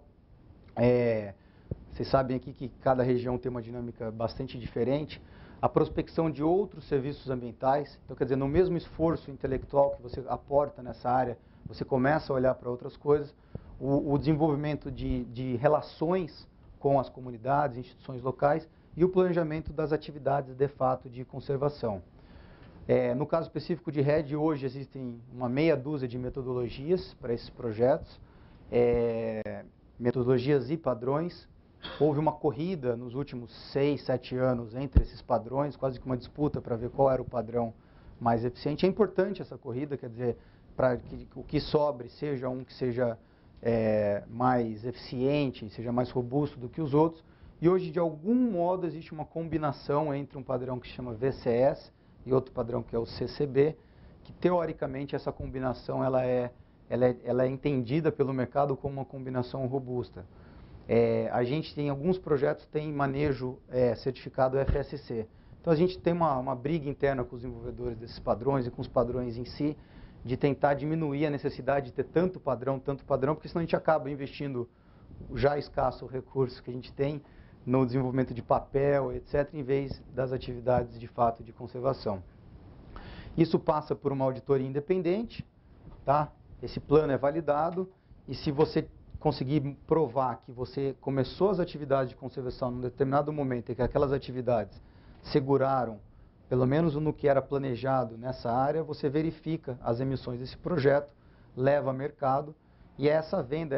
Vocês sabem aqui que cada região tem uma dinâmica bastante diferente. A prospecção de outros serviços ambientais. Então, quer dizer, no mesmo esforço intelectual que você aporta nessa área, você começa a olhar para outras coisas. O desenvolvimento de relações com as comunidades, instituições locais e o planejamento das atividades de fato de conservação. No caso específico de REDD, hoje existem uma meia dúzia de metodologias para esses projetos, metodologias e padrões. Houve uma corrida nos últimos 6, 7 anos entre esses padrões, quase que uma disputa para ver qual era o padrão mais eficiente. É importante essa corrida, quer dizer, para que o que sobre seja um que seja mais eficiente, seja mais robusto do que os outros. E hoje, de algum modo, existe uma combinação entre um padrão que se chama VCS e outro padrão que é o CCB, que teoricamente essa combinação ela é entendida pelo mercado como uma combinação robusta. A gente tem alguns projetos tem manejo certificado FSC. Então a gente tem uma briga interna com os desenvolvedores desses padrões e com os padrões em si, de tentar diminuir a necessidade de ter tanto padrão, porque senão a gente acaba investindo o já escasso recurso que a gente tem no desenvolvimento de papel, etc., em vez das atividades de fato de conservação. Isso passa por uma auditoria independente, tá? Esse plano é validado e se você conseguir provar que você começou as atividades de conservação num determinado momento e que aquelas atividades seguraram, pelo menos no que era planejado nessa área, você verifica as emissões desse projeto, leva a mercado e é essa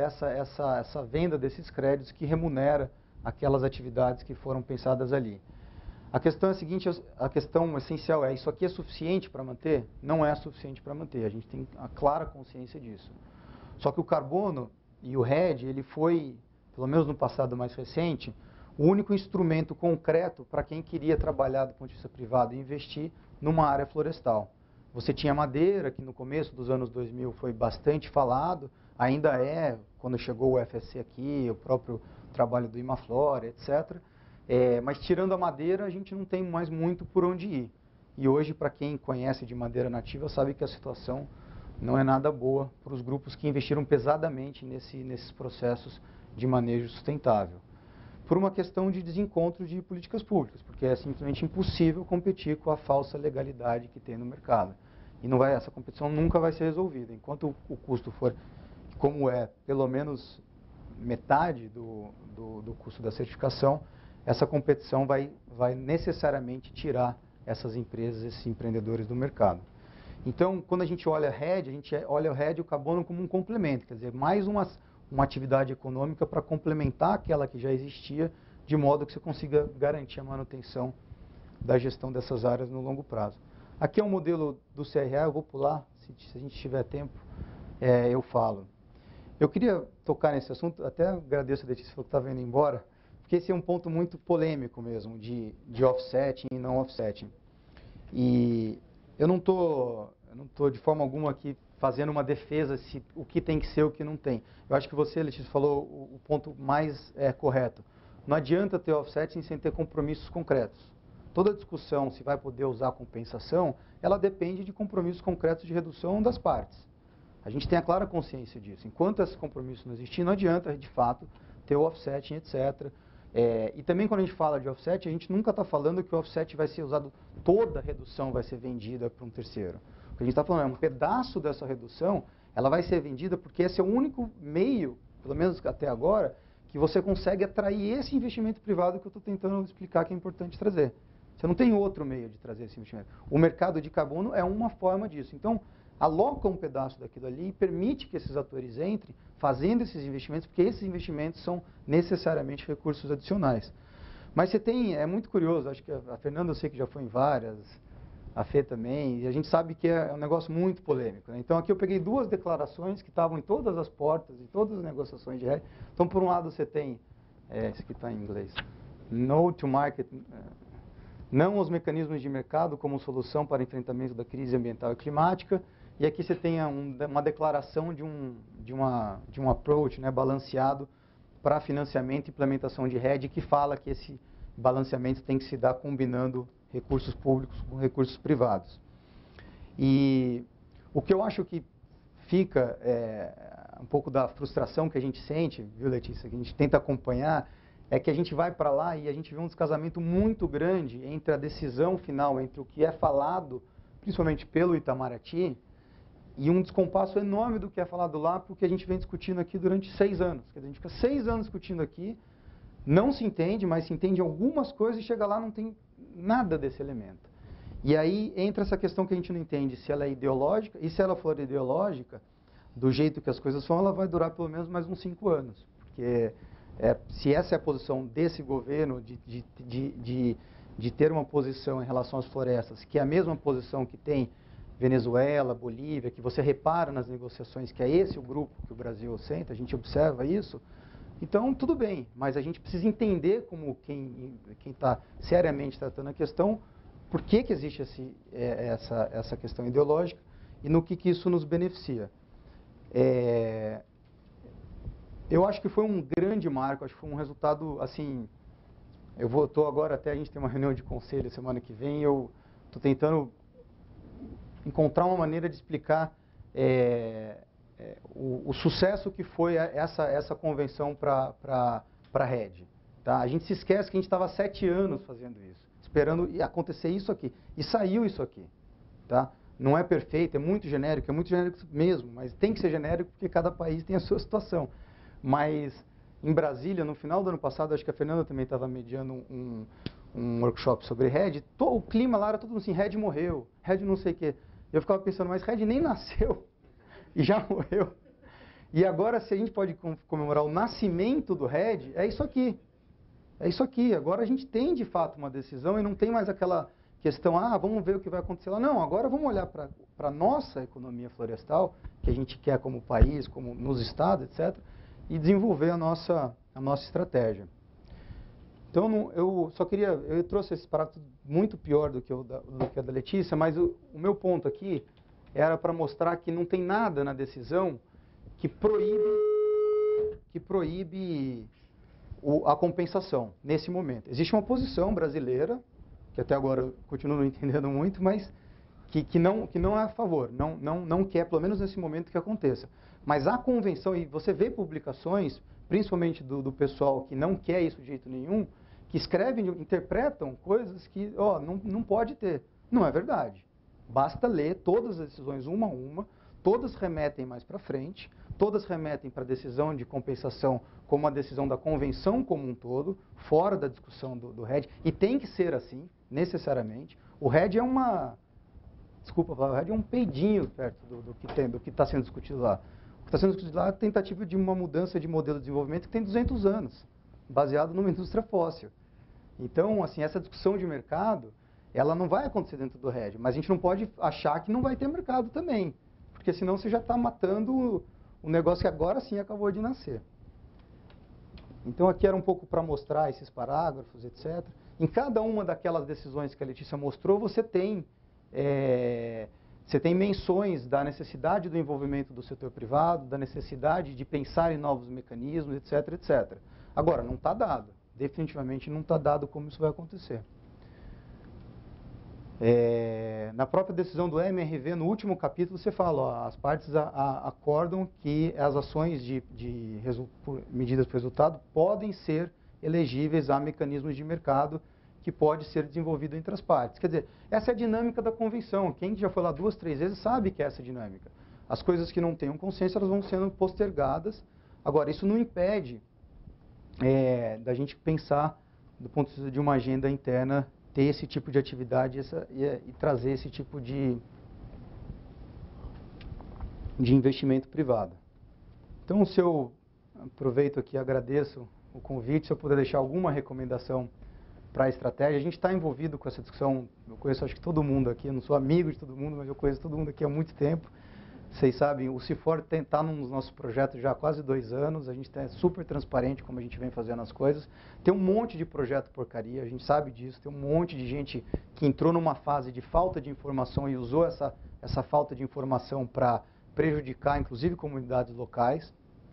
venda desses créditos que remunera aquelas atividades que foram pensadas ali. A questão é a seguinte, a questão essencial é, isso aqui é suficiente para manter? Não é suficiente para manter, a gente tem a clara consciência disso. Só que o carbono e o RED, ele foi, pelo menos no passado mais recente, o único instrumento concreto para quem queria trabalhar do ponto de vista privado e investir numa área florestal. Você tinha madeira, que no começo dos anos 2000 foi bastante falado, ainda é, quando chegou o FSC aqui, o próprio trabalho do Imaflora, etc., mas tirando a madeira, a gente não tem mais muito por onde ir. E hoje, para quem conhece de madeira nativa, sabe que a situação não é nada boa para os grupos que investiram pesadamente nesses processos de manejo sustentável. Por uma questão de desencontro de políticas públicas, porque é simplesmente impossível competir com a falsa legalidade que tem no mercado. E essa competição nunca vai ser resolvida. Enquanto o custo for, como é, pelo menos metade do custo da certificação, essa competição vai necessariamente tirar essas empresas, esses empreendedores do mercado. Então, quando a gente olha RED, a gente olha o RED e o carbono como um complemento, quer dizer, mais uma atividade econômica para complementar aquela que já existia, de modo que você consiga garantir a manutenção da gestão dessas áreas no longo prazo. Aqui é um modelo do CRA, eu vou pular, se a gente tiver tempo, eu falo. Eu queria tocar nesse assunto, até agradeço a Letícia que estava indo embora, porque esse é um ponto muito polêmico mesmo, de offsetting e não offsetting. E eu não estou de forma alguma aqui fazendo uma defesa se o que tem que ser o que não tem. Eu acho que você, Letícia, falou o ponto mais correto. Não adianta ter offsetting sem ter compromissos concretos. Toda discussão se vai poder usar compensação, ela depende de compromissos concretos de redução das partes. A gente tem a clara consciência disso. Enquanto esse compromisso não existir, não adianta, de fato, ter o offsetting, etc. E também quando a gente fala de offset, a gente nunca está falando que o offset vai ser usado, toda a redução vai ser vendida para um terceiro. O que a gente está falando é um pedaço dessa redução, ela vai ser vendida porque esse é o único meio, pelo menos até agora, que você consegue atrair esse investimento privado que eu estou tentando explicar que é importante trazer. Você não tem outro meio de trazer esse investimento. O mercado de carbono é uma forma disso. Então, aloca um pedaço daquilo ali e permite que esses atores entrem fazendo esses investimentos, porque esses investimentos são necessariamente recursos adicionais. Mas você tem, é muito curioso, acho que a Fernanda eu sei que já foi em várias, a Fê também, e a gente sabe que é um negócio muito polêmico, né? Então aqui eu peguei duas declarações que estavam em todas as portas, em todas as negociações de RED. Então por um lado você tem, esse aqui está em inglês, No to Market, não aos mecanismos de mercado como solução para enfrentamento da crise ambiental e climática. E aqui você tem uma declaração de um approach, né, balanceado para financiamento e implementação de RED, que fala que esse balanceamento tem que se dar combinando recursos públicos com recursos privados. E o que eu acho que fica um pouco da frustração que a gente sente, viu, Letícia, que a gente tenta acompanhar, é que a gente vai para lá e a gente vê um descasamento muito grande entre a decisão final, entre o que é falado, principalmente pelo Itamaraty, e um descompasso enorme do que é falado lá, porque a gente vem discutindo aqui durante 6 anos. Quer dizer, a gente fica 6 anos discutindo aqui, não se entende, mas se entende algumas coisas e chega lá não tem nada desse elemento. E aí entra essa questão que a gente não entende se ela é ideológica, e se ela for ideológica, do jeito que as coisas são, ela vai durar pelo menos mais uns 5 anos. Porque se essa é a posição desse governo de ter uma posição em relação às florestas, que é a mesma posição que tem Venezuela, Bolívia, que você repara nas negociações que é esse o grupo que o Brasil senta, a gente observa isso, então tudo bem, mas a gente precisa entender como quem está seriamente tratando a questão, por que existe essa questão ideológica e no que isso nos beneficia. Eu acho que foi um grande marco, acho que foi um resultado, assim, estou agora até, a gente tem uma reunião de conselho semana que vem, eu estou tentando encontrar uma maneira de explicar o sucesso que foi essa convenção para a RED. Tá? A gente se esquece que a gente estava 7 anos fazendo isso, esperando acontecer isso aqui. E saiu isso aqui. Tá? Não é perfeito, é muito genérico mesmo, mas tem que ser genérico porque cada país tem a sua situação. Mas em Brasília, no final do ano passado, acho que a Fernanda também estava mediando um workshop sobre RED, o clima lá era tudo assim, RED morreu, RED não sei o quê. Eu ficava pensando, mas RED nem nasceu e já morreu. E agora, se a gente pode comemorar o nascimento do RED, é isso aqui. É isso aqui. Agora a gente tem, de fato, uma decisão e não tem mais aquela questão, vamos ver o que vai acontecer lá. Não, agora vamos olhar para a nossa economia florestal, que a gente quer como país, como nos estados, etc., e desenvolver a nossa estratégia. Então, eu trouxe esse parágrafo muito pior do que a da Letícia, mas o meu ponto aqui era para mostrar que não tem nada na decisão que proíbe a compensação nesse momento. Existe uma posição brasileira, que até agora eu continuo não entendendo muito, mas que não é a favor, não quer, pelo menos nesse momento, que aconteça. Mas a convenção, e você vê publicações, principalmente do pessoal que não quer isso de jeito nenhum, que escrevem, interpretam coisas que, não pode ter. Não é verdade. Basta ler todas as decisões uma a uma, todas remetem mais para frente, todas remetem para a decisão de compensação como a decisão da convenção como um todo, fora da discussão do RED, e tem que ser assim, necessariamente. O RED é o RED é um peidinho perto do que está sendo discutido lá. O que está sendo discutido lá é a tentativa de uma mudança de modelo de desenvolvimento que tem 200 anos, baseado numa indústria fóssil. Então, assim, essa discussão de mercado, ela não vai acontecer dentro do RED, mas a gente não pode achar que não vai ter mercado também, porque senão você já está matando o negócio que agora sim acabou de nascer. Então, aqui era um pouco para mostrar esses parágrafos, etc. Em cada uma daquelas decisões que a Letícia mostrou, você tem menções da necessidade do envolvimento do setor privado, da necessidade de pensar em novos mecanismos, etc, etc. Agora, não está dado. Definitivamente não está dado como isso vai acontecer. Na própria decisão do MRV, no último capítulo, você fala, as partes acordam que as ações por medidas por resultado podem ser elegíveis a mecanismos de mercado que pode ser desenvolvido entre as partes. Quer dizer, essa é a dinâmica da convenção. Quem já foi lá 2, 3 vezes sabe que é essa dinâmica. As coisas que não têm um consenso, elas vão sendo postergadas. Agora, isso não impede da gente pensar, do ponto de vista de uma agenda interna, ter esse tipo de atividade e trazer esse tipo de investimento privado. Então, se eu aproveito aqui e agradeço o convite, se eu puder deixar alguma recomendação para a estratégia. A gente está envolvido com essa discussão, eu conheço acho que todo mundo aqui, eu não sou amigo de todo mundo, mas eu conheço todo mundo aqui há muito tempo. Vocês sabem, o CIFOR está nos nossos projetos já há quase 2 anos, a gente é super transparente como a gente vem fazendo as coisas. Tem um monte de projeto porcaria, a gente sabe disso, tem um monte de gente que entrou numa fase de falta de informação e usou essa falta de informação para prejudicar, inclusive, comunidades locais.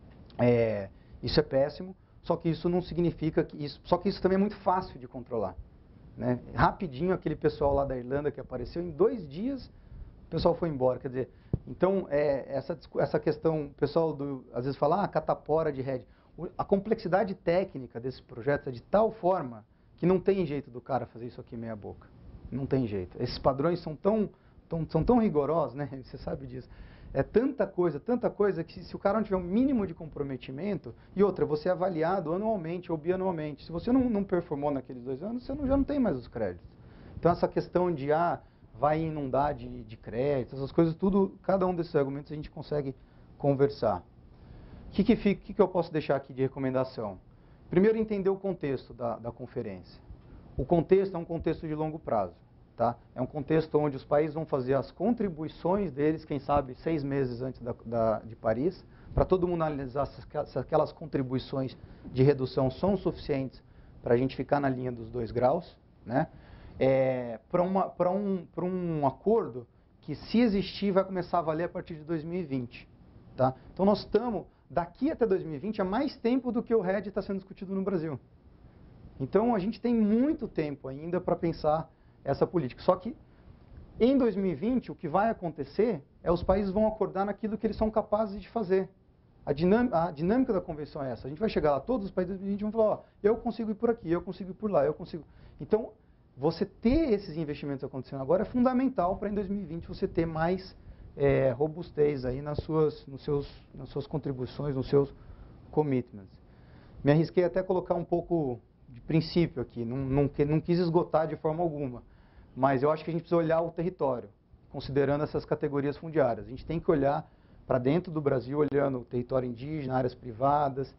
Isso é péssimo, só que isso não significa que isso... Só que isso também é muito fácil de controlar, né? Rapidinho, aquele pessoal lá da Irlanda que apareceu, em 2 dias, o pessoal foi embora. Quer dizer, então, essa questão, o pessoal às vezes fala, catapora de rede. A complexidade técnica desse projeto é de tal forma que não tem jeito do cara fazer isso aqui meia boca. Não tem jeito. Esses padrões são tão rigorosos, né? Você sabe disso. É tanta coisa que se o cara não tiver um mínimo de comprometimento, e outra, você é avaliado anualmente ou bianualmente. Se você não performou naqueles 2 anos, você já não tem mais os créditos. Então essa questão de, vai inundar de créditos, essas coisas, tudo, cada um desses argumentos a gente consegue conversar. O que eu posso deixar aqui de recomendação? Primeiro, entender o contexto da conferência. O contexto é um contexto de longo prazo. Tá? É um contexto onde os países vão fazer as contribuições deles, quem sabe 6 meses antes de Paris, para todo mundo analisar se aquelas contribuições de redução são suficientes para a gente ficar na linha dos 2 graus, né? Para um acordo que, se existir, vai começar a valer a partir de 2020. Tá? Então, nós estamos, daqui até 2020, há mais tempo do que o RED está sendo discutido no Brasil. Então, a gente tem muito tempo ainda para pensar essa política. Só que, em 2020, o que vai acontecer é os países vão acordar naquilo que eles são capazes de fazer. A dinâmica da convenção é essa. A gente vai chegar lá, todos os países de 2020 vão falar, ó, eu consigo ir por aqui, eu consigo ir por lá, eu consigo... Então, você ter esses investimentos acontecendo agora é fundamental para em 2020 você ter mais robustez aí nas suas contribuições, nos seus commitments. Me arrisquei até a colocar um pouco de princípio aqui, não quis esgotar de forma alguma, mas eu acho que a gente precisa olhar o território, considerando essas categorias fundiárias. A gente tem que olhar para dentro do Brasil, olhando o território indígena, áreas privadas,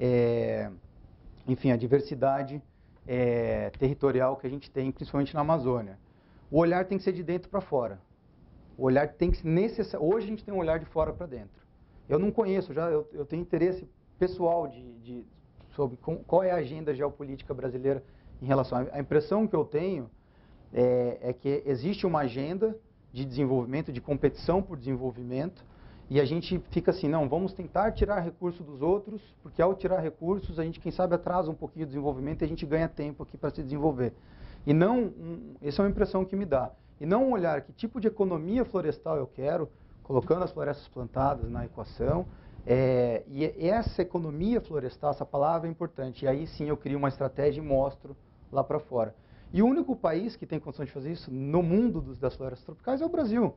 enfim, a diversidade territorial que a gente tem, principalmente na Amazônia. O olhar tem que ser de dentro para fora. O olhar tem que ser necessário. Hoje a gente tem um olhar de fora para dentro. Eu não conheço, eu tenho interesse pessoal sobre qual é a agenda geopolítica brasileira em relação. A impressão que eu tenho é que existe uma agenda de desenvolvimento, de competição por desenvolvimento, e a gente fica assim, não, vamos tentar tirar recursos dos outros, porque ao tirar recursos, a gente, quem sabe, atrasa um pouquinho o desenvolvimento e a gente ganha tempo aqui para se desenvolver. E não, essa é uma impressão que me dá. E não olhar que tipo de economia florestal eu quero, colocando as florestas plantadas na equação, e essa economia florestal, essa palavra é importante, e aí sim eu crio uma estratégia e mostro lá para fora. E o único país que tem condição de fazer isso no mundo das florestas tropicais é o Brasil.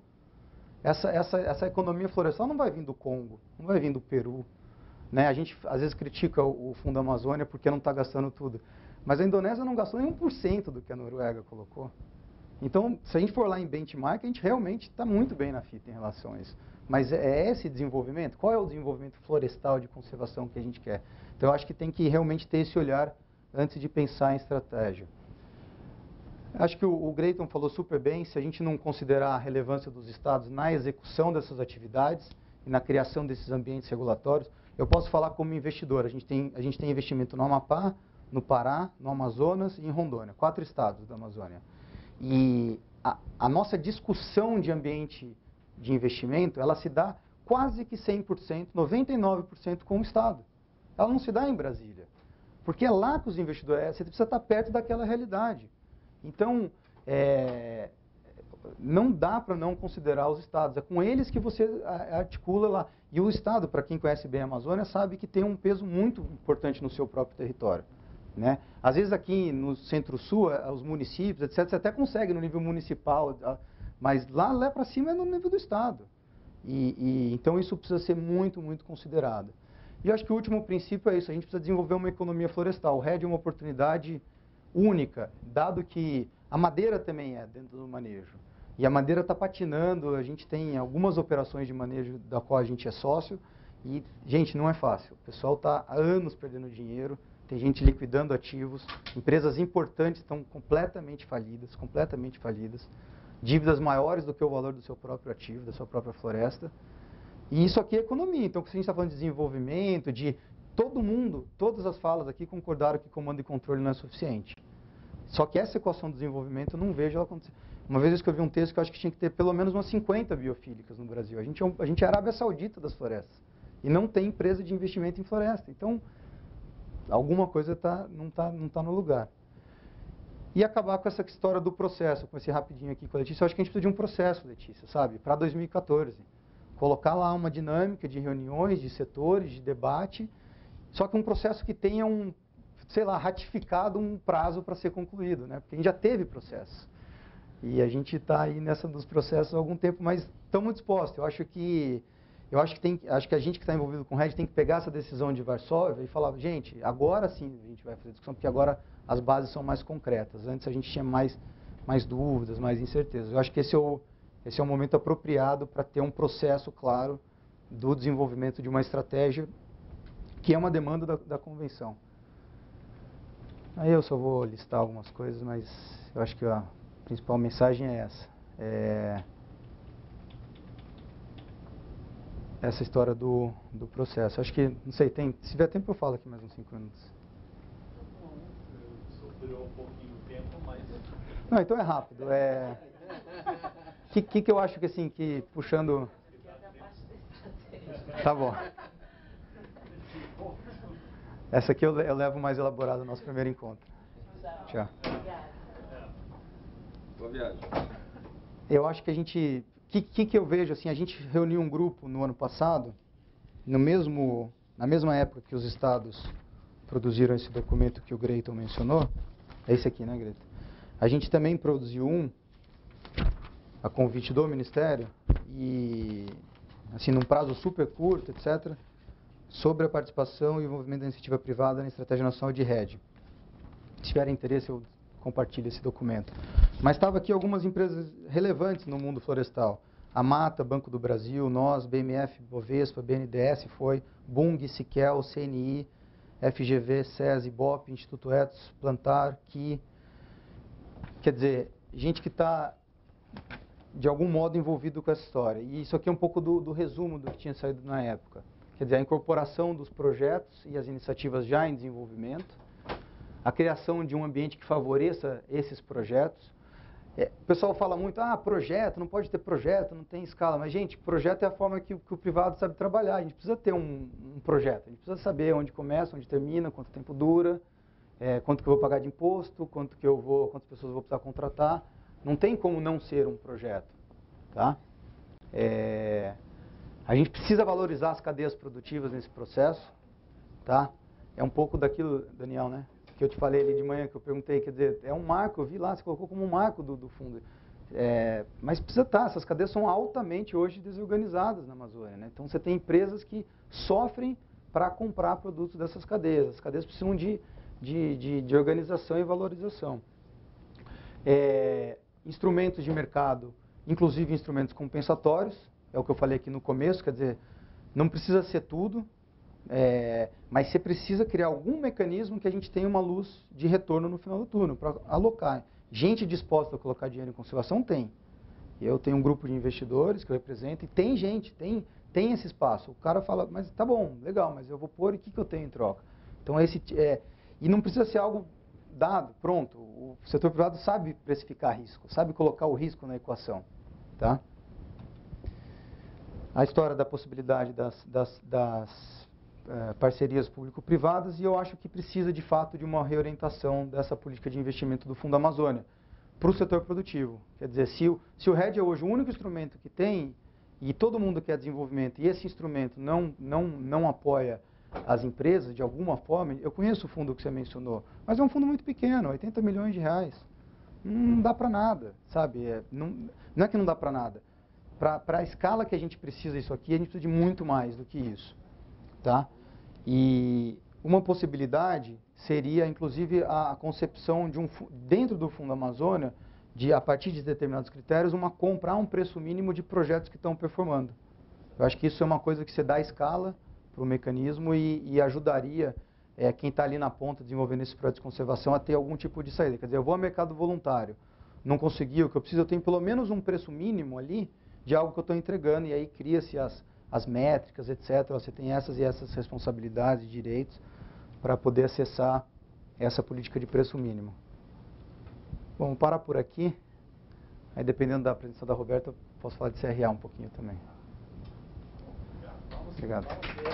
Essa economia florestal não vai vir do Congo, não vai vir do Peru. Né? A gente às vezes critica o Fundo Amazônia porque não está gastando tudo. Mas a Indonésia não gastou nem 1% do que a Noruega colocou. Então, se a gente for lá em benchmark, a gente realmente está muito bem na fita em relação a isso. Mas é esse desenvolvimento? Qual é o desenvolvimento florestal de conservação que a gente quer? Então, eu acho que tem que realmente ter esse olhar antes de pensar em estratégia. Acho que o Greyton falou super bem, se a gente não considerar a relevância dos estados na execução dessas atividades e na criação desses ambientes regulatórios, eu posso falar como investidor. A gente tem investimento no Amapá, no Pará, no Amazonas e em Rondônia, 4 estados da Amazônia. E a nossa discussão de ambiente de investimento, ela se dá quase que 100%, 99% com o Estado. Ela não se dá em Brasília. Porque é lá que os investidores... Você precisa estar perto daquela realidade. Então, não dá para não considerar os estados. É com eles que você articula lá. E o estado, para quem conhece bem a Amazônia, sabe que tem um peso muito importante no seu próprio território. Né? Às vezes aqui no Centro-Sul, os municípios, etc., você até consegue no nível municipal, mas lá para cima é no nível do estado. Então isso precisa ser muito, muito considerado. E eu acho que o último princípio é isso, a gente precisa desenvolver uma economia florestal. O RED é uma oportunidade única, dado que a madeira também é dentro do manejo. E a madeira está patinando, a gente tem algumas operações de manejo da qual a gente é sócio, e, gente, não é fácil. O pessoal está há anos perdendo dinheiro, tem gente liquidando ativos, empresas importantes estão completamente falidas, dívidas maiores do que o valor do seu próprio ativo, da sua própria floresta. E isso aqui é economia, então se a gente está falando de desenvolvimento, de todo mundo, todas as falas aqui concordaram que comando e controle não é suficiente. Só que essa equação de desenvolvimento eu não vejo ela acontecer. Uma vez eu escrevi um texto que eu acho que tinha que ter pelo menos umas 50 biofílicas no Brasil. A gente é a Arábia Saudita das florestas. E não tem empresa de investimento em floresta. Então, alguma coisa não tá no lugar. E acabar com essa história do processo. Eu comecei rapidinho aqui com a Letícia. Eu acho que a gente precisa de um processo, Letícia, sabe? Para 2014. Colocar lá uma dinâmica de reuniões, de setores, de debate. Só que um processo que tenha ratificado um prazo para ser concluído, né? Porque a gente já teve processo. E a gente está aí nessa dos processos há algum tempo, mas estamos dispostos. Eu acho que a gente que está envolvido com o RED tem que pegar essa decisão de Varsóvia e falar, gente, agora sim a gente vai fazer discussão, porque agora as bases são mais concretas. Antes a gente tinha mais dúvidas, mais incertezas. Eu acho que esse é o momento apropriado para ter um processo claro do desenvolvimento de uma estratégia que é uma demanda da convenção. Aí eu só vou listar algumas coisas, mas eu acho que a principal mensagem é essa. Essa história do processo. Acho que, não sei, se tiver tempo eu falo aqui mais uns 5 minutos. Superou um pouquinho o tempo, mas... Não, então é rápido. Que eu acho que assim, que puxando... Tá bom. Essa aqui eu levo mais elaborada no nosso primeiro encontro. Tchau. Boa viagem. Eu acho que a gente... O que eu vejo, assim, a gente reuniu um grupo no ano passado na mesma época que os estados produziram esse documento que o Greyton mencionou, é esse aqui, né, Greyton? A gente também produziu a convite do Ministério, e assim, num prazo super curto, etc., sobre a participação e o envolvimento da iniciativa privada na Estratégia Nacional de Rede. Se tiverem interesse, eu compartilho esse documento. Mas estava aqui algumas empresas relevantes no mundo florestal. A Mata, Banco do Brasil, nós, BMF, Bovespa, BNDES, Bung, Siquel, CNI, FGV, SESI, BOP, Instituto Etos, Plantar, QI. Quer dizer, gente que está, de algum modo, envolvido com essa história. E isso aqui é um pouco do resumo do que tinha saído na época. Quer dizer, a incorporação dos projetos e as iniciativas já em desenvolvimento, a criação de um ambiente que favoreça esses projetos. O pessoal fala muito, projeto, não pode ter projeto, não tem escala. Mas, gente, projeto é a forma que o privado sabe trabalhar. A gente precisa ter um projeto, a gente precisa saber onde começa, onde termina, quanto tempo dura, quanto que eu vou pagar de imposto, quantas pessoas eu vou precisar contratar. Não tem como não ser um projeto, tá? A gente precisa valorizar as cadeias produtivas nesse processo, tá? É um pouco daquilo, Daniel, né? Que eu te falei ali de manhã, que eu perguntei, quer dizer, é um marco, eu vi lá, você colocou como um marco do fundo. Mas precisa estar, essas cadeias são altamente hoje desorganizadas na Amazônia, né? Então você tem empresas que sofrem para comprar produtos dessas cadeias. As cadeias precisam de organização e valorização. Instrumentos de mercado, inclusive instrumentos compensatórios, é o que eu falei aqui no começo, quer dizer, não precisa ser tudo, mas você precisa criar algum mecanismo que a gente tenha uma luz de retorno no final do turno, para alocar. Gente disposta a colocar dinheiro em conservação tem. Eu tenho um grupo de investidores que eu represento e tem gente, tem esse espaço. O cara fala, mas tá bom, legal, mas eu vou pôr e o que eu tenho em troca? Então, e não precisa ser algo dado, pronto. O setor privado sabe precificar risco, sabe colocar o risco na equação, tá? A história da possibilidade das parcerias público-privadas, e eu acho que precisa, de fato, de uma reorientação dessa política de investimento do Fundo Amazônia para o setor produtivo. Quer dizer, se o RED é hoje o único instrumento que tem, e todo mundo quer desenvolvimento, e esse instrumento não apoia as empresas de alguma forma, eu conheço o fundo que você mencionou, mas é um fundo muito pequeno, 80 milhões de reais. Não dá para nada, sabe? Não é que não dá para nada. Para a escala que a gente precisa isso aqui, a gente precisa de muito mais do que isso, tá? E uma possibilidade seria, inclusive, a concepção de dentro do Fundo Amazônia, a partir de determinados critérios, comprar um preço mínimo de projetos que estão performando. Eu acho que isso é uma coisa que você dá escala para o mecanismo e ajudaria quem está ali na ponta desenvolvendo esses projetos de conservação a ter algum tipo de saída. Quer dizer, eu vou ao mercado voluntário, não consegui o que eu preciso, eu tenho pelo menos um preço mínimo ali de algo que eu estou entregando, e aí cria-se as métricas, etc. Você tem essas e essas responsabilidades e direitos para poder acessar essa política de preço mínimo. Bom, vamos parar por aqui. Aí, dependendo da apresentação da Roberta, eu posso falar de CRA um pouquinho também. Obrigado.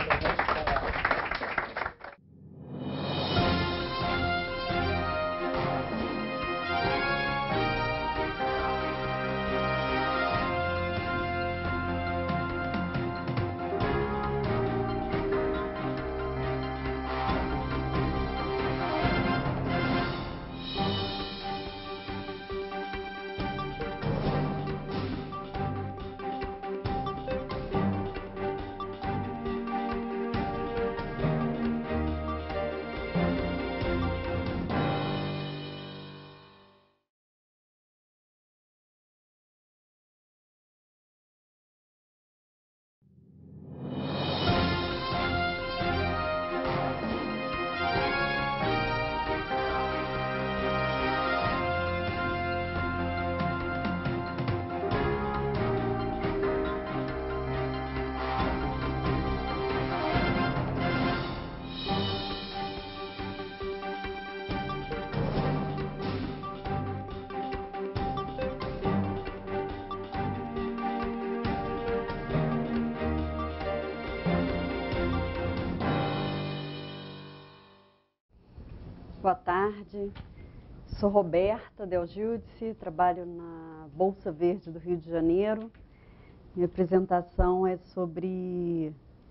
Boa tarde, sou Roberta Del Giudice, trabalho na Bolsa Verde do Rio de Janeiro. Minha apresentação é sobre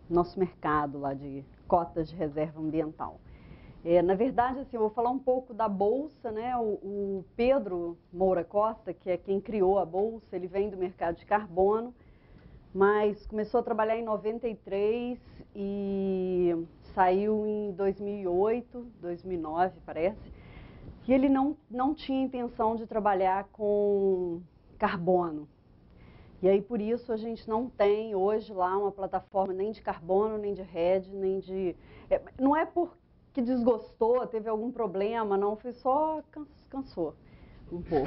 nosso mercado lá de cotas de reserva ambiental. Na verdade, assim, eu vou falar um pouco da Bolsa, né? O Pedro Moura Costa, que é quem criou a Bolsa, ele vem do mercado de carbono, mas começou a trabalhar em 93 e saiu em 2008, 2009, parece. E ele não tinha intenção de trabalhar com carbono. E aí, por isso, a gente não tem hoje lá uma plataforma nem de carbono, nem de RED, nem de... Não é porque desgostou, teve algum problema, não, foi só cansou um pouco.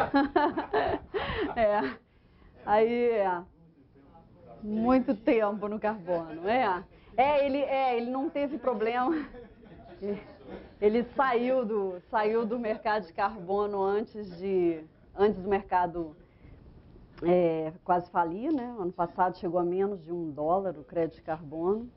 Muito tempo no carbono. Ele não teve problema. Ele saiu do mercado de carbono antes do mercado quase falir, né? Ano passado chegou a menos de $1 o crédito de carbono.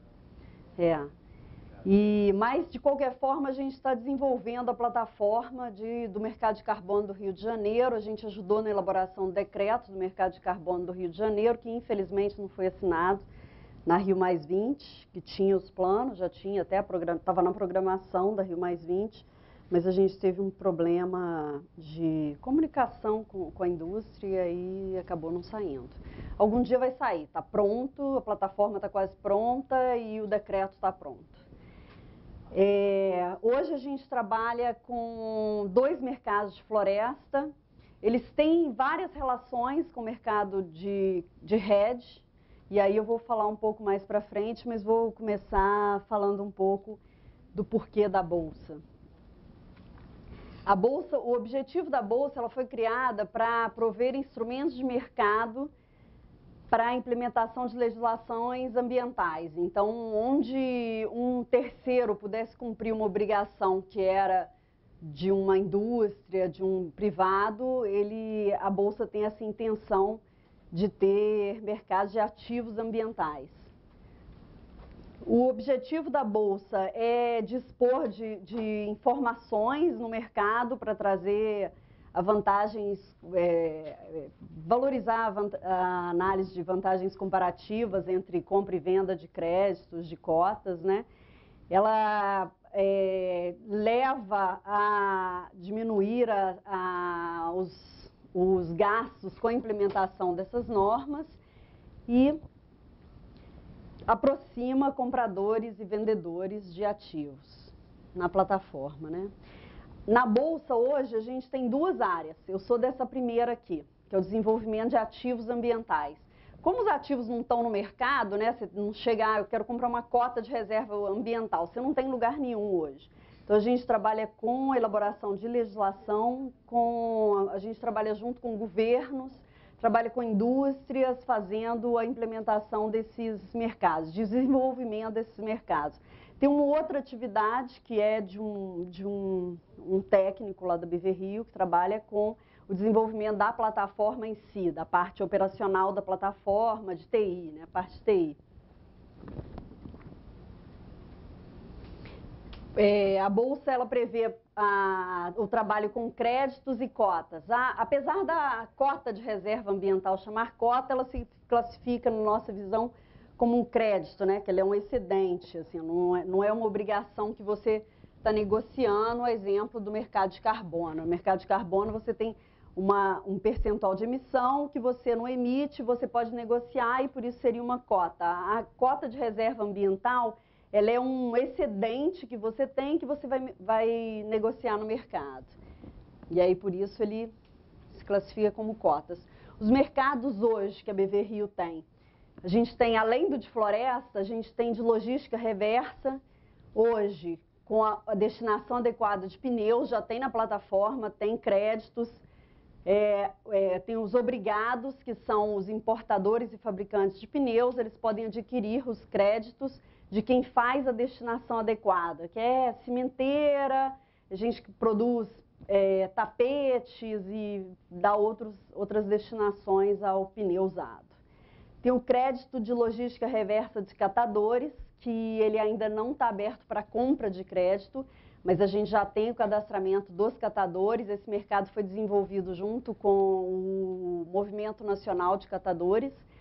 Mas, de qualquer forma, a gente está desenvolvendo a plataforma do mercado de carbono do Rio de Janeiro. A gente ajudou na elaboração do decreto do mercado de carbono do Rio de Janeiro, que infelizmente não foi assinado na Rio+20, que tinha os planos, já tinha até, estava na programação da Rio+20, mas a gente teve um problema de comunicação com a indústria e acabou não saindo. Algum dia vai sair, está pronto, a plataforma está quase pronta e o decreto está pronto. Hoje a gente trabalha com 2 mercados de floresta. Eles têm várias relações com o mercado de RED, e aí eu vou falar um pouco mais para frente, mas vou começar falando um pouco do porquê da Bolsa. A Bolsa, o objetivo da Bolsa, ela foi criada para prover instrumentos de mercado para a implementação de legislações ambientais. Então, onde um terceiro pudesse cumprir uma obrigação que era de uma indústria, de um privado, a Bolsa tem essa intenção de ter mercados de ativos ambientais. O objetivo da Bolsa é dispor de informações no mercado para trazer valorizar a análise de vantagens comparativas entre compra e venda de créditos, de cotas, né? Ela leva a diminuir os gastos com a implementação dessas normas e aproxima compradores e vendedores de ativos na plataforma, né? Na Bolsa, hoje, a gente tem 2 áreas. Eu sou dessa primeira aqui, que é o desenvolvimento de ativos ambientais. Como os ativos não estão no mercado, né? Você não chega, eu quero comprar uma cota de reserva ambiental, você não tem lugar nenhum hoje. Então, a gente trabalha com a elaboração de legislação, a gente trabalha junto com governos, trabalha com indústrias, fazendo a implementação desses mercados, desenvolvimento desses mercados. Tem uma outra atividade que é de um técnico lá da BV Rio, que trabalha com o desenvolvimento da plataforma em si, da parte operacional da plataforma, de TI, né, a parte de TI. A Bolsa, ela prevê o trabalho com créditos e cotas. Apesar da cota de reserva ambiental chamar cota, ela se classifica, na nossa visão, como um crédito, né? Que ele é um excedente, assim, não é uma obrigação que você está negociando, a exemplo do mercado de carbono. No mercado de carbono você tem um percentual de emissão que você não emite, você pode negociar e por isso seria uma cota. A cota de reserva ambiental, ela é um excedente que você tem que você vai negociar no mercado. E aí por isso ele se classifica como cotas. Os mercados hoje que a BV Rio tem, a gente tem, além do de floresta, a gente tem de logística reversa. Hoje, com a destinação adequada de pneus, já tem na plataforma, tem créditos. Tem os obrigados, que são os importadores e fabricantes de pneus, eles podem adquirir os créditos de quem faz a destinação adequada, que é cimenteira, a gente que produz tapetes e dá outras destinações ao pneu usado. Tem o crédito de logística reversa de catadores, que ele ainda não está aberto para compra de crédito, mas a gente já tem o cadastramento dos catadores. Esse mercado foi desenvolvido junto com o Movimento Nacional de Catadores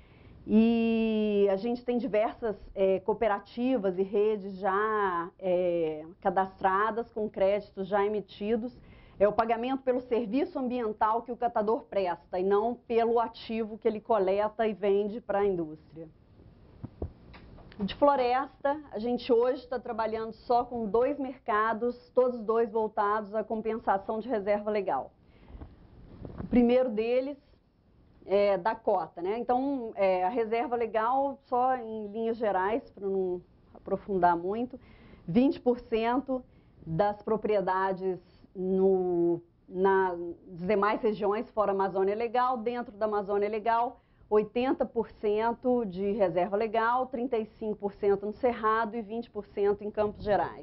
E a gente tem diversas cooperativas e redes já cadastradas, com créditos já emitidos. É o pagamento pelo serviço ambiental que o catador presta e não pelo ativo que ele coleta e vende para a indústria. De floresta, a gente hoje está trabalhando só com 2 mercados, todos 2 voltados à compensação de reserva legal. O primeiro deles é da cota, né? Então, a reserva legal, só em linhas gerais, para não aprofundar muito, 20% das propriedades nas demais regiões fora Amazônia Legal, dentro da Amazônia Legal, 80% de reserva legal, 35% no Cerrado e 20% em Campos Gerais.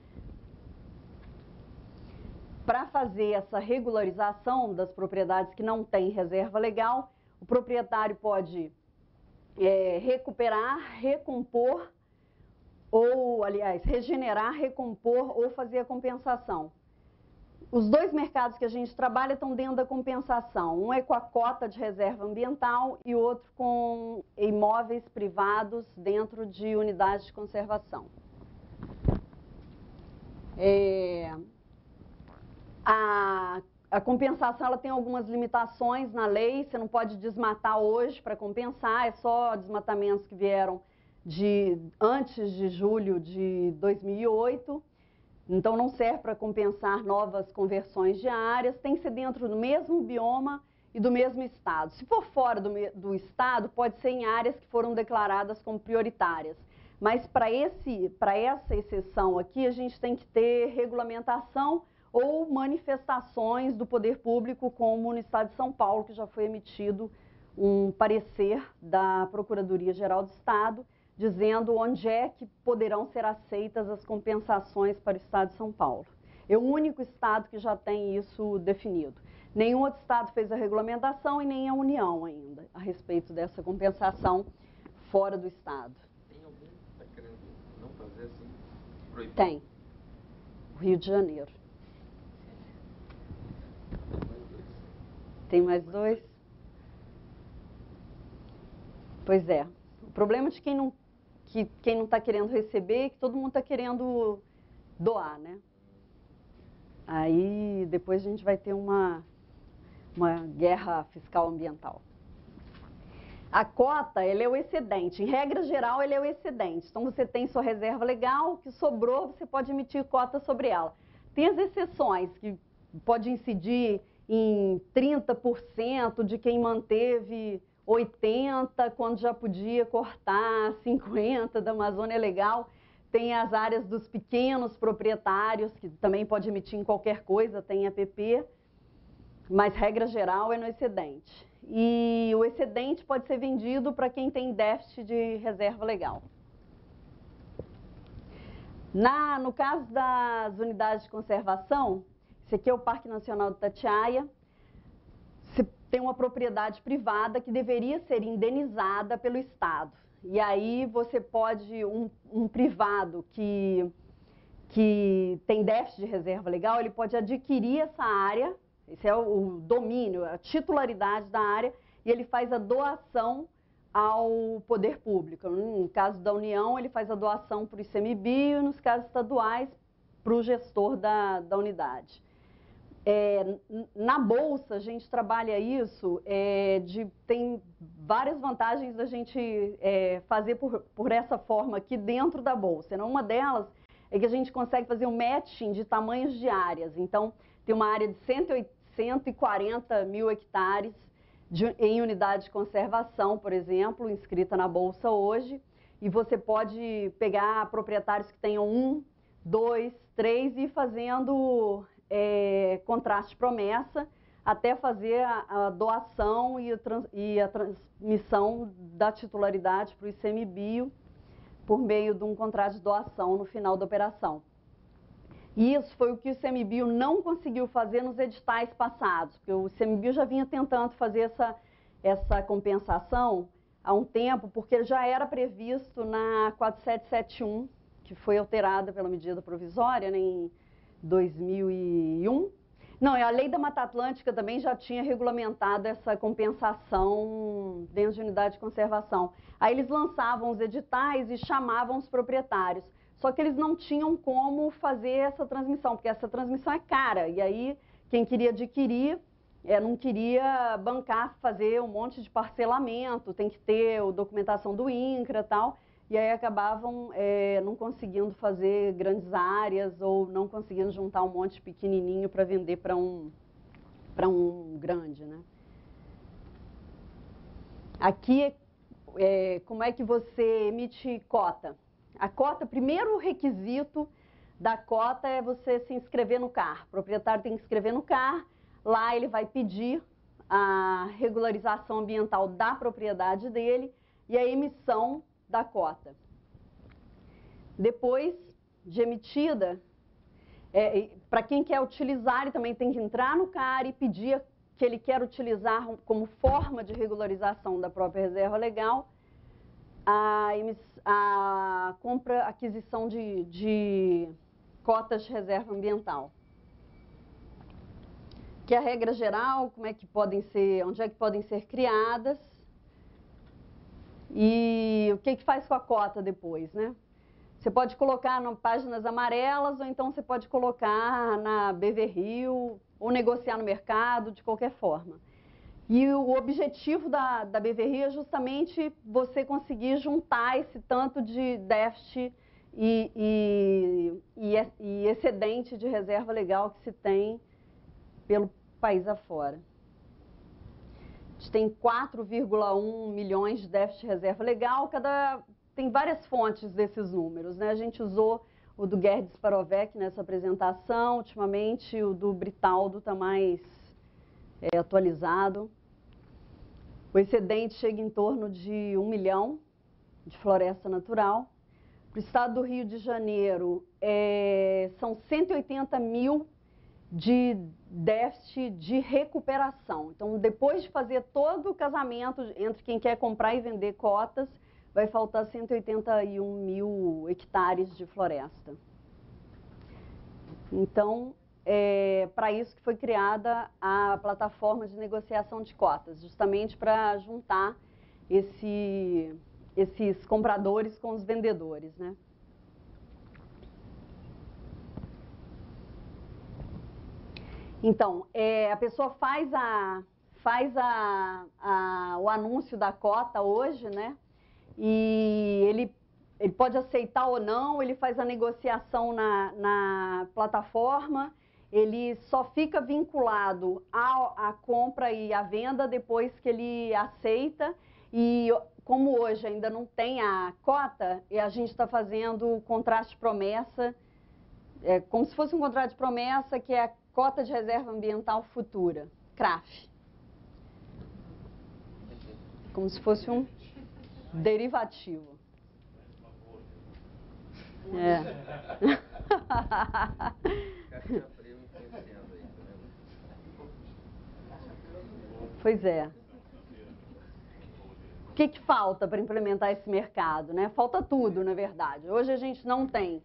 Para fazer essa regularização das propriedades que não têm reserva legal, o proprietário pode recuperar, recompor, ou, aliás, regenerar, recompor ou fazer a compensação. Os 2 mercados que a gente trabalha estão dentro da compensação. Um é com a cota de reserva ambiental e outro com imóveis privados dentro de unidades de conservação. A compensação ela tem algumas limitações na lei, você não pode desmatar hoje para compensar, é só desmatamentos que vieram antes de julho de 2008. Então, não serve para compensar novas conversões de áreas, tem que ser dentro do mesmo bioma e do mesmo estado. Se for fora do estado, pode ser em áreas que foram declaradas como prioritárias. Mas para essa exceção aqui, a gente tem que ter regulamentação ou manifestações do poder público, como no estado de São Paulo, que já foi emitido um parecer da Procuradoria-Geral do Estado, dizendo onde é que poderão ser aceitas as compensações para o estado de São Paulo. É o único estado que já tem isso definido. Nenhum outro estado fez a regulamentação e nem a União ainda, a respeito dessa compensação fora do estado. Tem algum que está querendo não fazer assim? Proibido? Tem. O Rio de Janeiro. Tem mais 2? Pois é. O problema de quem não está querendo receber é que todo mundo está querendo doar, né? Aí depois a gente vai ter uma guerra fiscal ambiental. A cota, ela é o excedente. Em regra geral, ele é o excedente. Então, você tem sua reserva legal, o que sobrou, você pode emitir cota sobre ela. Tem as exceções, que pode incidir em 30% de quem manteve 80%, quando já podia cortar 50% da Amazônia Legal. Tem as áreas dos pequenos proprietários, que também pode emitir em qualquer coisa, tem APP, mas regra geral é no excedente. E o excedente pode ser vendido para quem tem déficit de reserva legal. No caso das unidades de conservação, esse aqui é o Parque Nacional do Itatiaia. Você tem uma propriedade privada que deveria ser indenizada pelo Estado. E aí você pode, um privado que tem déficit de reserva legal, ele pode adquirir essa área, esse é o domínio, a titularidade da área, e ele faz a doação ao poder público. No caso da União, ele faz a doação para o ICMBio, e nos casos estaduais, para o gestor da unidade. Na Bolsa, a gente trabalha isso, tem várias vantagens da gente fazer por essa forma aqui dentro da Bolsa. Uma delas é que a gente consegue fazer um matching de tamanhos de áreas. Então, tem uma área de 140 mil hectares em unidade de conservação, por exemplo, inscrita na Bolsa hoje, e você pode pegar proprietários que tenham 1, 2, 3 e ir fazendo contraste promessa até fazer a doação e a transmissão da titularidade para o ICMBio por meio de um contrato de doação no final da operação. E isso foi o que o ICMBio não conseguiu fazer nos editais passados, porque o ICMBio já vinha tentando fazer essa compensação há um tempo, porque já era previsto na 4771, que foi alterada pela medida provisória, né, em 2001, Não, a lei da Mata Atlântica também já tinha regulamentado essa compensação dentro de unidade de conservação. Aí eles lançavam os editais e chamavam os proprietários. Só que eles não tinham como fazer essa transmissão, porque essa transmissão é cara. E aí quem queria adquirir não queria bancar, fazer um monte de parcelamento, tem que ter a documentação do INCRA e tal. E aí acabavam não conseguindo fazer grandes áreas ou não conseguindo juntar um monte pequenininho para vender para um grande, né? Aqui, como é que você emite cota? A cota, primeiro requisito da cota é você se inscrever no CAR. O proprietário tem que se inscrever no CAR, lá ele vai pedir a regularização ambiental da propriedade dele e a emissão da cota. Depois de emitida, para quem quer utilizar, ele também tem que entrar no CAR e pedir que ele quer utilizar como forma de regularização da própria reserva legal a aquisição de cotas de reserva ambiental. Que é a regra geral, como é que podem ser, onde é que podem ser criadas. E o que faz com a cota depois, né? Você pode colocar em páginas amarelas ou então você pode colocar na BV Rio ou negociar no mercado, de qualquer forma. E o objetivo da BV Rio é justamente você conseguir juntar esse tanto de déficit e excedente de reserva legal que se tem pelo país afora. A gente tem 4,1 milhões de déficit de reserva legal, tem várias fontes desses números, né? A gente usou o do Gerd Sparovec nessa apresentação, ultimamente o do Britaldo está mais atualizado. O excedente chega em torno de 1 milhão de floresta natural. Para o estado do Rio de Janeiro, são 180 mil de déficit de recuperação. Então, depois de fazer todo o casamento entre quem quer comprar e vender cotas, vai faltar 181 mil hectares de floresta. Então, para isso que foi criada a plataforma de negociação de cotas, justamente para juntar esses compradores com os vendedores, né? Então, a pessoa faz o anúncio da cota hoje, né? E ele pode aceitar ou não, ele faz a negociação na plataforma, ele só fica vinculado à compra e à venda depois que ele aceita. E como hoje ainda não tem a cota, a gente está fazendo o contrato de promessa, como se fosse um contrato de promessa, que é a Cota de Reserva Ambiental Futura, CRAF. Como se fosse um derivativo. Pois é. O que falta para implementar esse mercado, né? Falta tudo, na verdade. Hoje a gente não tem.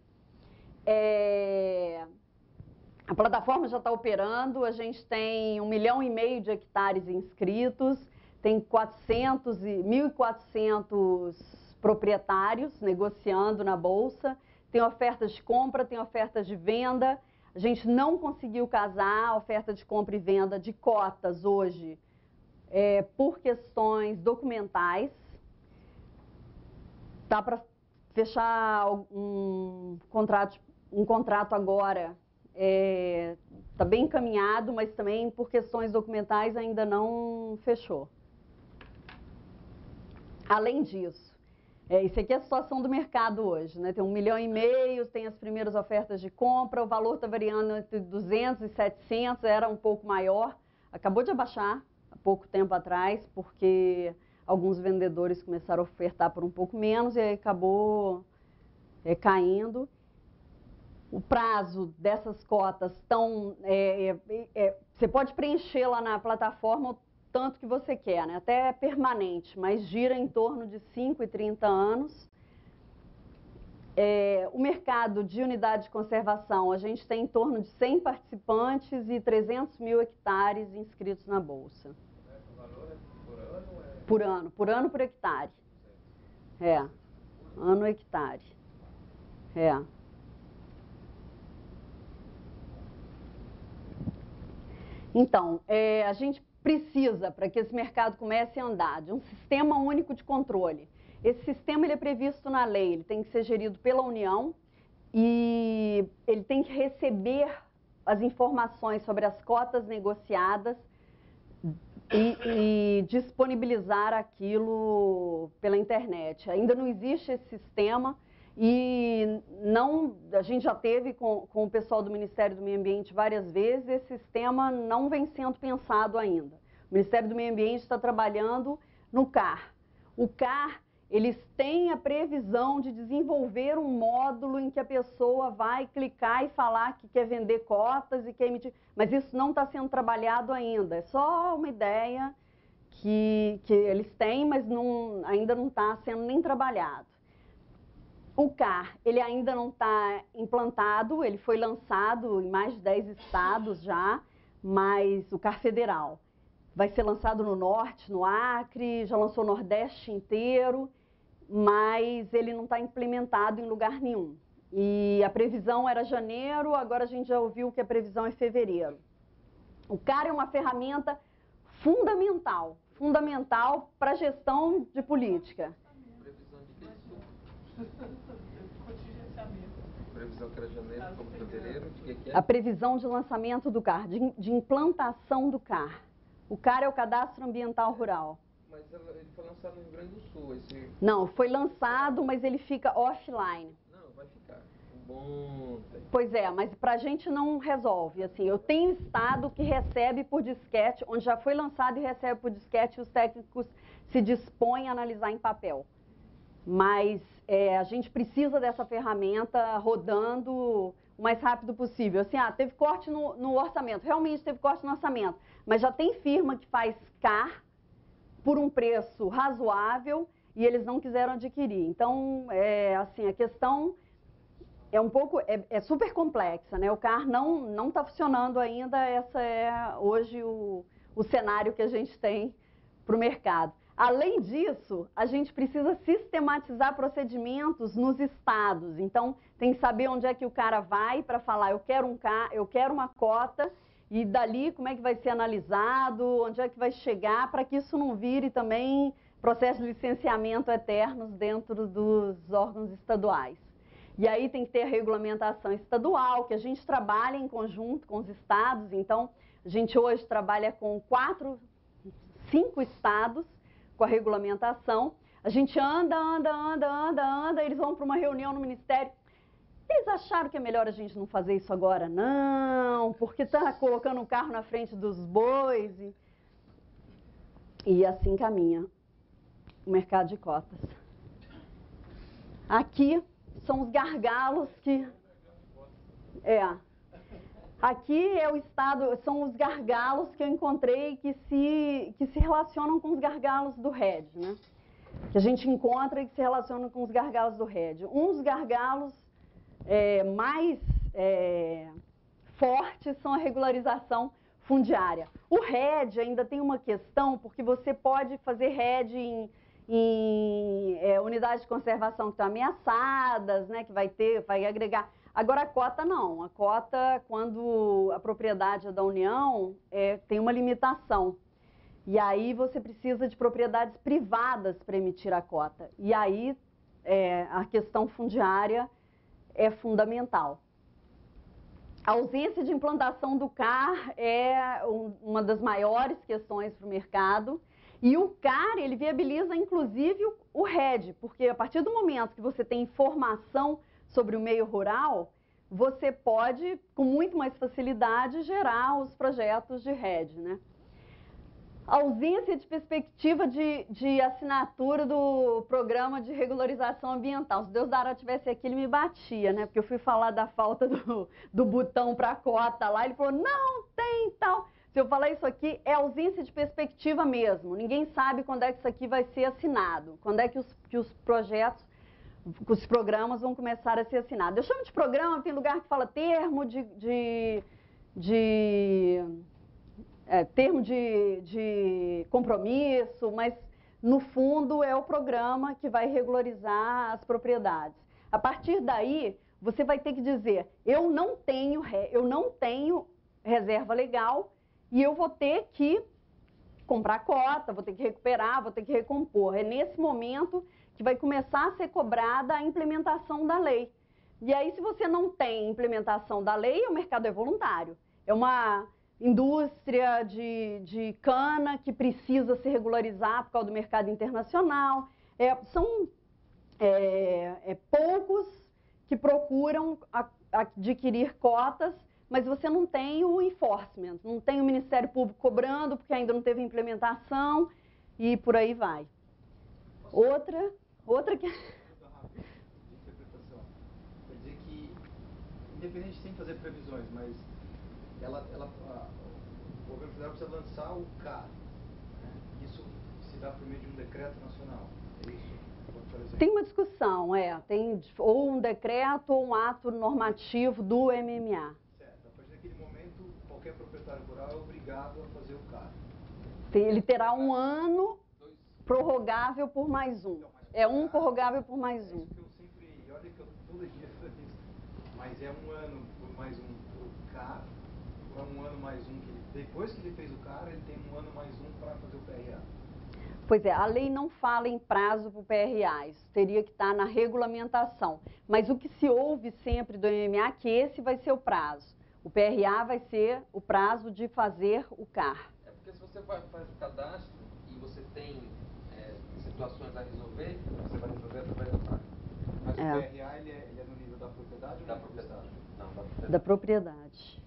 A plataforma já está operando, a gente tem 1,5 milhão de hectares inscritos, tem 1.400 proprietários negociando na Bolsa, tem ofertas de compra, tem ofertas de venda. A gente não conseguiu casar a oferta de compra e venda de cotas hoje por questões documentais. Tá para fechar um contrato agora, está bem encaminhado, mas também por questões documentais ainda não fechou. Além disso, isso aqui é a situação do mercado hoje, né? Tem 1,5 milhão, tem as primeiras ofertas de compra, o valor está variando entre 200 e 700, era um pouco maior, acabou de abaixar há pouco tempo atrás, porque alguns vendedores começaram a ofertar por um pouco menos e aí acabou caindo. O prazo dessas cotas você pode preencher lá na plataforma o tanto que você quer, né? Até é permanente, mas gira em torno de 5 e 30 anos. O mercado de unidade de conservação, a gente tem em torno de 100 participantes e 300 mil hectares inscritos na Bolsa. O valor é por ano? Por ano por hectare. Ano hectare. Então, a gente precisa, para que esse mercado comece a andar, de um sistema único de controle. Esse sistema ele é previsto na lei, ele tem que ser gerido pela União e ele tem que receber as informações sobre as cotas negociadas e disponibilizar aquilo pela internet. Ainda não existe esse sistema e a gente já teve com o pessoal do Ministério do Meio Ambiente várias vezes, esse sistema não vem sendo pensado ainda. O Ministério do Meio Ambiente está trabalhando no CAR. O CAR, eles têm a previsão de desenvolver um módulo em que a pessoa vai clicar e falar que quer vender cotas e quer emitir, mas isso não está sendo trabalhado ainda, é só uma ideia que eles têm, mas ainda não está sendo nem trabalhado. O CAR, ele ainda não está implantado, ele foi lançado em mais de 10 estados já, mas o CAR federal vai ser lançado no Norte, no Acre, já lançou o Nordeste inteiro, mas ele não está implementado em lugar nenhum. E a previsão era janeiro, agora a gente já ouviu que a previsão é fevereiro. O CAR é uma ferramenta fundamental para a gestão de política. Previsão que era janeiro, como fevereiro, de que é? A previsão de lançamento do CAR, de implantação do CAR. O CAR é o Cadastro Ambiental Rural. Mas ele foi lançado no Rio Grande do Sul, esse... Não, foi lançado, mas ele fica offline. Não, vai ficar. Um bom tempo. Pois é, mas pra gente não resolve. Assim, eu tenho estado que recebe por disquete, onde já foi lançado e recebe por disquete, e os técnicos se dispõem a analisar em papel. Mas a gente precisa dessa ferramenta rodando o mais rápido possível. Assim, teve corte no orçamento, realmente teve corte no orçamento, mas já tem firma que faz CAR por um preço razoável e eles não quiseram adquirir. Então, assim, a questão é super complexa, né? O CAR não está funcionando ainda, essa é hoje o cenário que a gente tem para o mercado. Além disso, a gente precisa sistematizar procedimentos nos estados. Então, tem que saber onde é que o cara vai para falar, eu quero uma cota, e dali como é que vai ser analisado, onde é que vai chegar, para que isso não vire também processo de licenciamento eternos dentro dos órgãos estaduais. E aí tem que ter a regulamentação estadual, que a gente trabalha em conjunto com os estados. Então, a gente hoje trabalha com 5 estados, com a regulamentação, a gente anda, eles vão para uma reunião no Ministério. Eles acharam que é melhor a gente não fazer isso agora? Não, porque está colocando um carro na frente dos bois. E assim caminha o mercado de cotas. Aqui são os gargalos que... Aqui é o estado, são os gargalos que eu encontrei que se relacionam com os gargalos do RED, né? Que a gente encontra e que se relacionam com os gargalos do RED. Um dos gargalos mais fortes são a regularização fundiária. O RED ainda tem uma questão, porque você pode fazer RED em unidades de conservação que estão ameaçadas, né? Que vai agregar... Agora, a cota não. A cota, quando a propriedade é da União, tem uma limitação. E aí você precisa de propriedades privadas para emitir a cota. E aí a questão fundiária é fundamental. A ausência de implantação do CAR é uma das maiores questões para o mercado. E o CAR, ele viabiliza, inclusive, o RED, porque a partir do momento que você tem informação sobre o meio rural, você pode, com muito mais facilidade, gerar os projetos de RED, né? A ausência de perspectiva de assinatura do programa de regularização ambiental. Se Deus dará tivesse aqui, ele me batia, né? Porque eu fui falar da falta do botão para a cota lá, ele falou, não tem tal. Se eu falar isso aqui, é ausência de perspectiva mesmo. Ninguém sabe quando é que isso aqui vai ser assinado, quando é que os projetos os programas vão começar a ser assinados. Eu chamo de programa, tem lugar que fala termo termo de compromisso, mas no fundo é o programa que vai regularizar as propriedades. A partir daí, você vai ter que dizer, eu não tenho reserva legal e eu vou ter que comprar cota, vou ter que recuperar, vou ter que recompor. É nesse momento que vai começar a ser cobrada a implementação da lei. E aí, se você não tem implementação da lei, o mercado é voluntário. É uma indústria de cana que precisa se regularizar por causa do mercado internacional. São poucos que procuram adquirir cotas, mas você não tem o enforcement, não tem o Ministério Público cobrando, porque ainda não teve implementação, e por aí vai. Outra que... interpretação. Quer dizer que, independente sem fazer previsões, mas o governo federal precisa lançar o CAR. Né? Isso se dá por meio de um decreto nacional. É isso? Por exemplo. Tem uma discussão, tem ou um decreto ou um ato normativo do MMA. Certo. A partir daquele momento, qualquer proprietário rural é obrigado a fazer o CAR. Ele terá um ano prorrogável por mais um. Prorrogável por mais um. É isso que eu sempre... Olha que eu todo dia faço isso. Mas é um ano por mais um o CAR, ou é um ano mais um que ele... Depois que ele fez o CAR, ele tem um ano mais um para fazer o PRA. Pois é, a lei não fala em prazo para o PRA, isso teria que estar na regulamentação. Mas o que se ouve sempre do MMA é que esse vai ser o prazo. O PRA vai ser o prazo de fazer o CAR. É porque se você faz o cadastro e você tem situações a resolver, você vai resolver através do CAR. Mas o PRA ele é no nível da propriedade ou da propriedade? Não, da propriedade. Da propriedade.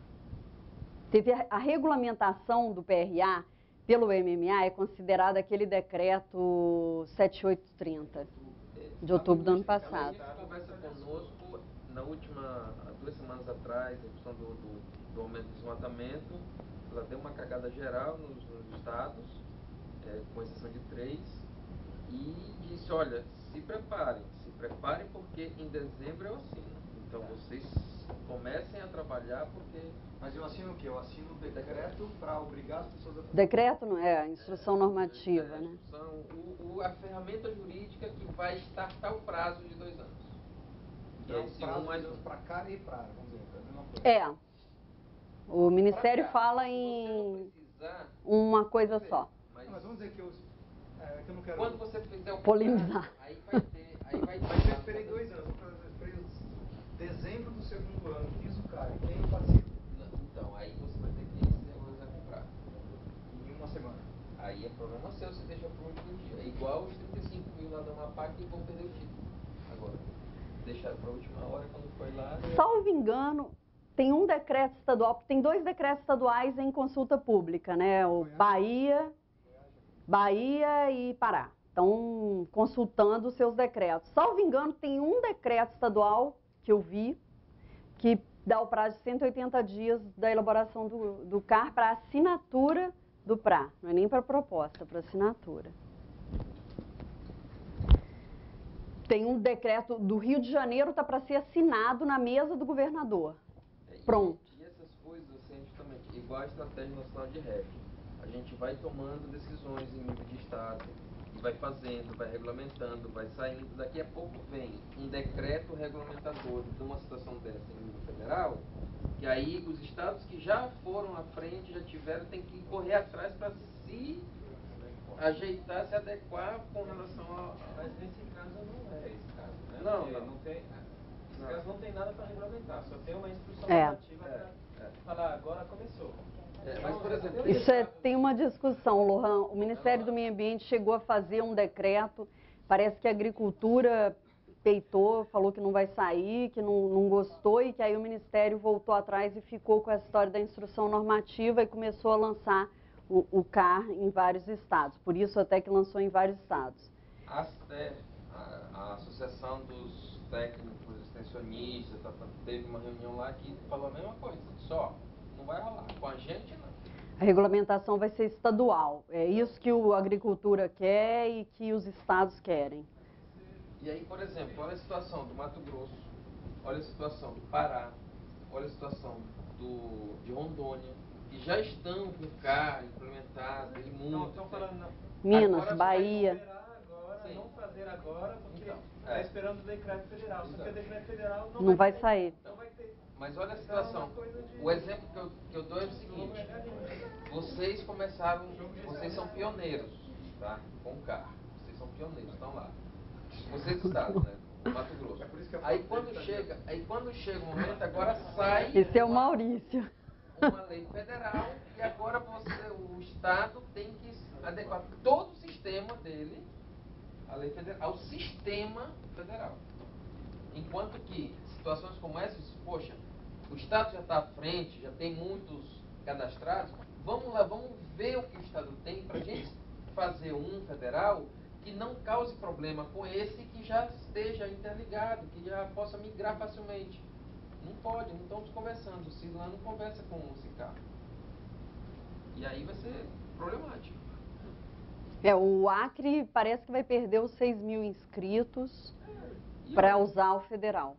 Teve a regulamentação do PRA pelo MMA é considerado aquele decreto 7830 de outubro do ano passado. Ela conversa conosco na última, 2 semanas atrás, a questão do aumento do desmatamento. Ela deu uma cagada geral nos estados, com exceção de 3, e disse, olha, se preparem porque em dezembro eu assino. Então vocês comecem a trabalhar porque... Mas eu assino o quê? Eu assino o decreto para obrigar as pessoas a fazer. Decreto não é a instrução normativa, né? A ferramenta jurídica que vai startar o prazo de 2 anos. Então, esse prazo mais para CAR e para, vamos dizer, é a mesma coisa. O Ministério fala em uma coisa só. Mas vamos dizer que eu não quero... Quando você fizer o polemizar, aí vai ter... Mas eu esperei 2 anos, eu esperei dezembro do segundo ano, fiz o CAR, e quem participa? Então, aí você vai ter clientes que vai comprar. Em uma semana. Aí é problema seu, você deixa para o último dia. É igual os 35 mil lá da Amapá que vão perder o título. Agora, deixaram para a última hora, quando foi lá... Salvo engano, tem um decreto estadual, tem 2 decretos estaduais em consulta pública, né? O Bahia e Pará. Estão consultando os seus decretos. Salvo engano, tem um decreto estadual que eu vi, que dá o prazo de 180 dias da elaboração do CAR para assinatura do PRA. Não é nem para proposta, é para assinatura. Tem um decreto do Rio de Janeiro, está para ser assinado na mesa do governador. Pronto. E essas coisas, assim, justamente, igual a estratégia nacional de hedge. A gente vai tomando decisões em nível de estado, e vai fazendo, vai regulamentando, vai saindo. Daqui a pouco vem um decreto regulamentador de uma situação dessa em nível federal, que aí os estados que já foram à frente, já tiveram, tem que correr atrás para se ajeitar, se adequar com relação a... Mas nesse caso não é esse caso, né? Não. Nesse caso não tem nada para regulamentar, só tem uma instrução É. normativa para falar, agora começou. mas, por exemplo... Isso tem uma discussão, Lohan. O Ministério do Meio Ambiente chegou a fazer um decreto, parece que a Agricultura peitou, falou que não vai sair, que não gostou, e que aí o Ministério voltou atrás e ficou com essa história da instrução normativa e começou a lançar o CAR em vários estados. Por isso até que lançou em vários estados. A Associação dos Técnicos Extensionistas teve uma reunião lá que falou a mesma coisa, só não vai rolar, com a gente não. A regulamentação vai ser estadual, é isso que a Agricultura quer e que os estados querem. E aí, por exemplo, olha a situação do Mato Grosso, olha a situação do Pará, olha a situação de Rondônia, que já estão com CAR implementado e muito. Estão falando não. Minas, Agora Bahia. Agora, Sim. não fazer agora, porque Então, está esperando o decreto federal. Só que o decreto federal Não vai ter. sair. Não vai ter. Mas olha a Então, é uma situação. coisa de- O exemplo que eu dou é o seguinte: vocês começaram, vocês são pioneiros, tá? Com o CAR. Vocês são pioneiros, estão lá. Vocês estados, né? Mato Grosso. Aí quando chega o momento, agora sai Esse é o Maurício. uma lei federal e agora o Estado tem que adequar todo o sistema dele, a lei federal, ao sistema federal. Enquanto que situações como essas, poxa, o Estado já está à frente, já tem muitos cadastrados, vamos lá, vamos ver o que o Estado tem para a gente fazer um federal que não cause problema com esse que já esteja interligado, que já possa migrar facilmente. Não pode, não estamos conversando. O CISLAN não conversa com o CICAR. E aí vai ser problemático. O Acre parece que vai perder os 6 mil inscritos para usar o federal.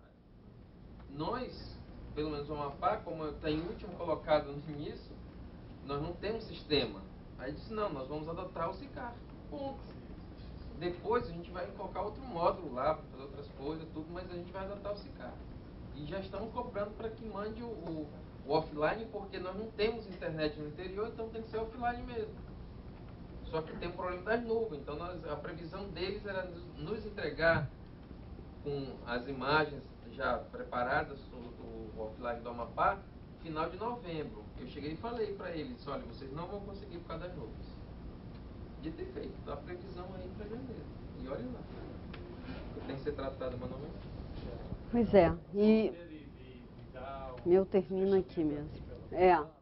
Nós, pelo menos o Amapá, como está em último colocado nisso, nós não temos sistema. Aí disse, não, nós vamos adotar o CICAR. Ponto. Depois a gente vai colocar outro módulo lá, para fazer outras coisas, tudo, mas a gente vai adotar o CICAR. E já estamos cobrando para que mande o offline, porque nós não temos internet no interior, então tem que ser offline mesmo. Só que tem o problema das nuvens, então a previsão deles era nos entregar com as imagens já preparadas, o offline do Amapá, final de novembro. Eu cheguei e falei para eles, olha, vocês não vão conseguir por causa das nuvens. De ter feito a previsão aí para janeiro. E olha lá, tem que ser tratado manualmente. Pois é, e meu termina aqui mesmo.